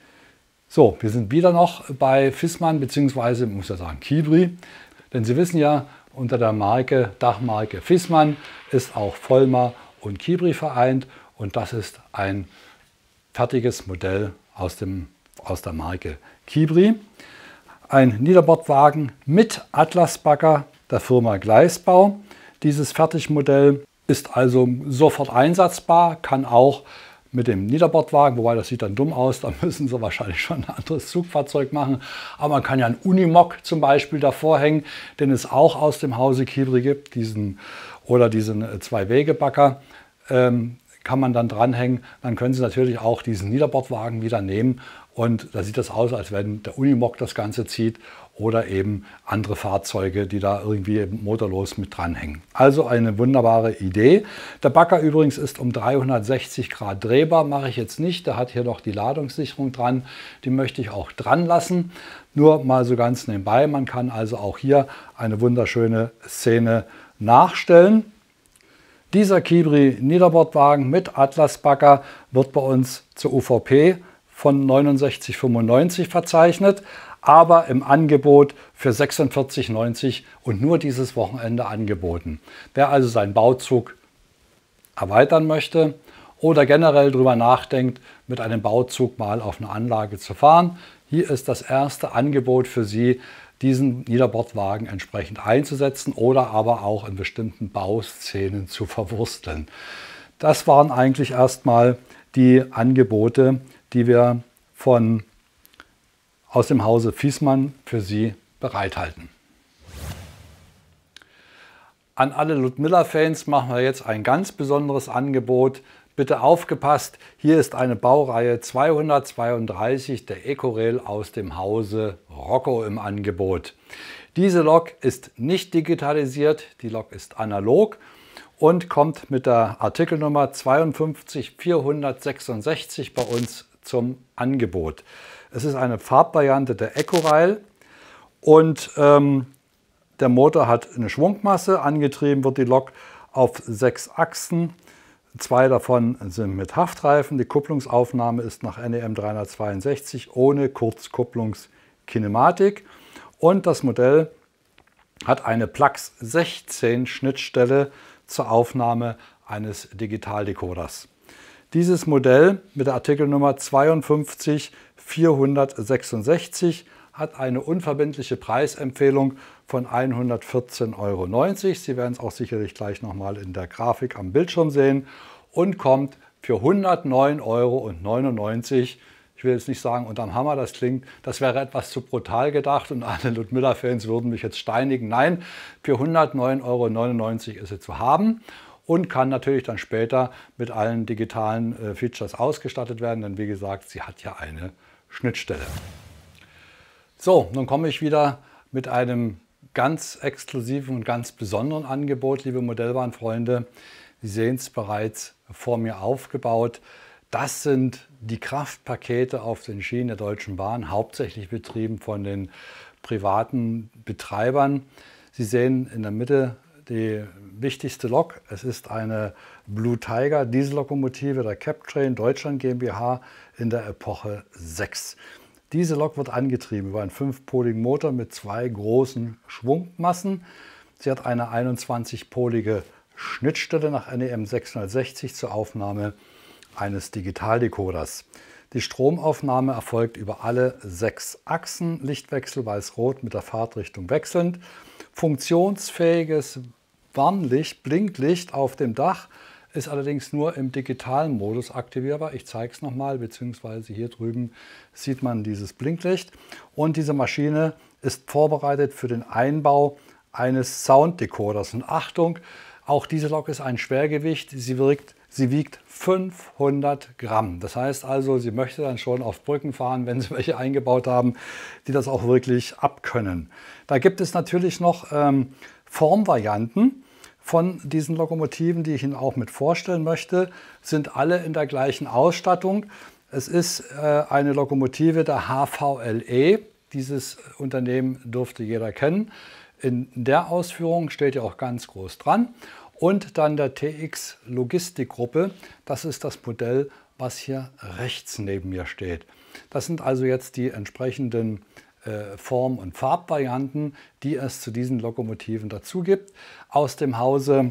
So, wir sind wieder noch bei Viessmann, beziehungsweise, ich muss ja sagen, Kibri. Denn Sie wissen ja, Unter der Marke, Dachmarke Viessmann ist auch Vollmer und Kibri vereint und das ist ein fertiges Modell aus, dem, aus der Marke Kibri. Ein Niederbordwagen mit Atlasbagger der Firma Gleisbau. Dieses Fertigmodell ist also sofort einsatzbar, kann auch mit dem Niederbordwagen, wobei das sieht dann dumm aus, da müssen sie wahrscheinlich schon ein anderes Zugfahrzeug machen. Aber man kann ja einen Unimog zum Beispiel davor hängen, den es auch aus dem Hause Kibri gibt, diesen, oder diesen Zwei-Wege-Bagger. Ähm, kann man dann dranhängen, dann können Sie natürlich auch diesen Niederbordwagen wieder nehmen und da sieht das aus, als wenn der Unimog das Ganze zieht oder eben andere Fahrzeuge, die da irgendwie motorlos mit dranhängen. Also eine wunderbare Idee. Der Bagger übrigens ist um dreihundertsechzig Grad drehbar, mache ich jetzt nicht. Der hat hier noch die Ladungssicherung dran, die möchte ich auch dran lassen. Nur mal so ganz nebenbei, man kann also auch hier eine wunderschöne Szene nachstellen. Dieser Kibri Niederbordwagen mit Atlasbagger wird bei uns zur U V P von neunundsechzig fünfundneunzig verzeichnet, aber im Angebot für sechsundvierzig neunzig und nur dieses Wochenende angeboten. Wer also seinen Bauzug erweitern möchte oder generell darüber nachdenkt, mit einem Bauzug mal auf eine Anlage zu fahren, hier ist das erste Angebot für Sie, diesen Niederbordwagen entsprechend einzusetzen oder aber auch in bestimmten Bauszenen zu verwursteln. Das waren eigentlich erstmal die Angebote, die wir von, aus dem Hause Viessmann für Sie bereithalten. An alle Ludmilla-Fans machen wir jetzt ein ganz besonderes Angebot. Bitte aufgepasst, hier ist eine Baureihe zweihundertzweiunddreißig der Ecorail aus dem Hause Rocco im Angebot. Diese Lok ist nicht digitalisiert, die Lok ist analog und kommt mit der Artikelnummer zweiundfünfzig vierhundertsechsundsechzig bei uns zum Angebot. Es ist eine Farbvariante der Ecorail und ähm, der Motor hat eine Schwungmasse, angetrieben wird die Lok auf sechs Achsen. Zwei davon sind mit Haftreifen. Die Kupplungsaufnahme ist nach N E M dreihundertzweiundsechzig ohne Kurzkupplungskinematik. Und das Modell hat eine Plax sechzehn Schnittstelle zur Aufnahme eines Digitaldecoders. Dieses Modell mit der Artikelnummer zweiundfünfzig vierhundertsechsundsechzig hat eine unverbindliche Preisempfehlung von hundertvierzehn Euro neunzig. Sie werden es auch sicherlich gleich nochmal in der Grafik am Bildschirm sehen und kommt für hundertneun Euro neunundneunzig. Ich will jetzt nicht sagen unterm Hammer, das klingt, das wäre etwas zu brutal gedacht und alle Ludmilla-Fans würden mich jetzt steinigen. Nein, für hundertneun Euro neunundneunzig ist sie zu haben und kann natürlich dann später mit allen digitalen äh, Features ausgestattet werden, denn wie gesagt, sie hat ja eine Schnittstelle. So, nun komme ich wieder mit einem ganz exklusiven und ganz besonderen Angebot, liebe Modellbahnfreunde. Sie sehen es bereits vor mir aufgebaut. Das sind die Kraftpakete auf den Schienen der Deutschen Bahn, hauptsächlich betrieben von den privaten Betreibern. Sie sehen in der Mitte die wichtigste Lok. Es ist eine Blue Tiger Diesellokomotive der Captrain Deutschland GmbH in der Epoche sechs. Diese Lok wird angetrieben über einen fünfpoligen Motor mit zwei großen Schwungmassen. Sie hat eine einundzwanzigpolige Schnittstelle nach N E M sechshundertsechzig zur Aufnahme eines Digitaldecoders. Die Stromaufnahme erfolgt über alle sechs Achsen, Lichtwechsel weiß-rot mit der Fahrtrichtung wechselnd. Funktionsfähiges Warnlicht, Blinklicht auf dem Dach ist allerdings nur im digitalen Modus aktivierbar. Ich zeige es nochmal, beziehungsweise hier drüben sieht man dieses Blinklicht. Und diese Maschine ist vorbereitet für den Einbau eines Sounddecoders. Und Achtung, auch diese Lok ist ein Schwergewicht. Sie, wirkt, sie wiegt fünfhundert Gramm. Das heißt also, sie möchte dann schon auf Brücken fahren, wenn Sie welche eingebaut haben, die das auch wirklich abkönnen. Da gibt es natürlich noch ähm, Formvarianten von diesen Lokomotiven, die ich Ihnen auch mit vorstellen möchte, sind alle in der gleichen Ausstattung. Es ist äh, eine Lokomotive der H V L E. Dieses Unternehmen dürfte jeder kennen. In der Ausführung steht ja auch ganz groß dran. Und dann der T X Logistikgruppe. Das ist das Modell, was hier rechts neben mir steht. Das sind also jetzt die entsprechenden äh, Form- und Farbvarianten, die es zu diesen Lokomotiven dazu gibt. Aus dem Hause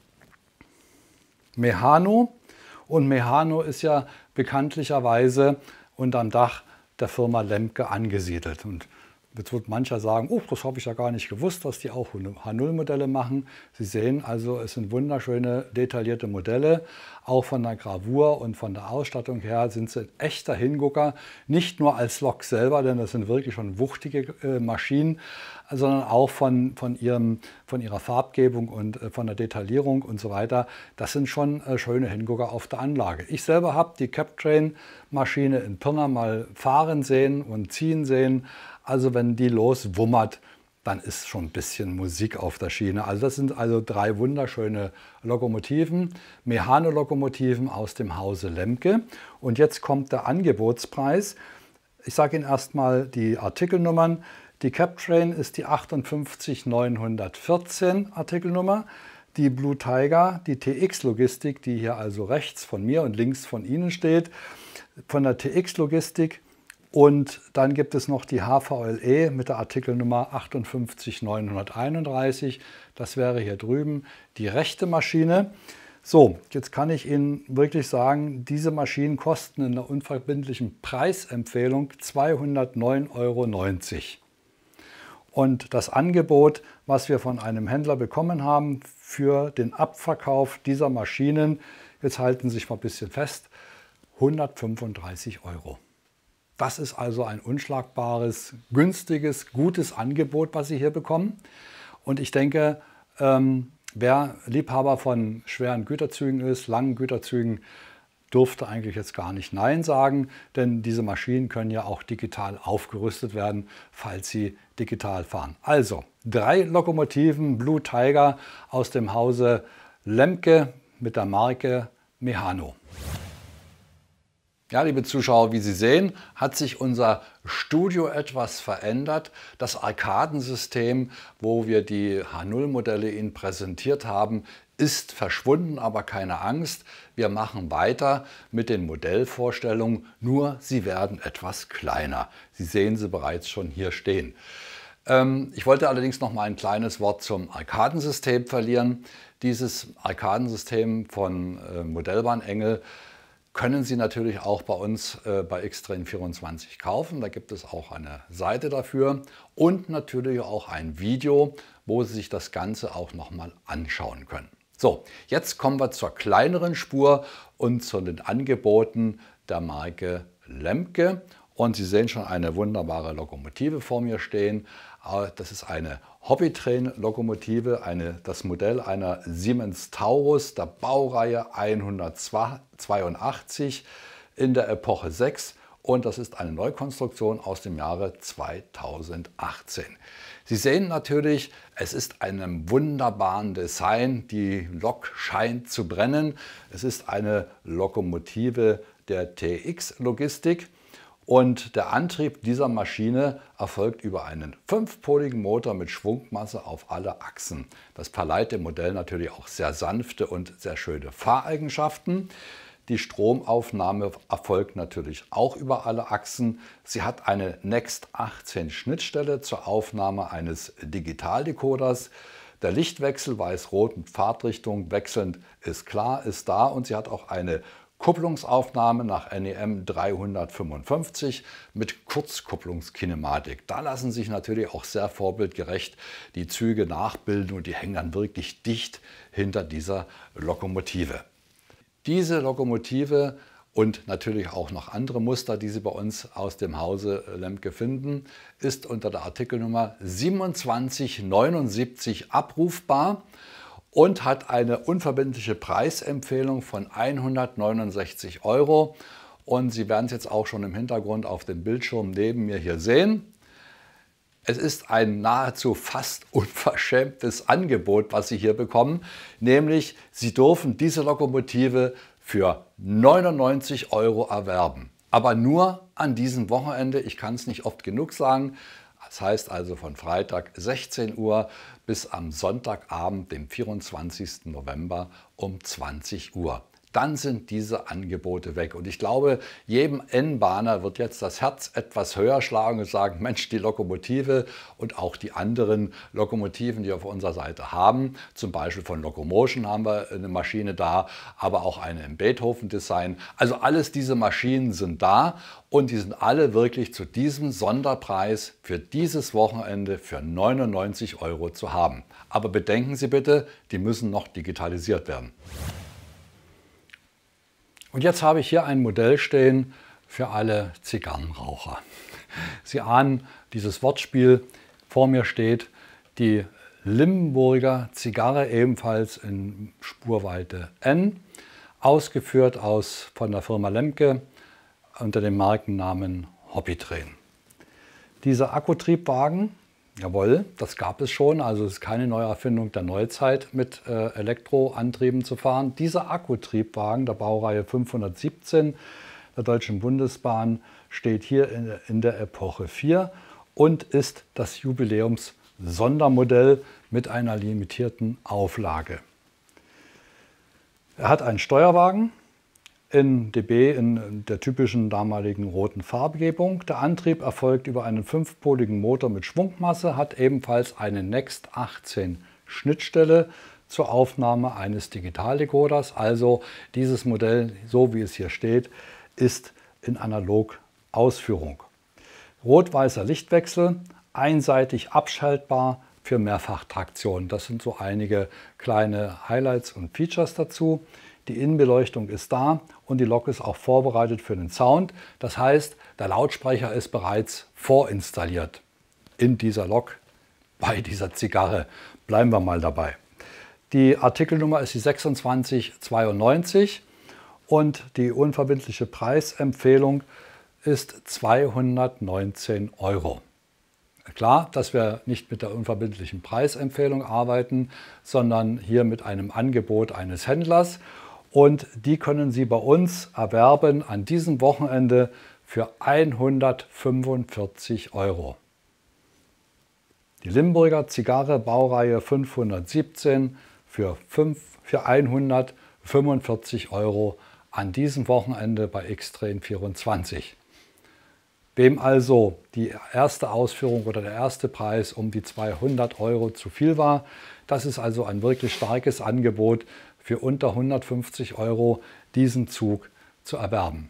Mehano. Und Mehano ist ja bekanntlicherweise unterm Dach der Firma Lemke angesiedelt. Und jetzt wird mancher sagen, oh, das habe ich ja gar nicht gewusst, dass die auch H null Modelle machen. Sie sehen also, es sind wunderschöne, detaillierte Modelle. Auch von der Gravur und von der Ausstattung her sind sie ein echter Hingucker. Nicht nur als Lok selber, denn das sind wirklich schon wuchtige äh, Maschinen, sondern auch von, von, ihrem, von ihrer Farbgebung und äh, von der Detaillierung und so weiter. Das sind schon äh, schöne Hingucker auf der Anlage. Ich selber habe die Captrain-Maschine in Pirna mal fahren sehen und ziehen sehen. Also wenn die loswummert, dann ist schon ein bisschen Musik auf der Schiene. Also das sind also drei wunderschöne Lokomotiven, Mehano-Lokomotiven aus dem Hause Lemke. Und jetzt kommt der Angebotspreis. Ich sage Ihnen erstmal die Artikelnummern. Die Captrain ist die achtundfünfzig neunhundertvierzehn Artikelnummer. Die Blue Tiger, die T X-Logistik, die hier also rechts von mir und links von Ihnen steht, von der T X-Logistik. Und dann gibt es noch die H V L E mit der Artikelnummer achtundfünfzig neunhunderteinunddreißig. Das wäre hier drüben die rechte Maschine. So, jetzt kann ich Ihnen wirklich sagen, diese Maschinen kosten in der unverbindlichen Preisempfehlung zweihundertneun Euro neunzig. Und das Angebot, was wir von einem Händler bekommen haben für den Abverkauf dieser Maschinen, jetzt halten Sie sich mal ein bisschen fest, hundertfünfunddreißig Euro. Das ist also ein unschlagbares, günstiges, gutes Angebot, was Sie hier bekommen. Und ich denke, ähm, wer Liebhaber von schweren Güterzügen ist, langen Güterzügen, dürfte eigentlich jetzt gar nicht Nein sagen, denn diese Maschinen können ja auch digital aufgerüstet werden, falls sie digital fahren. Also drei Lokomotiven Blue Tiger aus dem Hause Lemke mit der Marke Mehano. Ja, liebe Zuschauer, wie Sie sehen, hat sich unser Studio etwas verändert. Das Arkadensystem, wo wir die H null Modelle Ihnen präsentiert haben, ist verschwunden, aber keine Angst. Wir machen weiter mit den Modellvorstellungen, nur sie werden etwas kleiner. Sie sehen sie bereits schon hier stehen. Ähm, ich wollte allerdings noch mal ein kleines Wort zum Arkadensystem verlieren. Dieses Arkadensystem von äh, Modellbahn Engel können Sie natürlich auch bei uns äh, bei X Train vierundzwanzig kaufen. Da gibt es auch eine Seite dafür und natürlich auch ein Video, wo Sie sich das Ganze auch noch mal anschauen können. So, jetzt kommen wir zur kleineren Spur und zu den Angeboten der Marke Lemke. Und Sie sehen schon eine wunderbare Lokomotive vor mir stehen. Das ist eine Hobbytrain-Lokomotive, eine, das Modell einer Siemens Taurus der Baureihe hundertzweiundachtzig in der Epoche sechs. Und das ist eine Neukonstruktion aus dem Jahre zweitausendachtzehn. Sie sehen natürlich, es ist ein wunderbaren Design. Die Lok scheint zu brennen. Es ist eine Lokomotive der T X-Logistik. Und der Antrieb dieser Maschine erfolgt über einen fünfpoligen Motor mit Schwungmasse auf alle Achsen. Das verleiht dem Modell natürlich auch sehr sanfte und sehr schöne Fahreigenschaften. Die Stromaufnahme erfolgt natürlich auch über alle Achsen. Sie hat eine Next achtzehn Schnittstelle zur Aufnahme eines Digitaldecoders. Der Lichtwechsel weiß-rot mit Fahrtrichtung wechselnd ist klar, ist da, und sie hat auch eine Kupplungsaufnahme nach N E M dreihundertfünfundfünfzig mit Kurzkupplungskinematik. Da lassen sich natürlich auch sehr vorbildgerecht die Züge nachbilden und die hängen dann wirklich dicht hinter dieser Lokomotive. Diese Lokomotive und natürlich auch noch andere Muster, die Sie bei uns aus dem Hause Lemke finden, ist unter der Artikelnummer siebenundzwanzig neunundsiebzig abrufbar und hat eine unverbindliche Preisempfehlung von hundertneunundsechzig Euro. Und Sie werden es jetzt auch schon im Hintergrund auf dem Bildschirm neben mir hier sehen. Es ist ein nahezu fast unverschämtes Angebot, was Sie hier bekommen, nämlich Sie dürfen diese Lokomotive für neunundneunzig Euro erwerben. Aber nur an diesem Wochenende, ich kann es nicht oft genug sagen. Das heißt also von Freitag sechzehn Uhr bis am Sonntagabend, dem vierundzwanzigsten November um zwanzig Uhr. dann sind diese Angebote weg. Und ich glaube, jedem N-Bahner wird jetzt das Herz etwas höher schlagen und sagen, Mensch, die Lokomotive und auch die anderen Lokomotiven, die wir auf unserer Seite haben, zum Beispiel von Locomotion haben wir eine Maschine da, aber auch eine im Beethoven-Design. Also alles diese Maschinen sind da und die sind alle wirklich zu diesem Sonderpreis für dieses Wochenende für neunundneunzig Euro zu haben. Aber bedenken Sie bitte, die müssen noch digitalisiert werden. Und jetzt habe ich hier ein Modell stehen für alle Zigarrenraucher. Sie ahnen dieses Wortspiel. Vor mir steht die Limburger Zigarre, ebenfalls in Spurweite N, ausgeführt aus, von der Firma Lemke unter dem Markennamen Hobbytrain. Dieser Akkutriebwagen, jawohl, das gab es schon, also es ist keine Neuerfindung der Neuzeit, mit äh, Elektroantrieben zu fahren. Dieser Akkutriebwagen der Baureihe fünfhundertsiebzehn der Deutschen Bundesbahn steht hier in, in der Epoche vier und ist das Jubiläums-Sondermodell mit einer limitierten Auflage. Er hat einen Steuerwagen in D B in der typischen damaligen roten Farbgebung. Der Antrieb erfolgt über einen fünfpoligen Motor mit Schwungmasse, hat ebenfalls eine Next achtzehn Schnittstelle zur Aufnahme eines Digitaldecoders. Also dieses Modell, so wie es hier steht, ist in Analog-Ausführung. Rot-weißer Lichtwechsel, einseitig abschaltbar für Mehrfachtraktion. Das sind so einige kleine Highlights und Features dazu. Die Innenbeleuchtung ist da und die Lok ist auch vorbereitet für den Sound. Das heißt, der Lautsprecher ist bereits vorinstalliert in dieser Lok bei dieser Zigarre. Bleiben wir mal dabei. Die Artikelnummer ist die sechsundzwanzig zweiundneunzig und die unverbindliche Preisempfehlung ist zweihundertneunzehn Euro. Klar, dass wir nicht mit der unverbindlichen Preisempfehlung arbeiten, sondern hier mit einem Angebot eines Händlers. Und die können Sie bei uns erwerben an diesem Wochenende für hundertfünfundvierzig Euro. Die Limburger Zigarre Baureihe fünfhundertsiebzehn für, für hundertfünfundvierzig Euro an diesem Wochenende bei X Train vierundzwanzig. Wem also die erste Ausführung oder der erste Preis um die zweihundert Euro zu viel war, das ist also ein wirklich starkes Angebot für unter hundertfünfzig Euro diesen Zug zu erwerben.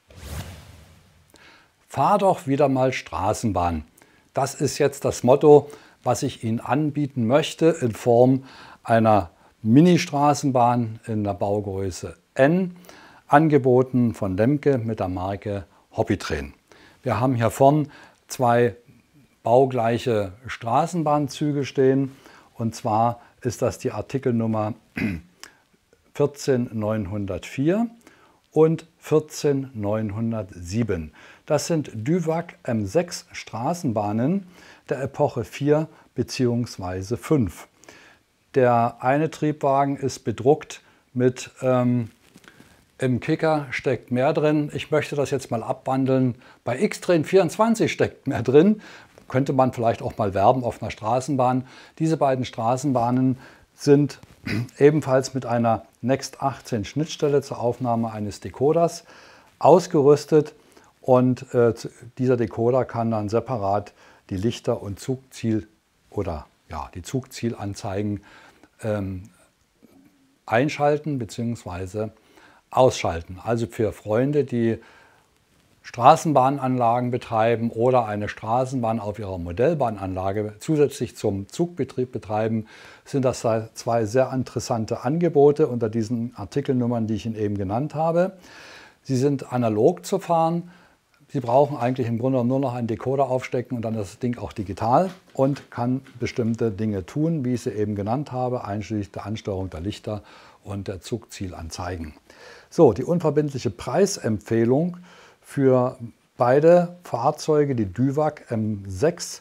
Fahr doch wieder mal Straßenbahn. Das ist jetzt das Motto, was ich Ihnen anbieten möchte in Form einer Mini-Straßenbahn in der Baugröße N, angeboten von Lemke mit der Marke Hobbytrain. Wir haben hier vorn zwei baugleiche Straßenbahnzüge stehen und zwar ist das die Artikelnummer vierzehn neunhundertvier und vierzehn neunhundertsieben. Das sind Duvac M sechs Straßenbahnen der Epoche vier bzw. fünf. Der eine Triebwagen ist bedruckt mit ähm, im Kicker steckt mehr drin. Ich möchte das jetzt mal abwandeln. Bei X Train vierundzwanzig steckt mehr drin. Könnte man vielleicht auch mal werben auf einer Straßenbahn. Diese beiden Straßenbahnen sind ebenfalls mit einer Next achtzehn Schnittstelle zur Aufnahme eines Decoders ausgerüstet. Und äh, dieser Decoder kann dann separat die Lichter- und Zugziel- oder ja, die Zugzielanzeigen ähm, einschalten bzw. ausschalten. Also für Freunde, die Straßenbahnanlagen betreiben oder eine Straßenbahn auf ihrer Modellbahnanlage zusätzlich zum Zugbetrieb betreiben, sind das zwei sehr interessante Angebote unter diesen Artikelnummern, die ich Ihnen eben genannt habe. Sie sind analog zu fahren. Sie brauchen eigentlich im Grunde nur noch einen Decoder aufstecken und dann das Ding auch digital und kann bestimmte Dinge tun, wie ich sie eben genannt habe, einschließlich der Ansteuerung der Lichter und der Zugzielanzeigen. So, die unverbindliche Preisempfehlung für beide Fahrzeuge, die Duvac M sechs,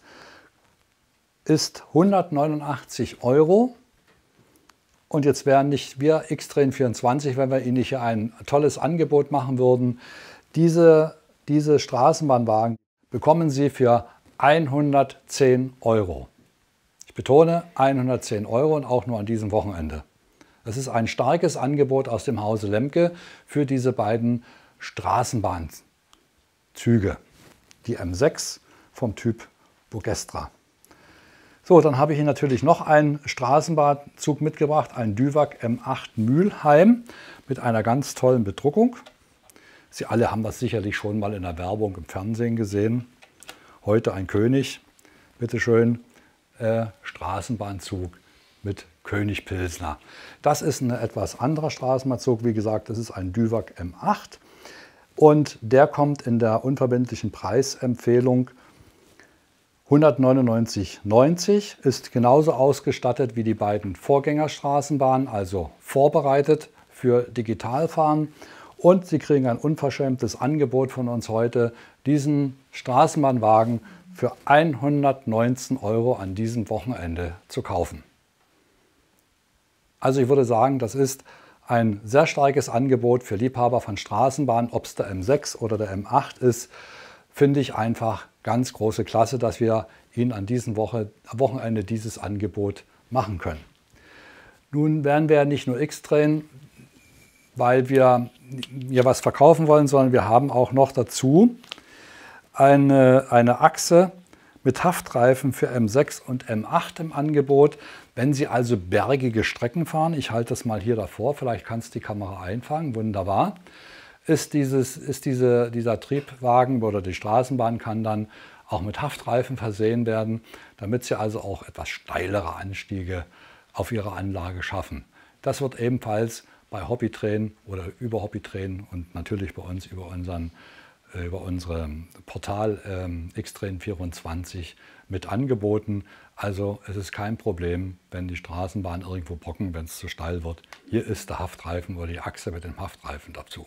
ist hundertneunundachtzig Euro. Und jetzt wären nicht wir X Train vierundzwanzig, wenn wir Ihnen hier ein tolles Angebot machen würden. Diese, diese Straßenbahnwagen bekommen Sie für hundertzehn Euro. Ich betone hundertzehn Euro und auch nur an diesem Wochenende. Das ist ein starkes Angebot aus dem Hause Lemke für diese beiden Straßenbahnzüge, die M sechs vom Typ Bogestra. So, dann habe ich Ihnen natürlich noch einen Straßenbahnzug mitgebracht, einen Düwag M acht Mülheim mit einer ganz tollen Bedruckung. Sie alle haben das sicherlich schon mal in der Werbung im Fernsehen gesehen. Heute ein König, bitteschön, äh, Straßenbahnzug mit König Pilsner. Das ist ein etwas anderer Straßenbahnzug. Wie gesagt, das ist ein Düwag M acht und der kommt in der unverbindlichen Preisempfehlung hundertneunundneunzig neunzig, ist genauso ausgestattet wie die beiden Vorgängerstraßenbahnen, also vorbereitet für Digitalfahren. Und Sie kriegen ein unverschämtes Angebot von uns heute, diesen Straßenbahnwagen für hundertneunzehn Euro an diesem Wochenende zu kaufen. Also ich würde sagen, das ist ein sehr starkes Angebot für Liebhaber von Straßenbahnen, ob es der M sechs oder der M acht ist, finde ich einfach ganz große Klasse, dass wir Ihnen an diesem Woche, Wochenende dieses Angebot machen können. Nun werden wir nicht nur X-Train, weil wir hier was verkaufen wollen, sondern wir haben auch noch dazu eine, eine Achse mit Haftreifen für M sechs und M acht im Angebot. Wenn Sie also bergige Strecken fahren, ich halte das mal hier davor, vielleicht kann es die Kamera einfangen, wunderbar, ist, dieses, ist diese, dieser Triebwagen oder die Straßenbahn kann dann auch mit Haftreifen versehen werden, damit Sie also auch etwas steilere Anstiege auf Ihrer Anlage schaffen. Das wird ebenfalls bei Hobbytrain oder über Hobbytrain und natürlich bei uns über unseren über unser Portal ähm, X Train vierundzwanzig mit angeboten. Also es ist kein Problem, wenn die Straßenbahn irgendwo brocken, wenn es zu steil wird. Hier ist der Haftreifen oder die Achse mit dem Haftreifen dazu.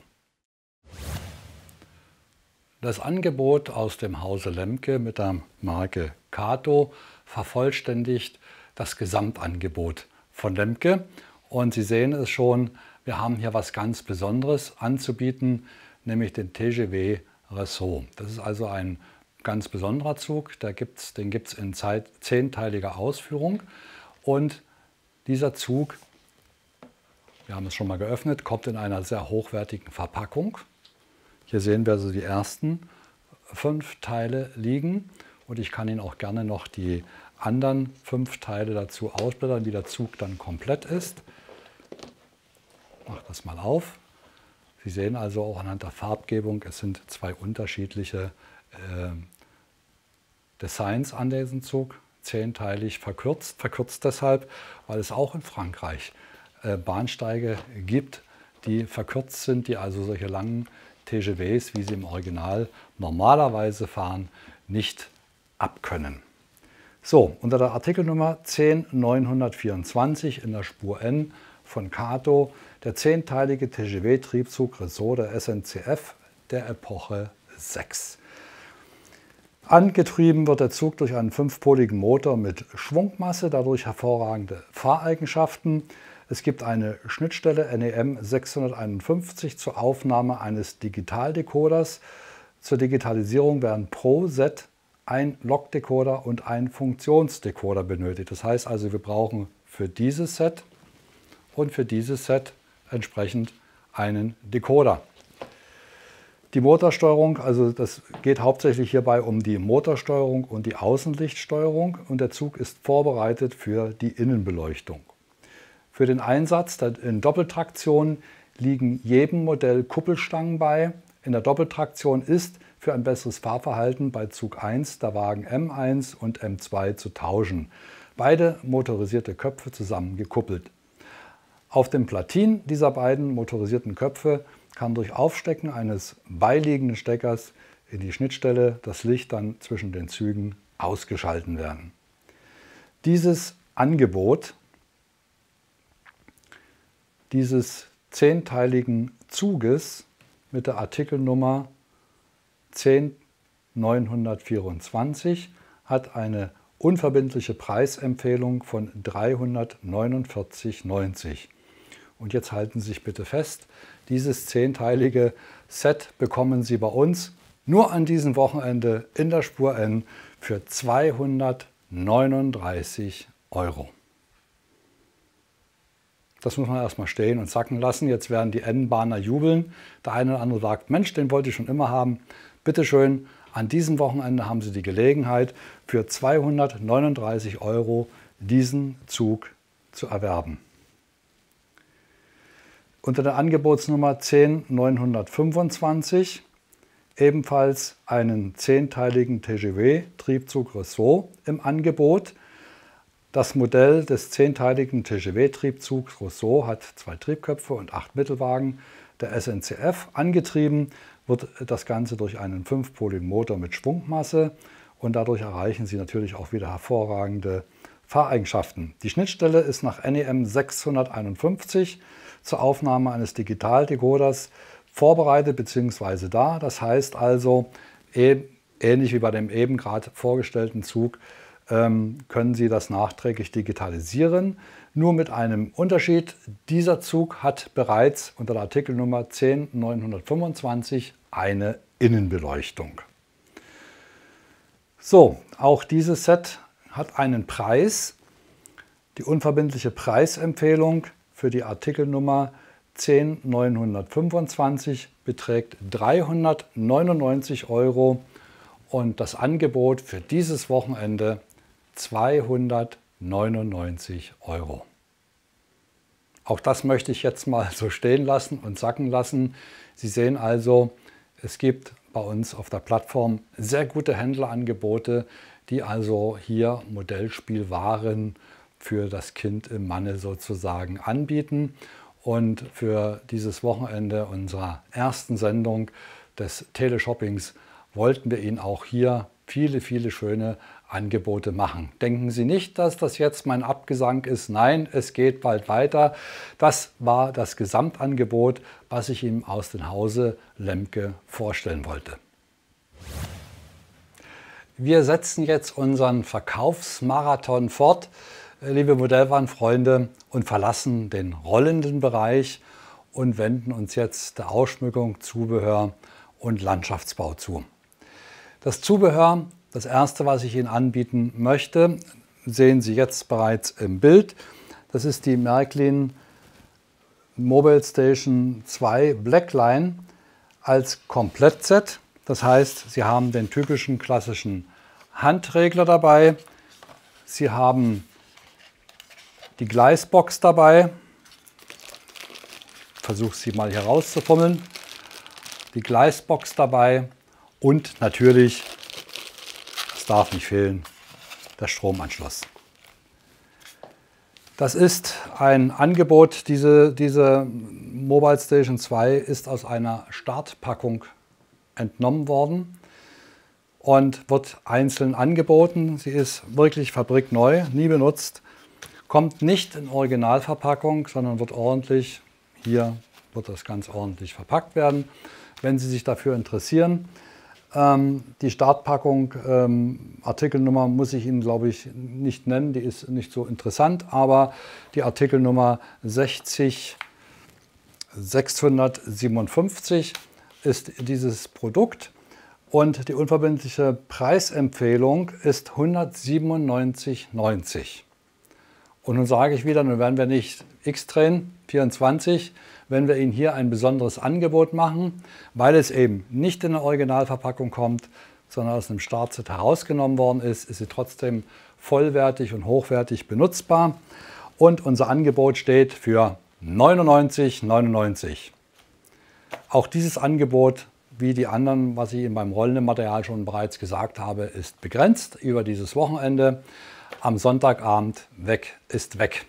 Das Angebot aus dem Hause Lemke mit der Marke Kato vervollständigt das Gesamtangebot von Lemke. Und Sie sehen es schon, wir haben hier was ganz Besonderes anzubieten, nämlich den T G V Ressort. Das ist also ein ganz besonderer Zug, da gibt's, den gibt es in Zeit, zehnteiliger Ausführung. Und dieser Zug, wir haben es schon mal geöffnet, kommt in einer sehr hochwertigen Verpackung. Hier sehen wir also die ersten fünf Teile liegen und ich kann Ihnen auch gerne noch die anderen fünf Teile dazu ausblättern, wie der Zug dann komplett ist. Ich mache das mal auf. Sie sehen also auch anhand der Farbgebung, es sind zwei unterschiedliche äh, Designs an diesem Zug, zehnteilig verkürzt. Verkürzt deshalb, weil es auch in Frankreich äh, Bahnsteige gibt, die verkürzt sind, die also solche langen T G Vs, wie sie im Original normalerweise fahren, nicht abkönnen. So, unter der Artikelnummer zehn neunhundertvierundzwanzig in der Spur N von Kato, der zehnteilige T G V-Triebzug Ressort der S N C F der Epoche sechs. Angetrieben wird der Zug durch einen fünfpoligen Motor mit Schwungmasse, dadurch hervorragende Fahreigenschaften. Es gibt eine Schnittstelle N E M sechshunderteinundfünfzig zur Aufnahme eines Digitaldecoders. Zur Digitalisierung werden pro Set ein Logdecoder und ein Funktionsdecoder benötigt. Das heißt also, wir brauchen für dieses Set und für dieses Set entsprechend einen Decoder. Die Motorsteuerung, also das geht hauptsächlich hierbei um die Motorsteuerung und die Außenlichtsteuerung und der Zug ist vorbereitet für die Innenbeleuchtung. Für den Einsatz in Doppeltraktion liegen jedem Modell Kuppelstangen bei. In der Doppeltraktion ist für ein besseres Fahrverhalten bei Zug eins der Wagen M eins und M zwei zu tauschen. Beide motorisierte Köpfe zusammen gekuppelt. Auf dem Platin dieser beiden motorisierten Köpfe kann durch Aufstecken eines beiliegenden Steckers in die Schnittstelle das Licht dann zwischen den Zügen ausgeschalten werden. Dieses Angebot dieses zehnteiligen Zuges mit der Artikelnummer zehn neunhundertvierundzwanzig hat eine unverbindliche Preisempfehlung von dreihundertneunundvierzig neunzig. Und jetzt halten Sie sich bitte fest, dieses zehnteilige Set bekommen Sie bei uns nur an diesem Wochenende in der Spur N für zweihundertneununddreißig Euro. das muss man erstmal stehen und sacken lassen. Jetzt werden die N-Bahner jubeln. Der eine oder andere sagt, Mensch, den wollte ich schon immer haben. Bitte schön, an diesem Wochenende haben Sie die Gelegenheit, für zweihundertneununddreißig Euro diesen Zug zu erwerben. Unter der Angebotsnummer zehn neunhundertfünfundzwanzig ebenfalls einen zehnteiligen T G V-Triebzug Renault im Angebot. Das Modell des zehnteiligen T G V-Triebzugs Renault hat zwei Triebköpfe und acht Mittelwagen. Der S N C F angetrieben wird das Ganze durch einen fünfpoligen Motor mit Schwungmasse und dadurch erreichen Sie natürlich auch wieder hervorragende Fahreigenschaften. Die Schnittstelle ist nach N E M sechshunderteinundfünfzig zur Aufnahme eines Digitaldekoders vorbereitet bzw. da. Das heißt also, ähnlich wie bei dem eben gerade vorgestellten Zug, ähm, können Sie das nachträglich digitalisieren. Nur mit einem Unterschied: Dieser Zug hat bereits unter der Artikelnummer zehn neunhundertfünfundzwanzig eine Innenbeleuchtung. So, auch dieses Set hat einen Preis. Die unverbindliche Preisempfehlung für die Artikelnummer zehn neunhundertfünfundzwanzig beträgt dreihundertneunundneunzig Euro und das Angebot für dieses Wochenende zweihundertneunundneunzig Euro. Auch das möchte ich jetzt mal so stehen lassen und sacken lassen. Sie sehen also, es gibt bei uns auf der Plattform sehr gute Händlerangebote, die also hier Modellspielwaren für das Kind im Manne sozusagen anbieten. Und für dieses Wochenende unserer ersten Sendung des Teleshoppings wollten wir Ihnen auch hier viele, viele schöne Angebote machen. Denken Sie nicht, dass das jetzt mein Abgesang ist. Nein, es geht bald weiter. Das war das Gesamtangebot, was ich Ihnen aus dem Hause Lemke vorstellen wollte. Wir setzen jetzt unseren Verkaufsmarathon fort, liebe Modellwarenfreunde, und verlassen den rollenden Bereich und wenden uns jetzt der Ausschmückung, Zubehör und Landschaftsbau zu. Das Zubehör, das erste, was ich Ihnen anbieten möchte, sehen Sie jetzt bereits im Bild. Das ist die Märklin Mobile Station zwei Blackline als Komplettset. Das heißt, Sie haben den typischen klassischen Handregler dabei. Sie haben die Gleisbox dabei. Ich versuche sie mal hier rauszufummeln. Die Gleisbox dabei und natürlich, es darf nicht fehlen, der Stromanschluss. Das ist ein Angebot, diese, diese Mobile Station zwei ist aus einer Startpackung entnommen worden und wird einzeln angeboten. Sie ist wirklich fabrikneu, nie benutzt, kommt nicht in Originalverpackung, sondern wird ordentlich, hier wird das ganz ordentlich verpackt werden, wenn Sie sich dafür interessieren. Ähm, die Startpackung, ähm, Artikelnummer muss ich Ihnen, glaube ich, nicht nennen, die ist nicht so interessant, aber die Artikelnummer sechzig sechshundertsiebenundfünfzig ist dieses Produkt und die unverbindliche Preisempfehlung ist hundertsiebenundneunzig neunzig. Und nun sage ich wieder, nun werden wir nicht X-Train vierundzwanzig, wenn wir Ihnen hier ein besonderes Angebot machen, weil es eben nicht in eine Originalverpackung kommt, sondern aus einem Startset herausgenommen worden ist, ist sie trotzdem vollwertig und hochwertig benutzbar. Und unser Angebot steht für neunundneunzig neunundneunzig. Auch dieses Angebot, wie die anderen, was ich Ihnen beim rollenden Material schon bereits gesagt habe, ist begrenzt über dieses Wochenende. Am Sonntagabend weg ist weg.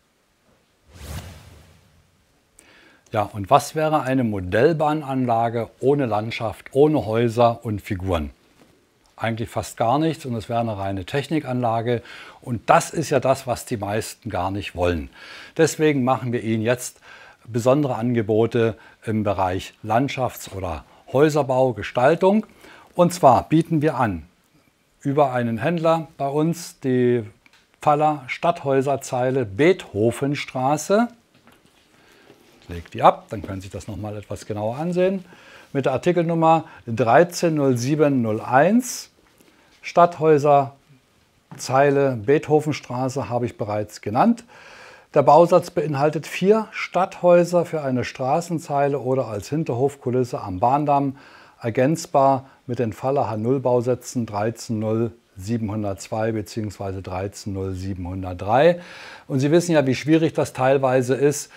Ja, und was wäre eine Modellbahnanlage ohne Landschaft, ohne Häuser und Figuren? Eigentlich fast gar nichts und es wäre eine reine Technikanlage. Und das ist ja das, was die meisten gar nicht wollen. Deswegen machen wir Ihnen jetzt besondere Angebote im Bereich Landschafts- oder Häuserbau, Gestaltung. Und zwar bieten wir an, über einen Händler bei uns, die Pfaller Stadthäuserzeile Beethovenstraße. Ich lege die ab, dann können Sie sich das nochmal etwas genauer ansehen. Mit der Artikelnummer dreizehn null sieben null eins. Stadthäuserzeile Beethovenstraße habe ich bereits genannt. Der Bausatz beinhaltet vier Stadthäuser für eine Straßenzeile oder als Hinterhofkulisse am Bahndamm, ergänzbar mit den Faller H null Bausätzen dreizehn null siebenhundertzwei bzw. dreizehn null siebenhundertdrei. Und Sie wissen ja, wie schwierig das teilweise ist,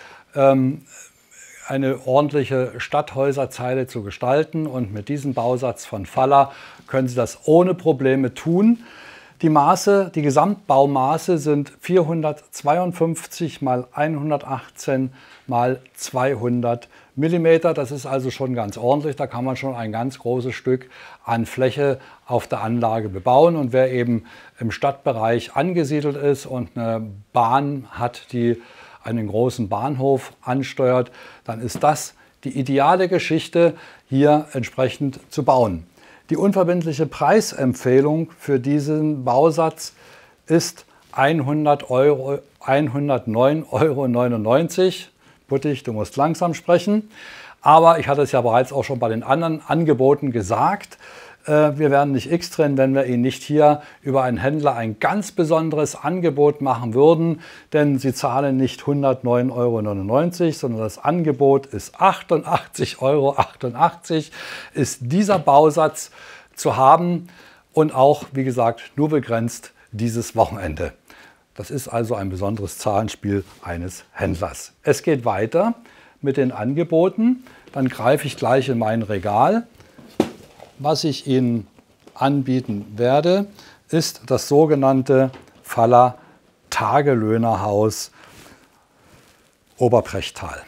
eine ordentliche Stadthäuserzeile zu gestalten. Und mit diesem Bausatz von Faller können Sie das ohne Probleme tun. Die Maße, die Gesamtbaumaße sind vierhundertzweiundfünfzig mal hundertachtzehn mal zweihundert Millimeter. Das ist also schon ganz ordentlich. Da kann man schon ein ganz großes Stück an Fläche auf der Anlage bebauen. Und wer eben im Stadtbereich angesiedelt ist und eine Bahn hat, die einen großen Bahnhof ansteuert, dann ist das die ideale Geschichte, hier entsprechend zu bauen. Die unverbindliche Preisempfehlung für diesen Bausatz ist hundert Euro, hundertneun Euro neunundneunzig. Buttig, du musst langsam sprechen. Aber ich hatte es ja bereits auch schon bei den anderen Angeboten gesagt, äh, wir werden nicht X drehen, wenn wir Ihnen nicht hier über einen Händler ein ganz besonderes Angebot machen würden. Denn Sie zahlen nicht hundertneun Euro neunundneunzig, sondern das Angebot ist achtundachtzig Euro achtundachtzig, ist dieser Bausatz zu haben und auch, wie gesagt, nur begrenzt dieses Wochenende. Das ist also ein besonderes Zahlenspiel eines Händlers. Es geht weiter mit den Angeboten. Dann greife ich gleich in mein Regal. Was ich Ihnen anbieten werde, ist das sogenannte Faller Tagelöhnerhaus Oberbrechtal.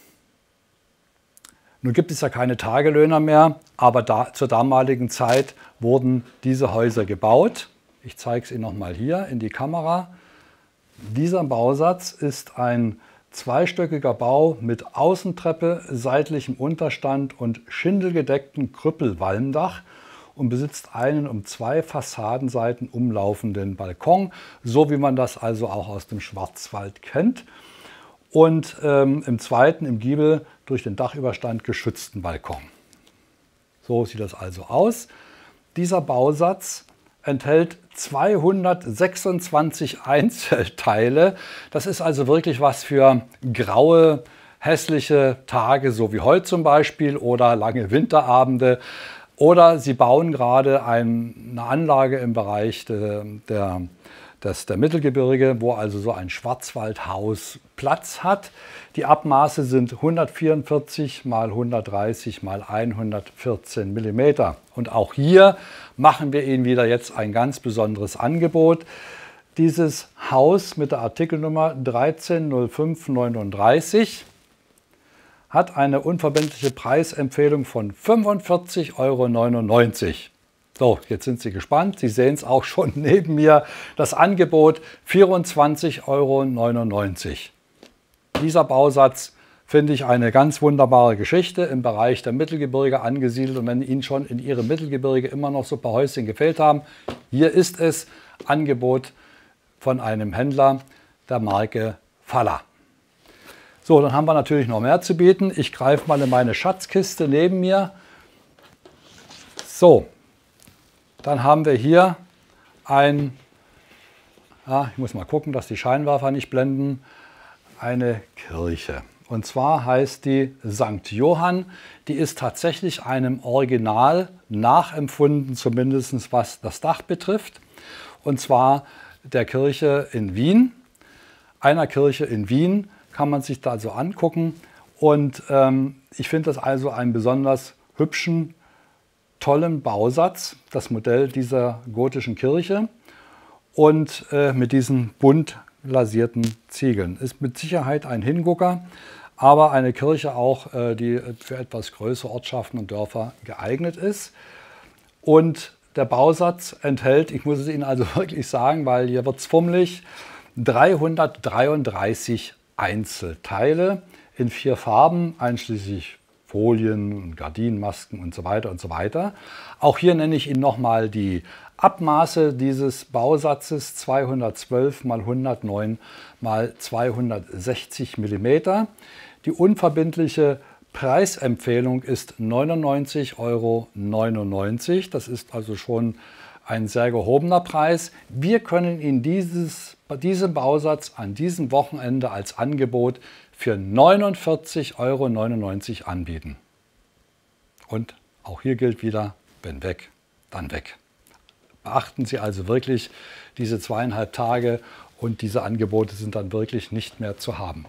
Nun gibt es ja keine Tagelöhner mehr, aber da, zur damaligen Zeit wurden diese Häuser gebaut. Ich zeige es Ihnen nochmal hier in die Kamera. Dieser Bausatz ist ein zweistöckiger Bau mit Außentreppe, seitlichem Unterstand und schindelgedecktem Krüppelwalmdach und besitzt einen um zwei Fassadenseiten umlaufenden Balkon, so wie man das also auch aus dem Schwarzwald kennt. Und ähm, im zweiten, im Giebel, durch den Dachüberstand geschützten Balkon. So sieht das also aus. Dieser Bausatz enthält zweihundertsechsundzwanzig Einzelteile. Das ist also wirklich was für graue, hässliche Tage, so wie heute zum Beispiel, oder lange Winterabende. Oder Sie bauen gerade eine Anlage im Bereich der, der, des, der Mittelgebirge, wo also so ein Schwarzwaldhaus Platz hat. Die Abmaße sind hundertvierundvierzig mal hundertdreißig mal hundertvierzehn Millimeter. Und auch hier machen wir Ihnen wieder jetzt ein ganz besonderes Angebot. Dieses Haus mit der Artikelnummer dreizehn null fünf neununddreißig hat eine unverbindliche Preisempfehlung von fünfundvierzig Euro neunundneunzig. So, jetzt sind Sie gespannt. Sie sehen es auch schon neben mir. Das Angebot vierundzwanzig Euro neunundneunzig. Dieser Bausatz finde ich eine ganz wunderbare Geschichte, im Bereich der Mittelgebirge angesiedelt. Und wenn Ihnen schon in Ihrem Mittelgebirge immer noch so ein paar Häuschen gefehlt haben, hier ist es, Angebot von einem Händler der Marke Faller. So, dann haben wir natürlich noch mehr zu bieten. Ich greife mal in meine Schatzkiste neben mir. So, dann haben wir hier ein, ja, ich muss mal gucken, dass die Scheinwerfer nicht blenden, eine Kirche. Und zwar heißt die Sankt Johann. Die ist tatsächlich einem Original nachempfunden, zumindest was das Dach betrifft. Und zwar der Kirche in Wien. Einer Kirche in Wien kann man sich da so angucken. Und ähm, ich finde das also einen besonders hübschen, tollen Bausatz, das Modell dieser gotischen Kirche. Und äh, mit diesen bunt lasierten Ziegeln. Ist mit Sicherheit ein Hingucker, aber eine Kirche auch, äh, die für etwas größere Ortschaften und Dörfer geeignet ist. Und der Bausatz enthält, ich muss es Ihnen also wirklich sagen, weil hier wird es fummelig, dreihundertdreiunddreißig Einzelteile in vier Farben, einschließlich Folien, Gardinenmasken und so weiter und so weiter. Auch hier nenne ich Ihnen nochmal die Abmaße dieses Bausatzes: zweihundertzwölf mal hundertneun mal zweihundertsechzig Millimeter. Die unverbindliche Preisempfehlung ist neunundneunzig Euro neunundneunzig. Das ist also schon ein sehr gehobener Preis. Wir können Ihnen dieses diesen Bausatz an diesem Wochenende als Angebot für neunundvierzig Euro neunundneunzig anbieten. Und auch hier gilt wieder, wenn weg, dann weg. Beachten Sie also wirklich diese zweieinhalb Tage und diese Angebote sind dann wirklich nicht mehr zu haben.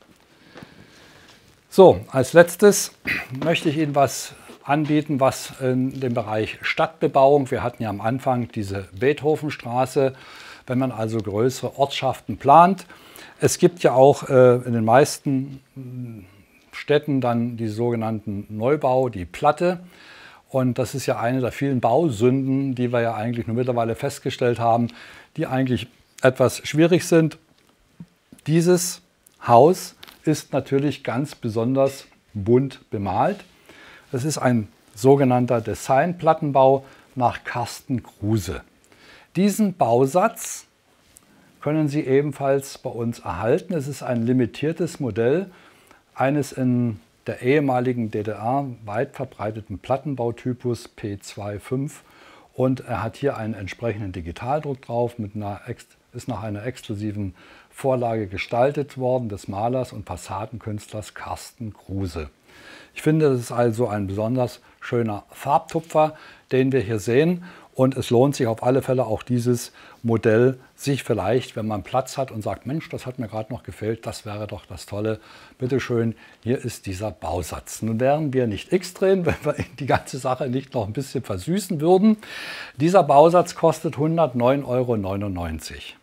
So, als letztes möchte ich Ihnen was anbieten, was in dem Bereich Stadtbebauung, wir hatten ja am Anfang diese Beethovenstraße, wenn man also größere Ortschaften plant. Es gibt ja auch äh, in den meisten Städten dann die sogenannten Neubau, die Platte. Und das ist ja eine der vielen Bausünden, die wir ja eigentlich nur mittlerweile festgestellt haben, die eigentlich etwas schwierig sind. Dieses Haus ist natürlich ganz besonders bunt bemalt. Es ist ein sogenannter Designplattenbau nach Carsten Kruse. Diesen Bausatz können Sie ebenfalls bei uns erhalten. Es ist ein limitiertes Modell eines in der ehemaligen D D R weit verbreiteten Plattenbautypus P zwei Punkt fünf und er hat hier einen entsprechenden Digitaldruck drauf, mit einer, ist nach einer exklusiven Vorlage gestaltet worden des Malers und Fassadenkünstlers Carsten Kruse. Ich finde, das ist also ein besonders schöner Farbtupfer, den wir hier sehen. Und es lohnt sich auf alle Fälle auch dieses Modell, sich vielleicht, wenn man Platz hat und sagt, Mensch, das hat mir gerade noch gefehlt, das wäre doch das Tolle. Bitte schön, hier ist dieser Bausatz. Nun wären wir nicht X drehen, wenn wir die ganze Sache nicht noch ein bisschen versüßen würden. Dieser Bausatz kostet hundertneun Euro neunundneunzig.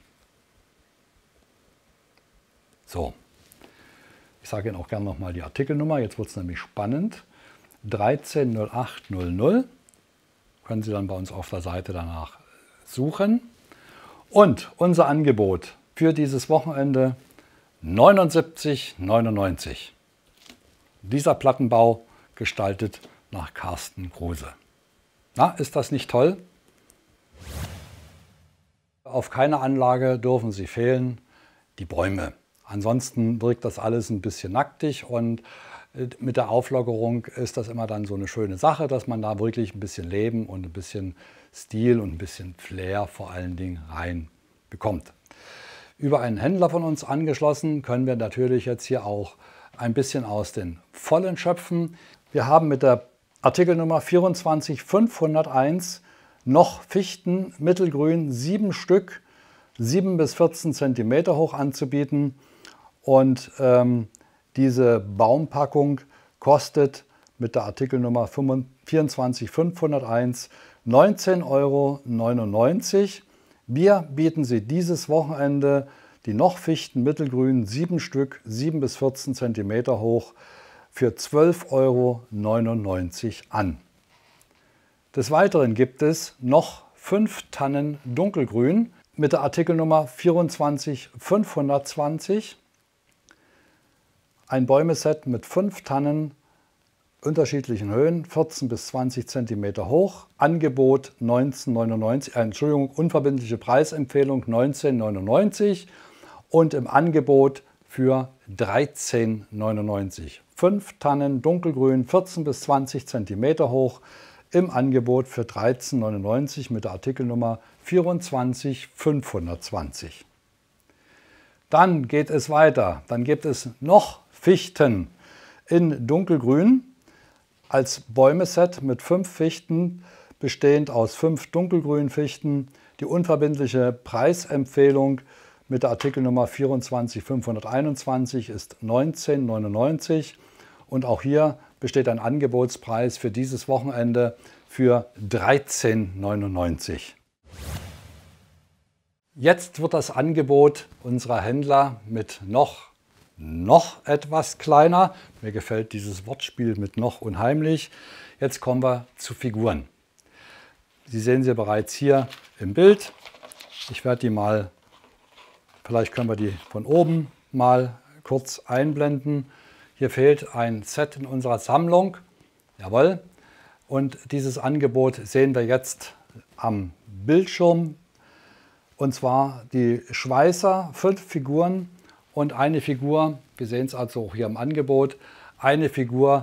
So, ich sage Ihnen auch gerne nochmal die Artikelnummer, jetzt wird es nämlich spannend. dreizehn null acht null null. Können Sie dann bei uns auf der Seite danach suchen. Und unser Angebot für dieses Wochenende neunundsiebzig neunundneunzig. Dieser Plattenbau gestaltet nach Carsten Kruse. Na, ist das nicht toll? Auf keiner Anlage dürfen Sie fehlen, die Bäume. Ansonsten wirkt das alles ein bisschen nacktig und mit der Auflockerung ist das immer dann so eine schöne Sache, dass man da wirklich ein bisschen Leben und ein bisschen Stil und ein bisschen Flair vor allen Dingen rein bekommt. Über einen Händler von uns angeschlossen können wir natürlich jetzt hier auch ein bisschen aus den Vollen schöpfen. Wir haben mit der Artikelnummer vierundzwanzig fünfhunderteins noch Fichten mittelgrün, sieben Stück, sieben bis vierzehn Zentimeter hoch anzubieten. Und ähm, diese Baumpackung kostet mit der Artikelnummer vierundzwanzig fünfhunderteins neunzehn Euro neunundneunzig. Wir bieten Sie dieses Wochenende die noch Fichten mittelgrün, sieben Stück, sieben bis vierzehn Zentimeter hoch, für zwölf Euro neunundneunzig an. Des Weiteren gibt es noch fünf Tannen dunkelgrün mit der Artikelnummer vierundzwanzig fünfhundertzwanzig. Ein Bäumeset mit fünf Tannen unterschiedlichen Höhen, vierzehn bis zwanzig Zentimeter hoch. Angebot neunzehn neunundneunzig, äh, Entschuldigung, unverbindliche Preisempfehlung neunzehn neunundneunzig und im Angebot für dreizehn neunundneunzig. fünf Tannen dunkelgrün, vierzehn bis zwanzig Zentimeter hoch, im Angebot für dreizehn neunundneunzig mit der Artikelnummer vierundzwanzig fünfhundertzwanzig. Dann geht es weiter. Dann gibt es noch Fichten in dunkelgrün als Bäumeset mit fünf Fichten, bestehend aus fünf dunkelgrünen Fichten. Die unverbindliche Preisempfehlung mit der Artikelnummer vierundzwanzig fünfhunderteinundzwanzig ist neunzehn neunundneunzig und auch hier besteht ein Angebotspreis für dieses Wochenende für dreizehn neunundneunzig. Jetzt wird das Angebot unserer Händler mit noch, noch etwas kleiner. Mir gefällt dieses Wortspiel mit noch unheimlich. Jetzt kommen wir zu Figuren. Sie sehen sie bereits hier im Bild. Ich werde die mal, vielleicht können wir die von oben mal kurz einblenden. Hier fehlt ein Set in unserer Sammlung. Jawohl. Und dieses Angebot sehen wir jetzt am Bildschirm. Und zwar die Schweißer, fünf Figuren und eine Figur, wir sehen es also auch hier im Angebot, eine Figur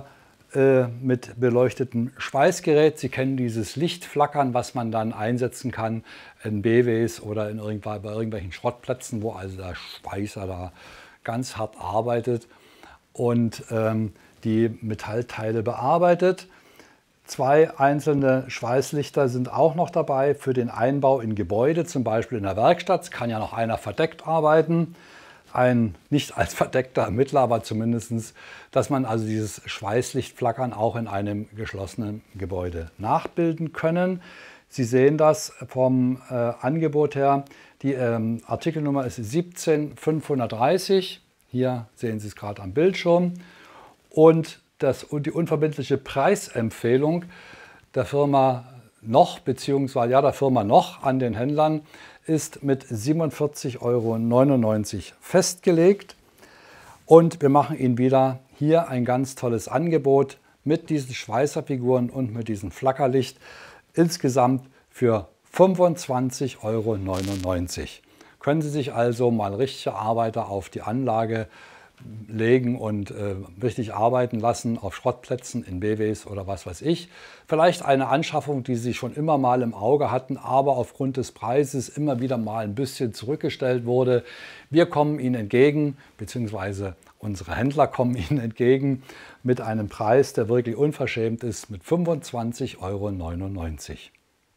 äh, mit beleuchtetem Schweißgerät. Sie kennen dieses Lichtflackern, was man dann einsetzen kann in B Ws oder in irgendw bei irgendwelchen Schrottplätzen, wo also der Schweißer da ganz hart arbeitet und ähm, die Metallteile bearbeitet. Zwei einzelne Schweißlichter sind auch noch dabei für den Einbau in Gebäude, zum Beispiel in der Werkstatt. Kann ja noch einer verdeckt arbeiten. Ein nicht als verdeckter Ermittler, aber zumindest, dass man also dieses Schweißlichtflackern auch in einem geschlossenen Gebäude nachbilden können. Sie sehen das vom äh, Angebot her. Die ähm, Artikelnummer ist siebzehn fünfhundertdreißig. Hier sehen Sie es gerade am Bildschirm. Und, das, und die unverbindliche Preisempfehlung der Firma Noch, beziehungsweise ja, der Firma Noch an den Händlern, ist mit siebenundvierzig Euro neunundneunzig festgelegt. Und wir machen Ihnen wieder hier ein ganz tolles Angebot mit diesen Schweißerfiguren und mit diesem Flackerlicht. Insgesamt für fünfundzwanzig Euro neunundneunzig. Können Sie sich also mal richtige Arbeiter auf die Anlage legen und äh, richtig arbeiten lassen auf Schrottplätzen in B Ws oder was weiß ich. Vielleicht eine Anschaffung, die Sie schon immer mal im Auge hatten, aber aufgrund des Preises immer wieder mal ein bisschen zurückgestellt wurde. Wir kommen Ihnen entgegen, beziehungsweise unsere Händler kommen Ihnen entgegen mit einem Preis, der wirklich unverschämt ist, mit fünfundzwanzig Euro neunundneunzig.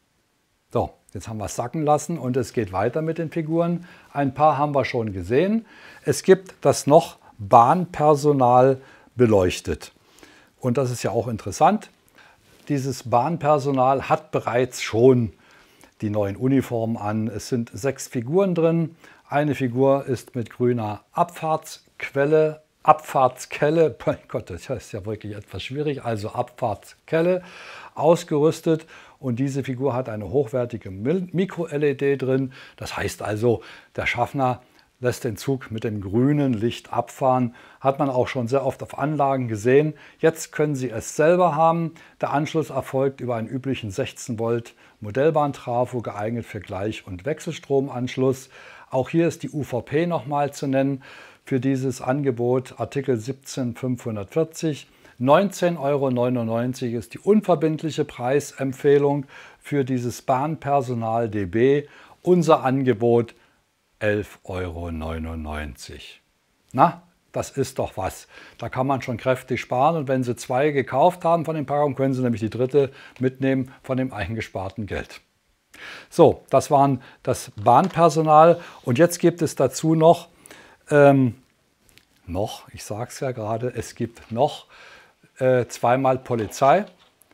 So, jetzt haben wir es sacken lassen und es geht weiter mit den Figuren. Ein paar haben wir schon gesehen. Es gibt das Noch Bahnpersonal beleuchtet. Und das ist ja auch interessant. Dieses Bahnpersonal hat bereits schon die neuen Uniformen an. Es sind sechs Figuren drin. Eine Figur ist mit grüner Abfahrtsquelle, Abfahrtskelle, mein Gott, das ist ja wirklich etwas schwierig, also Abfahrtskelle ausgerüstet. Und diese Figur hat eine hochwertige Mikro-L E D drin. Das heißt also, der Schaffner lässt den Zug mit dem grünen Licht abfahren. Hat man auch schon sehr oft auf Anlagen gesehen. Jetzt können Sie es selber haben. Der Anschluss erfolgt über einen üblichen sechzehn Volt Modellbahntrafo, geeignet für Gleich- und Wechselstromanschluss. Auch hier ist die U V P nochmal zu nennen für dieses Angebot. Artikel siebzehn fünfhundertvierzig. neunzehn Euro neunundneunzig ist die unverbindliche Preisempfehlung für dieses Bahnpersonal D B. Unser Angebot elf Euro neunundneunzig. Na, das ist doch was. Da kann man schon kräftig sparen und wenn Sie zwei gekauft haben von den Packungen, können Sie nämlich die dritte mitnehmen von dem eingesparten Geld. So, das waren das Bahnpersonal und jetzt gibt es dazu noch, ähm, noch, ich sage es ja gerade, es gibt noch äh, zweimal Polizei.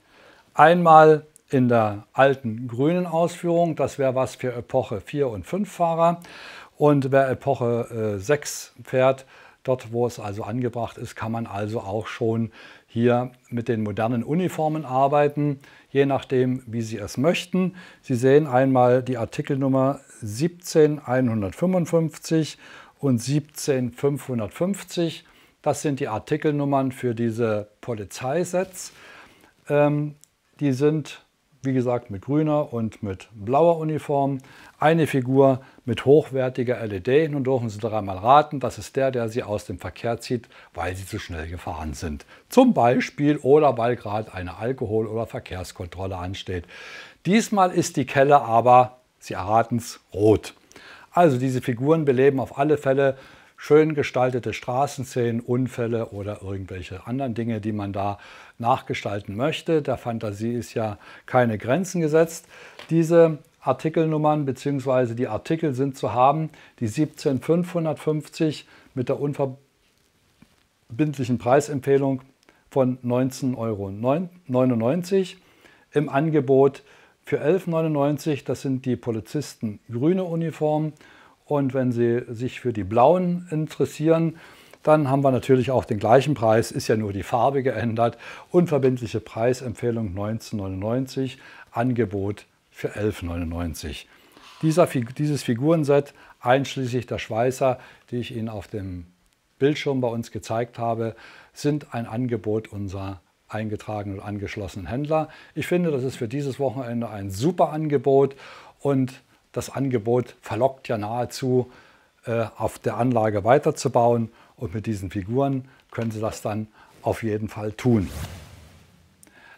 Einmal in der alten grünen Ausführung, das wäre was für Epoche vier und fünf Fahrer. Und wer Epoche äh, sechs fährt, dort wo es also angebracht ist, kann man also auch schon hier mit den modernen Uniformen arbeiten, je nachdem wie Sie es möchten. Sie sehen einmal die Artikelnummer siebzehn hundertfünfundfünfzig und siebzehn fünfhundertfünfzig. Das sind die Artikelnummern für diese Polizeisets. Ähm, die sind, wie gesagt, mit grüner und mit blauer Uniform. Eine Figur mit hochwertiger L E D. Nun dürfen Sie dreimal raten, das ist der, der Sie aus dem Verkehr zieht, weil Sie zu schnell gefahren sind. Zum Beispiel oder weil gerade eine Alkohol- oder Verkehrskontrolle ansteht. Diesmal ist die Kelle aber, Sie erraten es, rot. Also diese Figuren beleben auf alle Fälle schön gestaltete Straßenszenen, Unfälle oder irgendwelche anderen Dinge, die man da nachgestalten möchte. Der Fantasie ist ja keine Grenzen gesetzt. Diese Artikelnummern bzw. die Artikel sind zu haben, die siebzehn fünfhundertfünfzig mit der unverbindlichen Preisempfehlung von neunzehn Euro neunundneunzig im Angebot für elf Euro neunundneunzig. Das sind die Polizisten grüne Uniform. Und wenn Sie sich für die blauen interessieren, dann haben wir natürlich auch den gleichen Preis, ist ja nur die Farbe geändert. Unverbindliche Preisempfehlung neunzehn Euro neunundneunzig, Angebot für elf Euro neunundneunzig. Dieser, dieses Figurenset, einschließlich der Schweißer, die ich Ihnen auf dem Bildschirm bei uns gezeigt habe, sind ein Angebot unserer eingetragenen und angeschlossenen Händler. Ich finde, das ist für dieses Wochenende ein super Angebot und das Angebot verlockt ja nahezu, äh, auf der Anlage weiterzubauen und mit diesen Figuren können Sie das dann auf jeden Fall tun.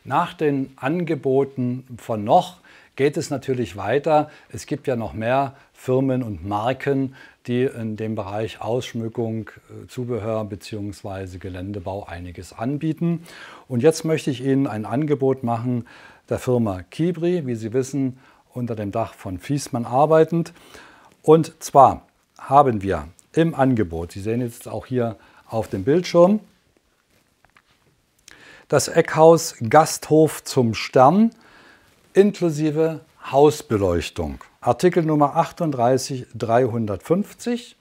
Nach den Angeboten von noch geht es natürlich weiter. Es gibt ja noch mehr Firmen und Marken, die in dem Bereich Ausschmückung, Zubehör bzw. Geländebau einiges anbieten. Und jetzt möchte ich Ihnen ein Angebot machen der Firma Kibri, wie Sie wissen, unter dem Dach von Viessmann arbeitend. Und zwar haben wir im Angebot, Sie sehen jetzt auch hier auf dem Bildschirm, das Eckhaus Gasthof zum Stern inklusive Hausbeleuchtung. Artikel Nummer achtunddreißig dreihundertfünfzig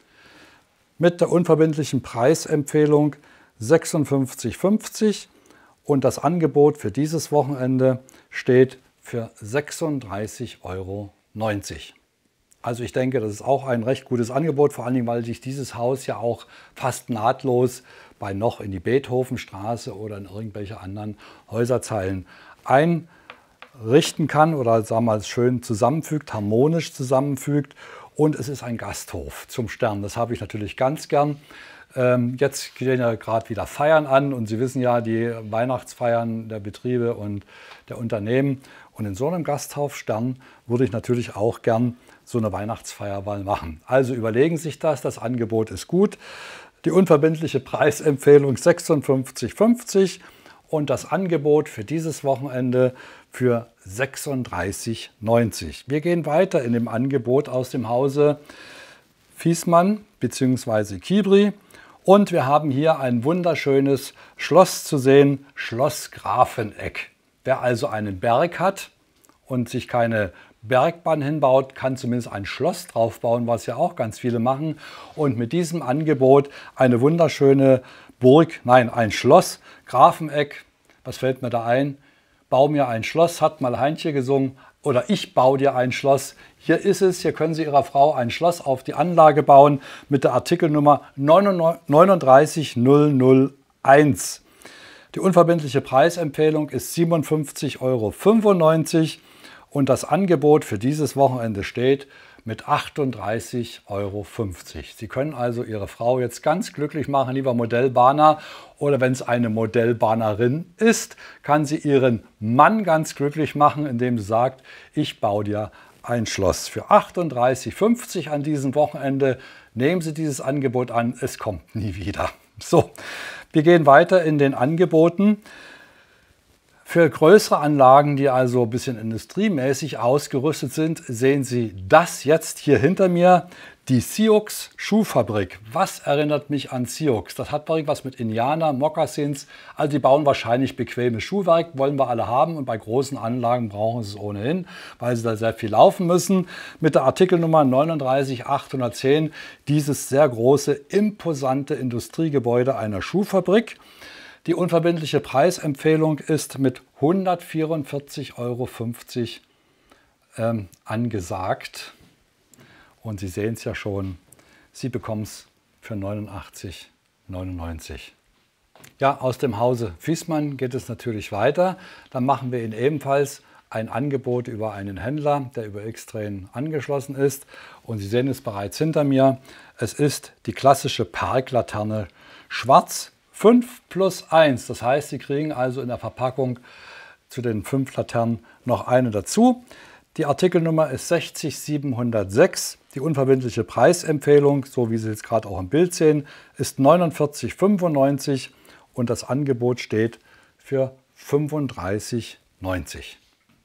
mit der unverbindlichen Preisempfehlung sechsundfünfzig fünfzig und das Angebot für dieses Wochenende steht für sechsunddreißig Euro neunzig. Also ich denke, das ist auch ein recht gutes Angebot, vor allem weil sich dieses Haus ja auch fast nahtlos bei noch in die Beethovenstraße oder in irgendwelche anderen Häuserzeilen einrichten kann oder sagen wir mal schön zusammenfügt, harmonisch zusammenfügt. Und es ist ein Gasthof zum Stern. Das habe ich natürlich ganz gern. Ähm, jetzt gehen ja gerade wieder Feiern an und Sie wissen ja, die Weihnachtsfeiern der Betriebe und der Unternehmen. Und in so einem Gasthof Stern würde ich natürlich auch gern so eine Weihnachtsfeier mal machen. Also überlegen Sie sich das, das Angebot ist gut. Die unverbindliche Preisempfehlung sechsundfünfzig fünfzig und das Angebot für dieses Wochenende für sechsunddreißig neunzig. Wir gehen weiter in dem Angebot aus dem Hause Viessmann bzw. Kibri und wir haben hier ein wunderschönes Schloss zu sehen, Schloss Grafeneck. Wer also einen Berg hat und sich keine Bergbahn hinbaut, kann zumindest ein Schloss drauf bauen, was ja auch ganz viele machen. Und mit diesem Angebot eine wunderschöne Burg, nein, ein Schloss, Grafeneck. Was fällt mir da ein? Bau mir ein Schloss, hat mal Heintje gesungen. Oder ich baue dir ein Schloss. Hier ist es, hier können Sie Ihrer Frau ein Schloss auf die Anlage bauen mit der Artikelnummer neununddreißig null null eins. Die unverbindliche Preisempfehlung ist siebenundfünfzig Euro fünfundneunzig. Und das Angebot für dieses Wochenende steht mit achtunddreißig Euro fünfzig. Sie können also Ihre Frau jetzt ganz glücklich machen, lieber Modellbahner. Oder wenn es eine Modellbahnerin ist, kann sie ihren Mann ganz glücklich machen, indem sie sagt, ich baue dir ein Schloss. Für achtunddreißig fünfzig an diesem Wochenende nehmen Sie dieses Angebot an, es kommt nie wieder. So, wir gehen weiter in den Angeboten. Für größere Anlagen, die also ein bisschen industriemäßig ausgerüstet sind, sehen Sie das jetzt hier hinter mir, die Sioux Schuhfabrik. Was erinnert mich an Sioux? Das hat irgendwas mit Indianer, Mokassins. Also die bauen wahrscheinlich bequemes Schuhwerk, wollen wir alle haben. Und bei großen Anlagen brauchen sie es ohnehin, weil sie da sehr viel laufen müssen. Mit der Artikelnummer neununddreißig achthundertzehn dieses sehr große, imposante Industriegebäude einer Schuhfabrik. Die unverbindliche Preisempfehlung ist mit hundertvierundvierzig Euro fünfzig ähm, angesagt. Und Sie sehen es ja schon, Sie bekommen es für neunundachtzig neunundneunzig. Ja, aus dem Hause Viessmann geht es natürlich weiter. Dann machen wir Ihnen ebenfalls ein Angebot über einen Händler, der über Xtrain angeschlossen ist. Und Sie sehen es bereits hinter mir. Es ist die klassische Parklaterne schwarz. fünf plus eins, das heißt, Sie kriegen also in der Verpackung zu den fünf Laternen noch eine dazu. Die Artikelnummer ist sechzig siebenhundertsechs. Die unverbindliche Preisempfehlung, so wie Sie jetzt gerade auch im Bild sehen, ist neunundvierzig fünfundneunzig und das Angebot steht für fünfunddreißig neunzig.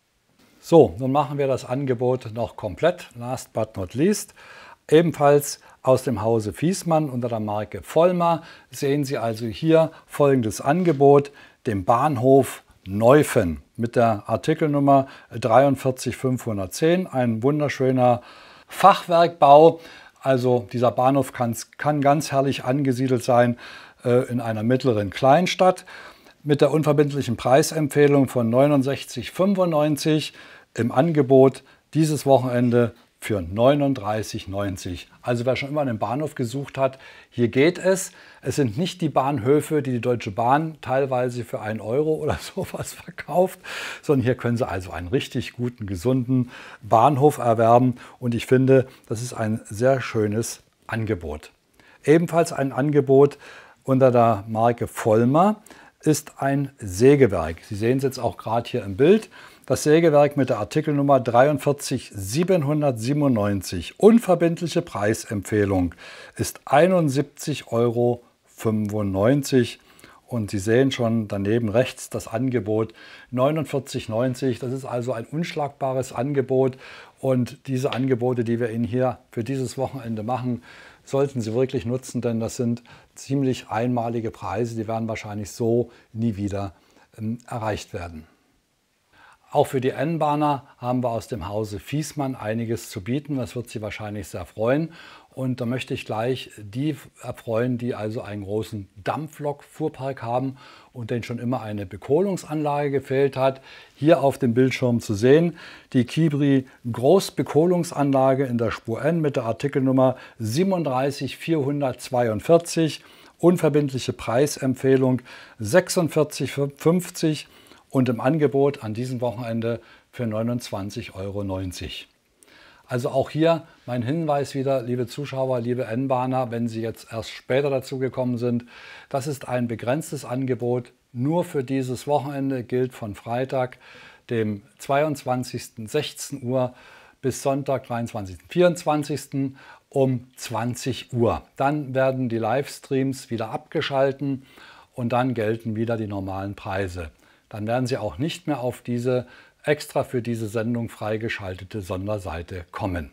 So, nun machen wir das Angebot noch komplett, last but not least. Ebenfalls aus dem Hause Viessmann unter der Marke Vollmar sehen Sie also hier folgendes Angebot, dem Bahnhof Neuffen mit der Artikelnummer dreiundvierzig fünfhundertzehn, ein wunderschöner Fachwerkbau. Also dieser Bahnhof kann, kann ganz herrlich angesiedelt sein äh, in einer mittleren Kleinstadt mit der unverbindlichen Preisempfehlung von neunundsechzig fünfundneunzig im Angebot dieses Wochenende für neununddreißig neunzig. Also wer schon immer einen Bahnhof gesucht hat, hier geht es. Es sind nicht die Bahnhöfe, die die Deutsche Bahn teilweise für einen Euro oder sowas verkauft, sondern hier können Sie also einen richtig guten, gesunden Bahnhof erwerben. Und ich finde, das ist ein sehr schönes Angebot. Ebenfalls ein Angebot unter der Marke Vollmar ist ein Sägewerk. Sie sehen es jetzt auch gerade hier im Bild. Das Sägewerk mit der Artikelnummer dreiundvierzig siebenhundertsiebenundneunzig. Unverbindliche Preisempfehlung ist einundsiebzig Euro fünfundneunzig. Und Sie sehen schon daneben rechts das Angebot neunundvierzig neunzig. Das ist also ein unschlagbares Angebot. Und diese Angebote, die wir Ihnen hier für dieses Wochenende machen, sollten Sie wirklich nutzen, denn das sind ziemlich einmalige Preise. Die werden wahrscheinlich so nie wieder ähm, erreicht werden. Auch für die N-Bahner haben wir aus dem Hause Viessmann einiges zu bieten. Das wird Sie wahrscheinlich sehr freuen. Und da möchte ich gleich die erfreuen, die also einen großen Dampflok-Fuhrpark haben und denen schon immer eine Bekohlungsanlage gefehlt hat. Hier auf dem Bildschirm zu sehen, die Kibri Großbekohlungsanlage in der Spur N mit der Artikelnummer siebenunddreißig vierhundertzweiundvierzig. Unverbindliche Preisempfehlung sechsundvierzig fünfzig. Und im Angebot an diesem Wochenende für neunundzwanzig Euro neunzig. Also auch hier mein Hinweis wieder, liebe Zuschauer, liebe N-Bahner, wenn Sie jetzt erst später dazu gekommen sind, das ist ein begrenztes Angebot, nur für dieses Wochenende, gilt von Freitag, dem zweiundzwanzigsten sechzehn Uhr bis Sonntag, dreiundzwanzigsten vierundzwanzigsten um zwanzig Uhr. Dann werden die Livestreams wieder abgeschalten und dann gelten wieder die normalen Preise. Dann werden Sie auch nicht mehr auf diese extra für diese Sendung freigeschaltete Sonderseite kommen.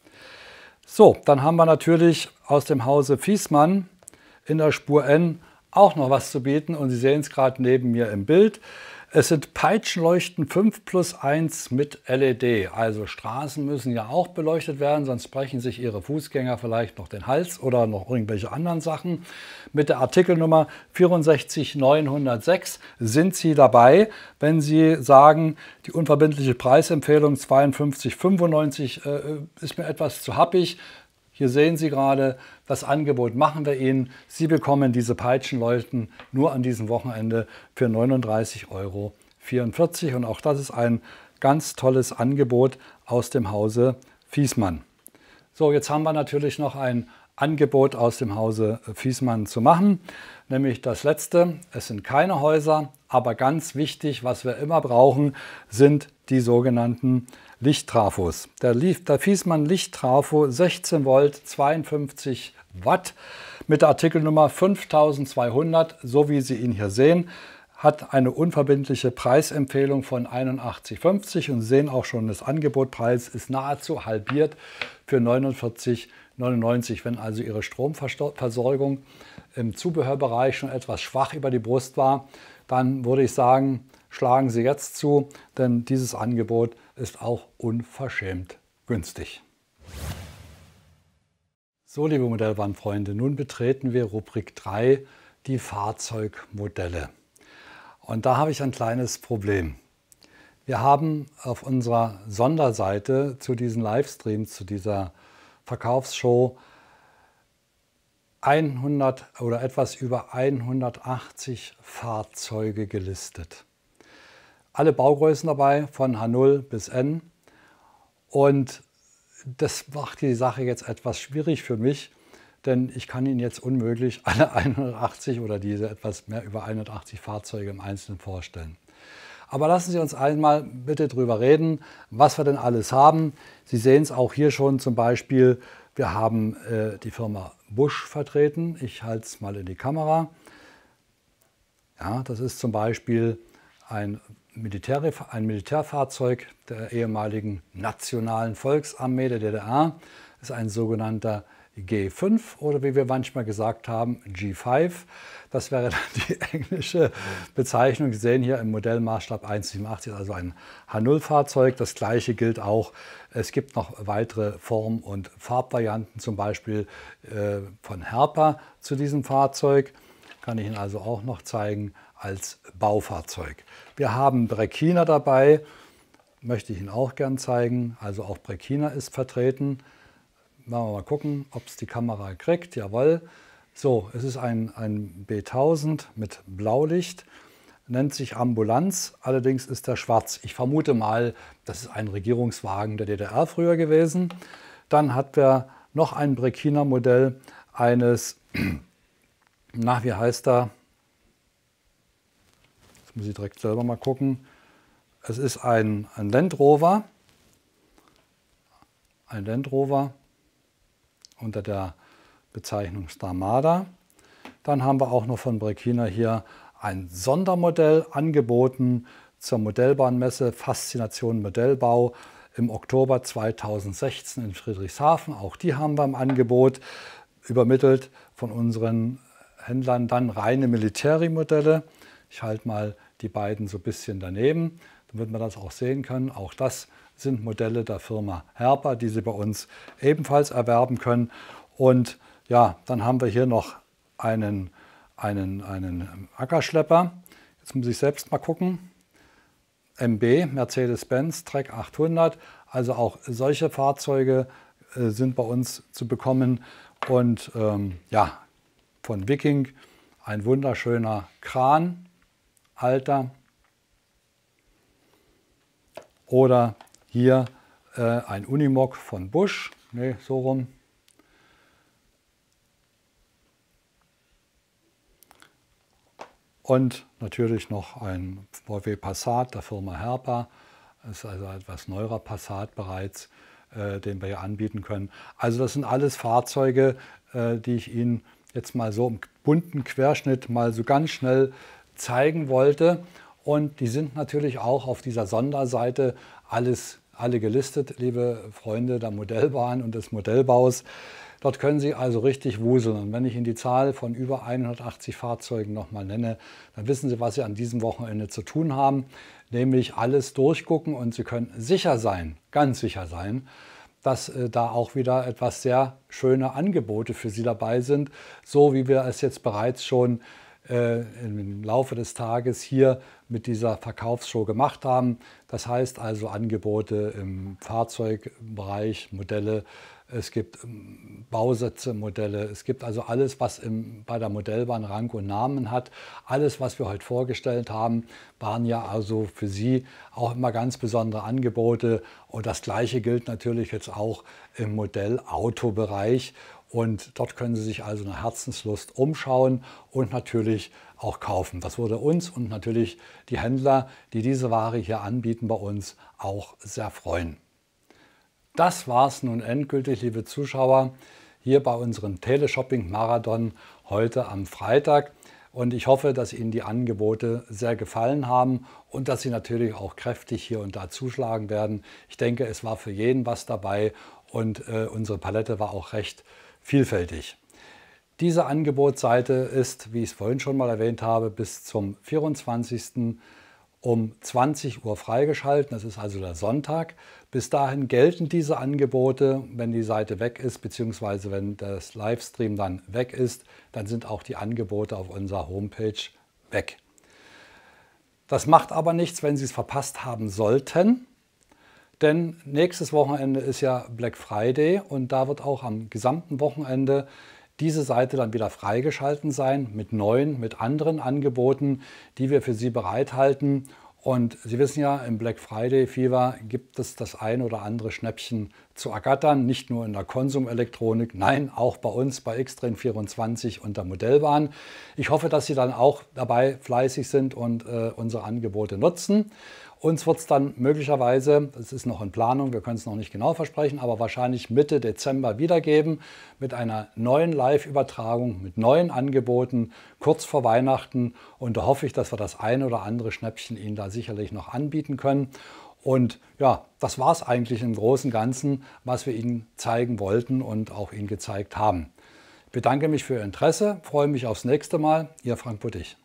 So, dann haben wir natürlich aus dem Hause Viessmann in der Spur N auch noch was zu bieten und Sie sehen es gerade neben mir im Bild. Es sind Peitschenleuchten fünf plus eins mit L E D. Also Straßen müssen ja auch beleuchtet werden, sonst brechen sich Ihre Fußgänger vielleicht noch den Hals oder noch irgendwelche anderen Sachen. Mit der Artikelnummer vierundsechzig neunhundertsechs sind Sie dabei, wenn Sie sagen, die unverbindliche Preisempfehlung zweiundfünfzig fünfundneunzig äh, ist mir etwas zu happig. Hier sehen Sie gerade, das Angebot machen wir Ihnen. Sie bekommen diese Peitschenleuchten nur an diesem Wochenende für neununddreißig Euro vierundvierzig. Und auch das ist ein ganz tolles Angebot aus dem Hause Viessmann. So, jetzt haben wir natürlich noch ein Angebot aus dem Hause Viessmann zu machen, nämlich das letzte. Es sind keine Häuser, aber ganz wichtig, was wir immer brauchen, sind die sogenannten Lichttrafos. Der, der Viessmann Lichttrafo sechzehn Volt, zweiundfünfzig Watt mit der Artikelnummer fünftausendzweihundert, so wie Sie ihn hier sehen, hat eine unverbindliche Preisempfehlung von einundachtzig fünfzig und Sie sehen auch schon, das Angebotpreis ist nahezu halbiert für neunundvierzig neunundneunzig. Wenn also Ihre Stromversorgung im Zubehörbereich schon etwas schwach über die Brust war, dann würde ich sagen, schlagen Sie jetzt zu, denn dieses Angebot ist auch unverschämt günstig. So, liebe Modellbahnfreunde, nun betreten wir Rubrik drei, die Fahrzeugmodelle. Und da habe ich ein kleines Problem. Wir haben auf unserer Sonderseite zu diesen Livestreams, zu dieser Verkaufsshow hundert oder etwas über hundertachtzig Fahrzeuge gelistet. Alle Baugrößen dabei, von H null bis N. Und das macht die Sache jetzt etwas schwierig für mich, denn ich kann Ihnen jetzt unmöglich alle hundertachtzig oder diese etwas mehr über hundertachtzig Fahrzeuge im Einzelnen vorstellen. Aber lassen Sie uns einmal bitte drüber reden, was wir denn alles haben. Sie sehen es auch hier schon zum Beispiel, wir haben äh, die Firma Busch vertreten. Ich halte es mal in die Kamera. Ja, das ist zum Beispiel ein, Militär, ein Militärfahrzeug der ehemaligen Nationalen Volksarmee der D D R. Das ist ein sogenannter G fünf oder wie wir manchmal gesagt haben, G fünf. Das wäre dann die englische Bezeichnung. Sie sehen hier im Modellmaßstab eins Komma siebenundachtzig, also ein H null Fahrzeug. Das gleiche gilt auch. Es gibt noch weitere Form- und Farbvarianten, zum Beispiel äh, von Herpa zu diesem Fahrzeug. Kann ich Ihnen also auch noch zeigen als Baufahrzeug. Wir haben Brekina dabei, möchte ich Ihnen auch gern zeigen. Also auch Brekina ist vertreten. Machen wir mal gucken, ob es die Kamera kriegt. Jawohl. So, es ist ein, ein B tausend mit Blaulicht, nennt sich Ambulanz, allerdings ist er schwarz. Ich vermute mal, das ist ein Regierungswagen der D D R früher gewesen. Dann hat wir noch ein Brekina Modell eines, na, wie heißt er? Jetzt muss ich direkt selber mal gucken. Es ist ein, ein Land Rover, ein Land Rover unter der Bezeichnung Starmada. Dann haben wir auch noch von Brekina hier ein Sondermodell angeboten zur Modellbahnmesse Faszination Modellbau im Oktober zweitausendsechzehn in Friedrichshafen. Auch die haben wir im Angebot, übermittelt von unseren Händlern. Dann reine Military-Modelle. Ich halte mal die beiden so ein bisschen daneben, damit man das auch sehen können. Auch das sind Modelle der Firma Herpa, die Sie bei uns ebenfalls erwerben können. Und ja, dann haben wir hier noch einen, einen, einen Ackerschlepper. Jetzt muss ich selbst mal gucken. M B, Mercedes-Benz, Trek achthundert. Also auch solche Fahrzeuge äh, sind bei uns zu bekommen. Und ähm, ja, von Viking ein wunderschöner Kran, alter. Oder hier äh, ein Unimog von Bosch, nee, so rum. Und natürlich noch ein V W Passat der Firma Herpa. Das ist also etwas neuerer Passat bereits, äh, den wir hier anbieten können. Also das sind alles Fahrzeuge, äh, die ich Ihnen jetzt mal so im bunten Querschnitt mal so ganz schnell zeigen wollte. Und die sind natürlich auch auf dieser Sonderseite alles, alle gelistet, liebe Freunde der Modellbahn und des Modellbaus. Dort können Sie also richtig wuseln. Und wenn ich Ihnen die Zahl von über hundertachtzig Fahrzeugen nochmal nenne, dann wissen Sie, was Sie an diesem Wochenende zu tun haben. Nämlich alles durchgucken und Sie können sicher sein, ganz sicher sein, dass äh, da auch wieder etwas sehr schöne Angebote für Sie dabei sind. So wie wir es jetzt bereits schon äh, im Laufe des Tages hier mit dieser Verkaufsshow gemacht haben. Das heißt also Angebote im Fahrzeugbereich, Modelle. Es gibt Bausätze, Modelle, es gibt also alles, was im, bei der Modellbahn Rang und Namen hat. Alles, was wir heute vorgestellt haben, waren ja also für Sie auch immer ganz besondere Angebote. Und das Gleiche gilt natürlich jetzt auch im Modellautobereich. Und dort können Sie sich also nach Herzenslust umschauen und natürlich auch kaufen. Das würde uns und natürlich die Händler, die diese Ware hier anbieten, bei uns auch sehr freuen. Das war es nun endgültig, liebe Zuschauer, hier bei unserem Teleshopping-Marathon heute am Freitag. Und ich hoffe, dass Ihnen die Angebote sehr gefallen haben und dass Sie natürlich auch kräftig hier und da zuschlagen werden. Ich denke, es war für jeden was dabei und äh, unsere Palette war auch recht vielfältig. Diese Angebotsseite ist, wie ich es vorhin schon mal erwähnt habe, bis zum vierundzwanzigsten um zwanzig Uhr freigeschaltet. Das ist also der Sonntag. Bis dahin gelten diese Angebote. Wenn die Seite weg ist, beziehungsweise wenn das Livestream dann weg ist, dann sind auch die Angebote auf unserer Homepage weg. Das macht aber nichts, wenn Sie es verpasst haben sollten. Denn nächstes Wochenende ist ja Black Friday und da wird auch am gesamten Wochenende diese Seite dann wieder freigeschalten sein mit neuen, mit anderen Angeboten, die wir für Sie bereithalten. Und Sie wissen ja, im Black Friday Fever gibt es das ein oder andere Schnäppchen zu ergattern, nicht nur in der Konsumelektronik, nein, auch bei uns bei X Train vierundzwanzig und der Modellbahn. Ich hoffe, dass Sie dann auch dabei fleißig sind und äh, unsere Angebote nutzen. Uns wird es dann möglicherweise, das ist noch in Planung, wir können es noch nicht genau versprechen, aber wahrscheinlich Mitte Dezember wiedergeben mit einer neuen Live-Übertragung, mit neuen Angeboten, kurz vor Weihnachten. Und da hoffe ich, dass wir das ein oder andere Schnäppchen Ihnen da sicherlich noch anbieten können. Und ja, das war es eigentlich im Großen und Ganzen, was wir Ihnen zeigen wollten und auch Ihnen gezeigt haben. Ich bedanke mich für Ihr Interesse, freue mich aufs nächste Mal. Ihr Frank Buttig.